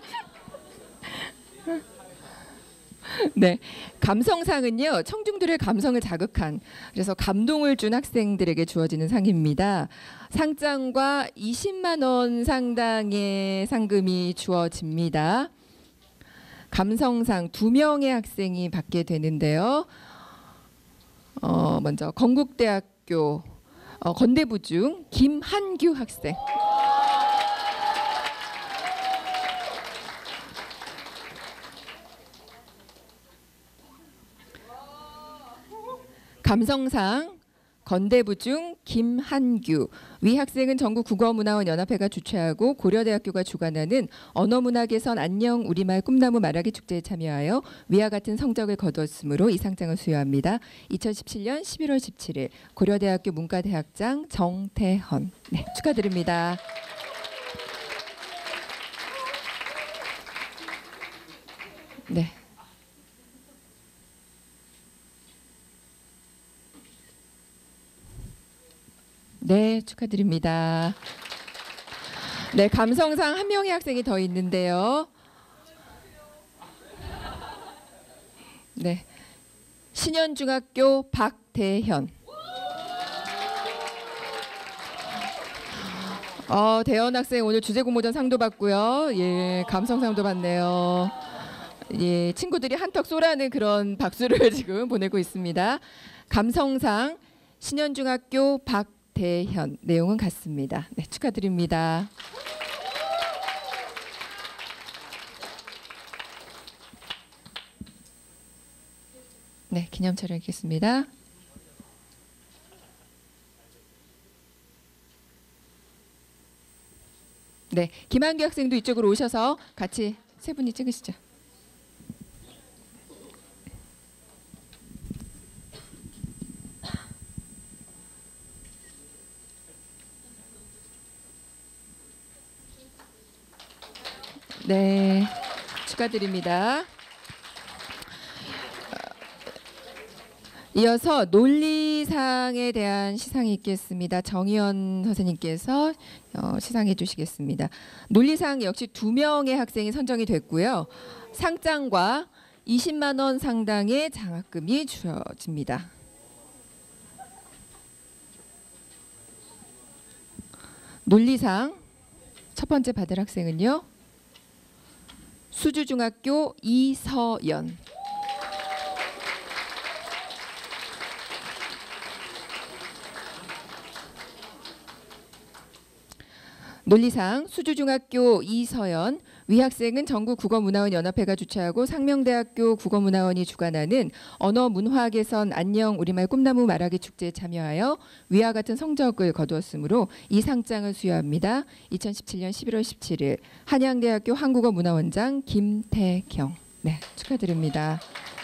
V: 네, 감성상은요 청중들의 감성을 자극한 그래서 감동을 준 학생들에게 주어지는 상입니다. 상장과 20만 원 상당의 상금이 주어집니다. 감성상 2명의 학생이 받게 되는데요. 먼저 건국대학교 건대부 중 김한규 학생. 감성상 건대부 중 김한규. 위 학생은 전국국어문화원연합회가 주최하고 고려대학교가 주관하는 언어문화 개선 안녕 우리말 꿈나무 말하기 축제에 참여하여 위와 같은 성적을 거두었으므로 이 상장을 수여합니다. 2017년 11월 17일 고려대학교 문과대학장 정태헌. 네, 축하드립니다. 네. 네, 축하드립니다. 네, 감성상 한 명의 학생이 더 있는데요. 네, 신현중학교 박대현. 대현 학생 오늘 주제 공모전 상도 받고요. 예, 감성상도 받네요. 예, 친구들이 한턱 쏘라는 그런 박수를 지금 보내고 있습니다. 감성상 신현중학교 박대현. 내용은 같습니다. 네, 축하드립니다. 네, 기념 촬영하겠습니다. 네, 김한규 학생도 이쪽으로 오셔서 같이 세 분이 찍으시죠. 네, 축하드립니다. 이어서 논리상에 대한 시상이 있겠습니다. 정희연 선생님께서 시상해 주시겠습니다. 논리상 역시 2명의 학생이 선정이 됐고요. 상장과 20만 원 상당의 장학금이 주어집니다. 논리상 첫 번째 받을 학생은요. 수주중학교 이서연. 논리상 수주중학교 이서연. 위 학생은 전국국어문화원연합회가 주최하고 상명대학교 국어문화원이 주관하는 언어문화개선 안녕 우리말 꿈나무 말하기 축제에 참여하여 위와 같은 성적을 거두었으므로 이 상장을 수여합니다. 2017년 11월 17일 한양대학교 한국어문화원장 김태경. 네, 축하드립니다.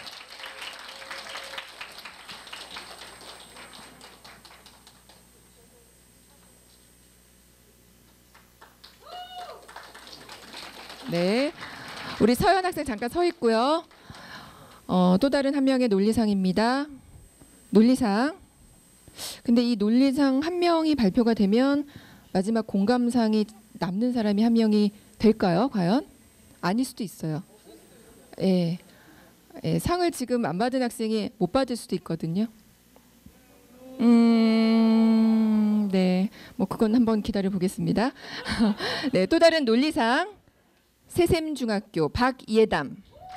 V: 네, 우리 서연 학생 잠깐 서 있고요. 또 다른 한 명의 논리상입니다. 논리상. 근데 이 논리상 한 명이 발표가 되면 마지막 공감상이 남는 사람이 한 명이 될까요? 과연? 아닐 수도 있어요. 예, 예, 상을 지금 안 받은 학생이 못 받을 수도 있거든요. 네, 뭐 그건 한번 기다려 보겠습니다. 네, 또 다른 논리상. 새샘중학교 박예담.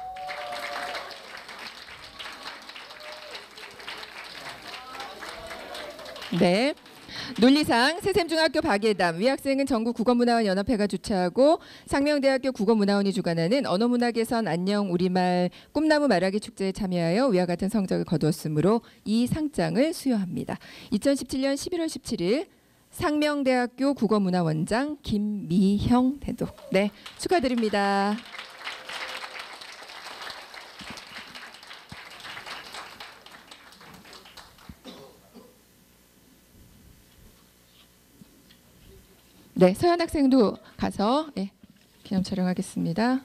V: 네, 논리상 새샘중학교 박예담. 위 학생은 전국국어문화원연합회가 주최하고 상명대학교 국어문화원이 주관하는 언어문화개선 안녕 우리말 꿈나무 말하기 축제에 참여하여 위와 같은 성적을 거두었으므로 이 상장을 수여합니다. 2017년 11월 17일 상명대학교 국어문화원장 김미형 대독. 네, 축하드립니다. 네, 서현 학생도 가서 기념 촬영하겠습니다.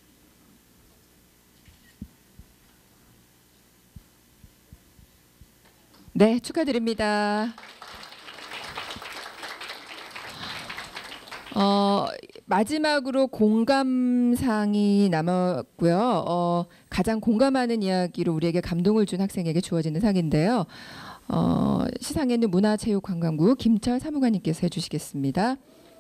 V: 네, 축하드립니다. 마지막으로 공감상이 남았고요. 가장 공감하는 이야기로 우리에게 감동을 준 학생에게 주어지는 상인데요. 시상에는 문화체육관광부 김철 사무관님께서 해주시겠습니다.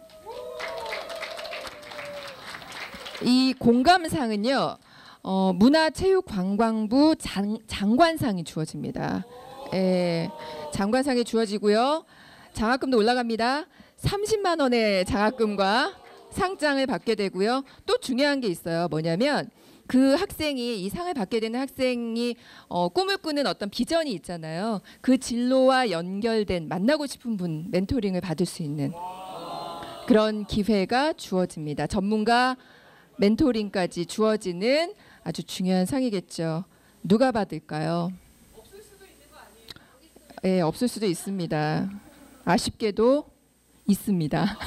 V: 이 공감상은요, 문화체육관광부 장관상이 주어집니다. 장관상이 주어지고요. 장학금도 올라갑니다. 30만 원의 장학금과 상장을 받게 되고요. 또 중요한 게 있어요. 뭐냐면 그 학생이 이 상을 받게 되는 학생이 꿈을 꾸는 어떤 비전이 있잖아요. 그 진로와 연결된 만나고 싶은 분 멘토링을 받을 수 있는 그런 기회가 주어집니다. 전문가 멘토링까지 주어지는 아주 중요한 상이겠죠. 누가 받을까요? 없을 수도 있는 거 아니에요? 네, 없을 수도 있습니다. 아쉽게도 있습니다.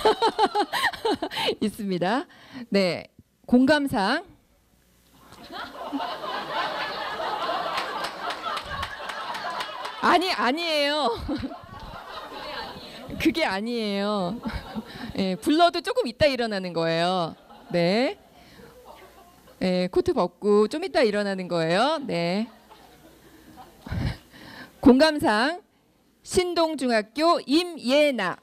V: 있습니다. 네, 공감상. 아니에요. 그게 아니에요. 네, 불러도 조금 있다 일어나는 거예요. 네. 네, 코트 벗고 좀 이따 일어나는 거예요. 네. 공감상 신동중학교 임예나.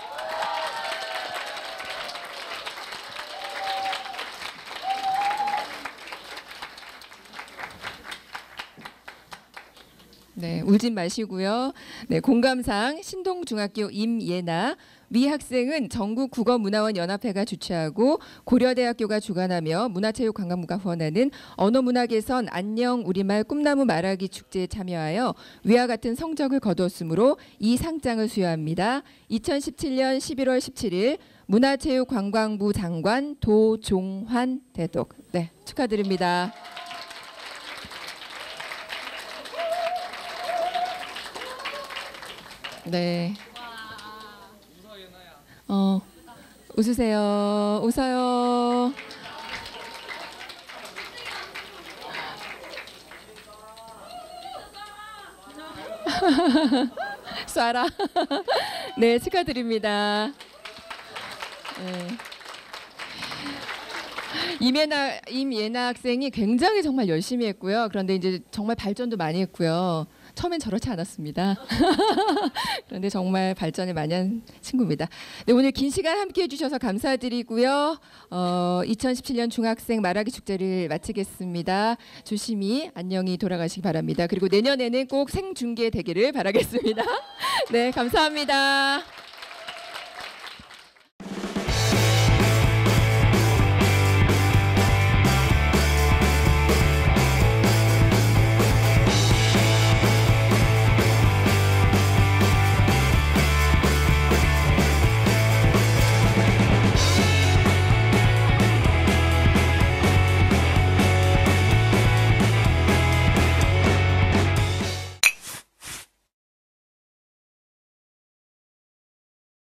V: 네, 울진 마시고요. 네, 공감상 신동중학교 임예나. 위 학생은 전국국어문화원연합회가 주최하고 고려대학교가 주관하며 문화체육관광부가 후원하는 언어문화개선 안녕 우리말 꿈나무 말하기 축제에 참여하여 위와 같은 성적을 거두었으므로 이 상장을 수여합니다. 2017년 11월 17일 문화체육관광부 장관 도종환 대독. 네, 축하드립니다. 네. 웃으세요. 웃어요. 쏴라. 네, 축하드립니다. 네. 임예나 학생이 굉장히 정말 열심히 했고요. 그런데 이제 정말 발전도 많이 했고요. 처음엔 저렇지 않았습니다. 그런데 정말 발전을 많이 한 친구입니다. 네, 오늘 긴 시간 함께 해주셔서 감사드리고요. 2017년 중학생 말하기 축제를 마치겠습니다. 조심히 안녕히 돌아가시기 바랍니다. 그리고 내년에는 꼭 생중계 되기를 바라겠습니다. 네, 감사합니다.